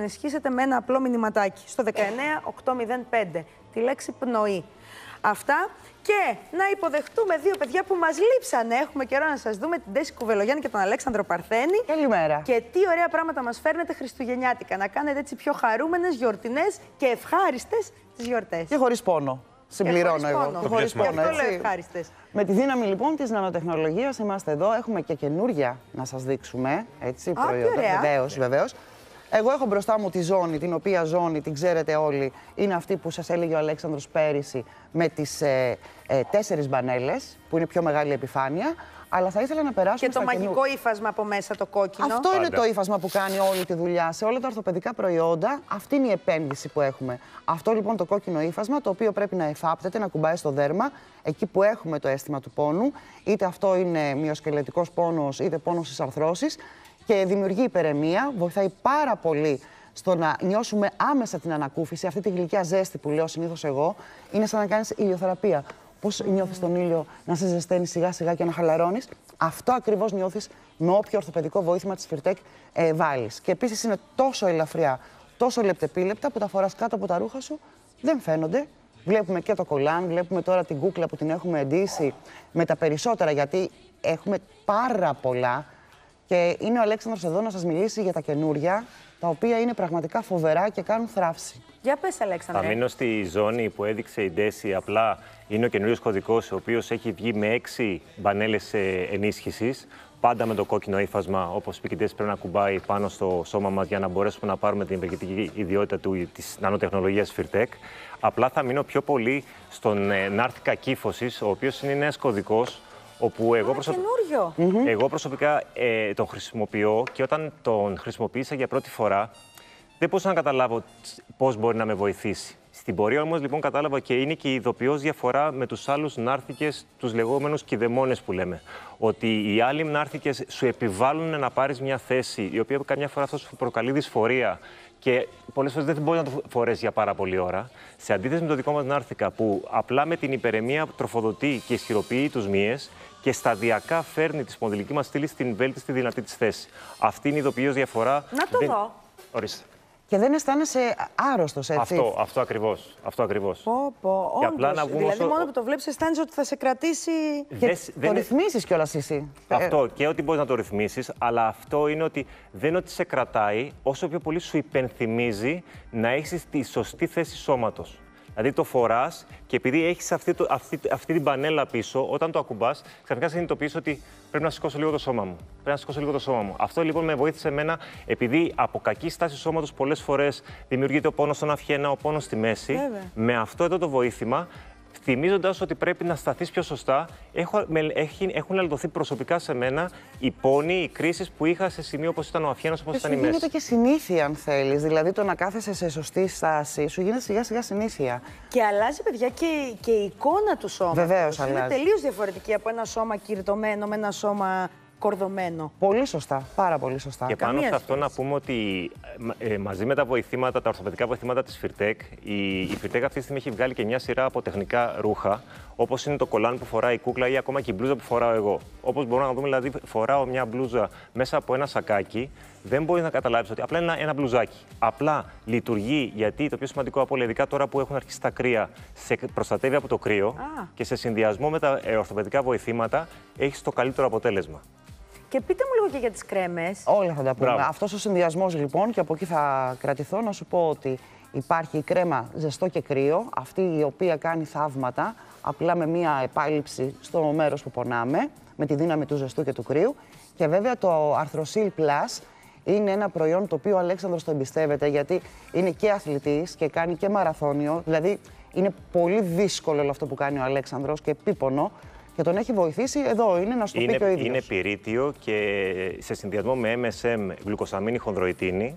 ενισχύσετε με ένα απλό μηνυματάκι στο δεκαεννέα οκτακόσια πέντε, τη λέξη πνοή. Αυτά. Και να υποδεχτούμε δύο παιδιά που μας λείψανε. Έχουμε καιρό να σας δούμε, την Τέση Κουβελογιάννη και τον Αλέξανδρο Παρθένη. Καλημέρα. Και τι ωραία πράγματα μας φέρνετε χριστουγεννιάτικα. Να κάνετε έτσι πιο χαρούμενες, γιορτινές και ευχάριστες τις γιορτές. Και χωρίς πόνο. Συμπληρώνω εγώ. Και χωρίς πόνο. Αυτό λέω ευχάριστες. Με τη δύναμη λοιπόν της νανοτεχνολογίας είμαστε εδώ. Έχουμε και καινούρια να σας δείξουμε. Έτσι, Α, προϊόντα. ωραία. Βεβαίως, βεβαίως. Εγώ έχω μπροστά μου τη ζώνη, την οποία ζώνη την ξέρετε όλοι, είναι αυτή που σας έλεγε ο Αλέξανδρος πέρυσι με τις ε, ε, τέσσερις μπανέλες, που είναι πιο μεγάλη επιφάνεια. Αλλά θα ήθελα να περάσουμε και το στα μαγικό καινού... ύφασμα από μέσα, το κόκκινο. Αυτό Πάντα. είναι το ύφασμα που κάνει όλη τη δουλειά σε όλα τα ορθοπαιδικά προϊόντα. Αυτή είναι η επένδυση που έχουμε. Αυτό λοιπόν το κόκκινο ύφασμα, το οποίο πρέπει να εφάπτεται, να κουμπάει στο δέρμα, εκεί που έχουμε το αίσθημα του πόνου. Είτε αυτό είναι μυοσκελετικός πόνος, είτε πόνος στις αρθρώσεις. Και δημιουργεί υπερεμία, βοηθάει πάρα πολύ στο να νιώσουμε άμεσα την ανακούφιση. Αυτή τη γλυκιά ζέστη που λέω συνήθως εγώ, είναι σαν να κάνεις ηλιοθεραπεία. Πώς νιώθεις τον ήλιο να σε ζεσταίνει σιγά σιγά και να χαλαρώνεις. Αυτό ακριβώς νιώθεις με όποιο ορθοπαιδικό βοήθημα της Φιρτέκ ε, βάλεις. Και επίσης είναι τόσο ελαφριά, τόσο λεπτεπίλεπτα που τα φοράς κάτω από τα ρούχα σου, δεν φαίνονται. Βλέπουμε και το κολάν, βλέπουμε τώρα την κούκλα που την έχουμε εντύσει με τα περισσότερα, γιατί έχουμε πάρα πολλά. Και είναι ο Αλέξανδρος εδώ να σας μιλήσει για τα καινούρια, τα οποία είναι πραγματικά φοβερά και κάνουν θράψη. Για πες, Αλέξανδρε. Θα μείνω στη ζώνη που έδειξε η Ντέση. Απλά είναι ο καινούριος κωδικός, ο οποίος έχει βγει με έξι μπανέλες ενίσχυσης. Πάντα με το κόκκινο ύφασμα, όπως είπε η Ντέση, πρέπει να κουμπάει πάνω στο σώμα μας για να μπορέσουμε να πάρουμε την ευεργετική ιδιότητα του, της νανοτεχνολογίας Φιρτέκ. Απλά θα μείνω πιο πολύ στον ε, Νάρθηκα Κύφωσης, ο οποίος είναι νέος κωδικός. Όπου εγώ, προσωπ... mm-hmm. εγώ προσωπικά ε, τον χρησιμοποιώ και όταν τον χρησιμοποίησα για πρώτη φορά δεν μπορούσα να καταλάβω πώς μπορεί να με βοηθήσει. Στην πορεία όμως λοιπόν κατάλαβα και είναι και η ειδοποιώς διαφορά με τους άλλους νάρθηκες, τους λεγόμενους κηδεμόνες που λέμε. Ότι οι άλλοι νάρθηκες σου επιβάλλουν να πάρεις μια θέση η οποία καμιά φορά αυτό σου προκαλεί δυσφορία και πολλές φορές δεν μπορεί να το φορέσει για πάρα πολλή ώρα. Σε αντίθεση με το δικό μας νάρθηκα που απλά με την υπερεμία τροφοδοτεί και ισχυροποιεί τους μύες και σταδιακά φέρνει τη σπονδυλική μας στήλη στην βέλτιστη δυνατή της θέση. Αυτή είναι η ειδοποιώς διαφορά. Να το δεν... δω. Ορίστε. Και δεν αισθάνεσαι άρρωστος, έτσι. Αυτό, αυτό ακριβώς. Αυτό ακριβώς. Πω, πω, και απλά όντως. να Δηλαδή, όσο... μόνο που το βλέπεις, αισθάνεσαι ότι θα σε κρατήσει. Δες, και δεν το είναι... ρυθμίσεις κιόλας εσύ. Αυτό και ότι μπορείς να το ρυθμίσεις, αλλά αυτό είναι ότι δεν είναι ότι σε κρατάει, όσο πιο πολύ σου υπενθυμίζει να έχεις τη σωστή θέση σώματος. Δηλαδή το φοράς και επειδή έχεις αυτή, το, αυτή, αυτή την πανέλα πίσω, όταν το ακουμπάς, ξαφνικά συνειδητοποιείς ότι πρέπει να σηκώσω λίγο το σώμα μου. Πρέπει να σηκώσω λίγο το σώμα μου. Αυτό λοιπόν με βοήθησε εμένα, επειδή από κακή στάση σώματος πολλές φορές δημιουργείται ο πόνος στον αυχένα, ο πόνος στη μέση. Βέβαια. Με αυτό εδώ το βοήθημα, θυμίζοντας ότι πρέπει να σταθείς πιο σωστά, έχω, με, έχει, έχουν αλωτωθεί προσωπικά σε μένα οι πόνοι, οι κρίσεις που είχα σε σημείο όπως ήταν ο αυχένος, όπως ήταν η μέση. Σου γίνεται και συνήθεια, αν θέλεις. Δηλαδή, το να κάθεσαι σε σωστή στάση, σου γίνεται σιγά σιγά συνήθεια. Και αλλάζει, παιδιά, και, και η εικόνα του σώματος. Βεβαίως, είναι αλλάζει. τελείως διαφορετική από ένα σώμα κυρτωμένο με ένα σώμα κορδωμένο. Πολύ σωστά. Πάρα πολύ σωστά. Και πάνω Καμία σε αυτό σχέση. να πούμε ότι ε, μαζί με τα βοηθήματα, τα ορθοπαιδικά βοηθήματα της Φιρτέκ, η, η Φιρτέκ αυτή τη στιγμή έχει βγάλει και μια σειρά από τεχνικά ρούχα, όπως είναι το κολάν που φοράει η κούκλα ή ακόμα και η μπλούζα που φοράω εγώ. Όπως μπορούμε να δούμε, δηλαδή, φοράω μια μπλούζα μέσα από ένα σακάκι, δεν μπορεί να καταλάβει ότι απλά είναι ένα, ένα μπλουζάκι. Απλά λειτουργεί γιατί το πιο σημαντικό από όλα, ειδικά τώρα που έχουν αρχίσει τα κρύα, σε προστατεύει από το κρύο Α. και σε συνδυασμό με τα ε, ορθοπαιδικά βοηθήματα έχει το καλύτερο αποτέλεσμα. Και πείτε μου λίγο και για τις κρέμες. Όλα θα τα πούμε. Μπράβο. Αυτός ο συνδυασμός λοιπόν, και από εκεί θα κρατηθώ, να σου πω ότι υπάρχει η κρέμα ζεστό και κρύο, αυτή η οποία κάνει θαύματα, απλά με μία επάλυψη στο μέρος που πονάμε, με τη δύναμη του ζεστού και του κρύου. Και βέβαια το Arthrosil Plus είναι ένα προϊόν το οποίο ο Αλέξανδρος το εμπιστεύεται, γιατί είναι και αθλητής και κάνει και μαραθώνιο. Δηλαδή είναι πολύ δύσκολο όλο αυτό που κάνει ο Αλέξανδρος και επίπονο. Και τον έχει βοηθήσει, εδώ είναι, να σου το είναι, πει και ο ίδιος. Είναι πυρίτιο και σε συνδυασμό με εμ ες εμ, γλυκοσαμίνη χονδροϊτίνη.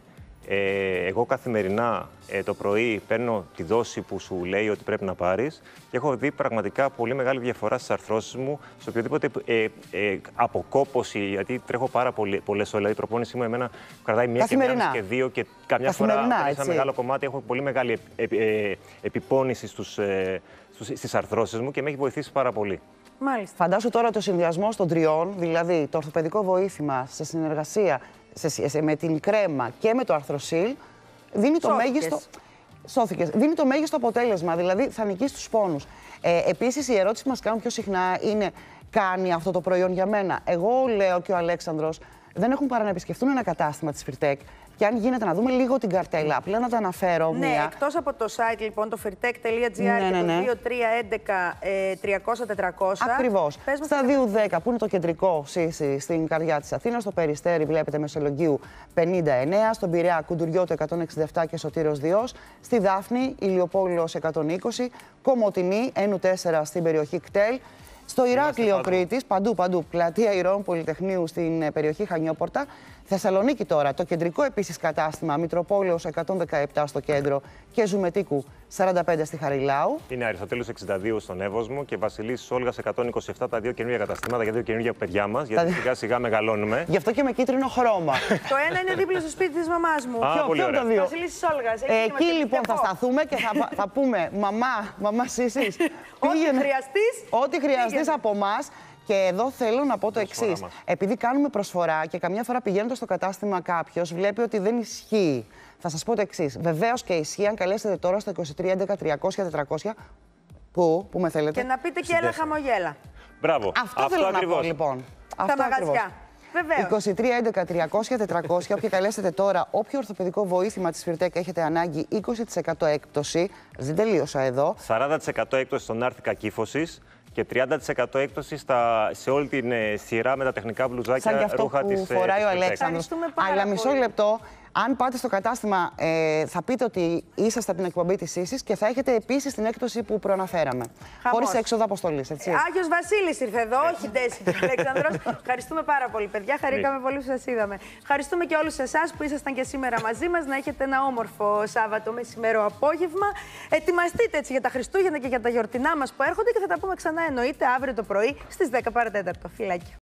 Ε, εγώ καθημερινά ε, το πρωί παίρνω τη δόση που σου λέει ότι πρέπει να πάρεις και έχω δει πραγματικά πολύ μεγάλη διαφορά στις αρθρώσεις μου, σε οποιοδήποτε ε, ε, αποκόπωση, γιατί τρέχω πάρα πολλές ώρες. Δηλαδή η προπόνησή μου εμένα κρατάει μία και μία και δύο και καμιά φορά σε ένα μεγάλο κομμάτι έχω πολύ μεγάλη ε, ε, ε, επιπόνηση στους, ε, στους, στις αρθρώσεις μου και με έχει βοηθήσει πάρα πολύ. Μάλιστα. Φαντάσου τώρα το συνδυασμό των τριών, δηλαδή το ορθοπαιδικό βοήθημα σε συνεργασία σε, σε, με την κρέμα και με το Arthrosil, δίνει το Σώθηκες. μέγιστο. Σώθηκες. Δίνει το μέγιστο αποτέλεσμα, δηλαδή θα νικήσει τους πόνους. Ε, επίσης, η ερώτηση που μας κάνουν πιο συχνά είναι: κάνει αυτό το προϊόν για μένα? Εγώ λέω και ο Αλέξανδρος δεν έχουν παρά να επισκεφτούν ένα κατάστημα της Φιρτέκ. Και αν γίνεται να δούμε λίγο την καρτέλα, απλά να τα αναφέρω. Ναι, μία. εκτός από το site λοιπόν, το firtech τελεία gr Ναι, και ναι, το ναι. δύο τρία ένα ένα τριακόσια τετρακόσια. Ακριβώς. Πες μας Στα τι- δύο δέκα που είναι το κεντρικό Σύσι στην καρδιά της Αθήνας, στο Περιστέρι βλέπετε Μεσολογγίου πενήντα εννέα, στον Πειραιά Κουντουριώτο εκατόν εξήντα επτά και Σωτήρος Διός, στη Δάφνη Ηλιοπόλεως εκατόν είκοσι, Κομοτηνή Ένου τέσσερα στην περιοχή Κτέλ, στο Ηράκλειο Κρήτης, παντού παντού, Πλατεία Ηρώων Πολυτεχνείου στην ε, περιοχή Χανιόπορτα. Θεσσαλονίκη τώρα, το κεντρικό επίσης κατάστημα Μητροπόλεως εκατόν δεκαεπτά στο κέντρο και Ζουμετίκου σαράντα πέντε στη Χαριλάου. Είναι Αριστοτέλους εξήντα δύο στον Εύωσμο και Βασιλής Όλγας εκατόν είκοσι επτά, τα δύο καινούργια καταστήματα για δύο καινούργια παιδιά μας, γιατί σιγά σιγά μεγαλώνουμε. Γι' αυτό και με κίτρινο χρώμα. Το ένα είναι δίπλα στο σπίτι της μαμάς μου. Α, Ποιο, πολύ ποιο ωραία. το δύο. Βασιλής Όλγας. Ε, εκεί λοιπόν θα σταθούμε και θα, θα πούμε μαμά, μαμά Σύσης. Ό,τι χρειαστείς. Ό,τι χρειαστείς από εμάς. Και εδώ θέλω να πω το εξής. μας. Επειδή κάνουμε προσφορά και καμιά φορά πηγαίνοντας στο κατάστημα κάποιος βλέπει ότι δεν ισχύει. Θα σας πω το εξής. Βεβαίως και ισχύει αν καλέσετε τώρα στο είκοσι τρία έντεκα τριακόσια τετρακόσια. Πού, πού με θέλετε. Και να πείτε και έλα χαμογέλα. Μπράβο. Αυτό, θέλω ακριβώς. να πω λοιπόν. Τα Αυτό μαγαζιά. ακριβώς. Βεβαίως. είκοσι τρία έντεκα τριακόσια τετρακόσια. Όποιοι καλέσετε τώρα, όποιο ορθοπαιδικό βοήθημα της Φιρτέκ έχετε ανάγκη, είκοσι τοις εκατό έκπτωση. Δεν τελείωσα εδώ. σαράντα τοις εκατό έκπτωση στον άρθικα κύφωσης και τριάντα τοις εκατό έκπτωση στα, σε όλη την ε, σειρά με τα τεχνικά μπλουζάκια Σαν και αυτό ρούχα που της φοράει ο Φιρτέκ. Αλέξανδρος. πάρα Αλλά μισό πολύ. λεπτό, αν πάτε στο κατάστημα, ε, θα πείτε ότι είσαστε από την εκπομπή της Σύσης και θα έχετε επίσης την έκπτωση που προαναφέραμε. Χωρίς έξοδο αποστολής, έτσι. Άγιος Βασίλης ήρθε εδώ, όχι Ντέσι και Αλέξανδρος. Ευχαριστούμε πάρα πολύ, παιδιά. Χαρήκαμε πολύ που σας είδαμε. Ευχαριστούμε και όλους εσάς που ήσασταν και σήμερα μαζί μας. Να έχετε ένα όμορφο Σάββατο μεσημέρο απόγευμα. Ετοιμαστείτε έτσι για τα Χριστούγεννα και για τα γιορτινά μας που έρχονται και θα τα πούμε ξανά εννοείται αύριο το πρωί στις δέκα παρά τέταρτο. Φιλάκια.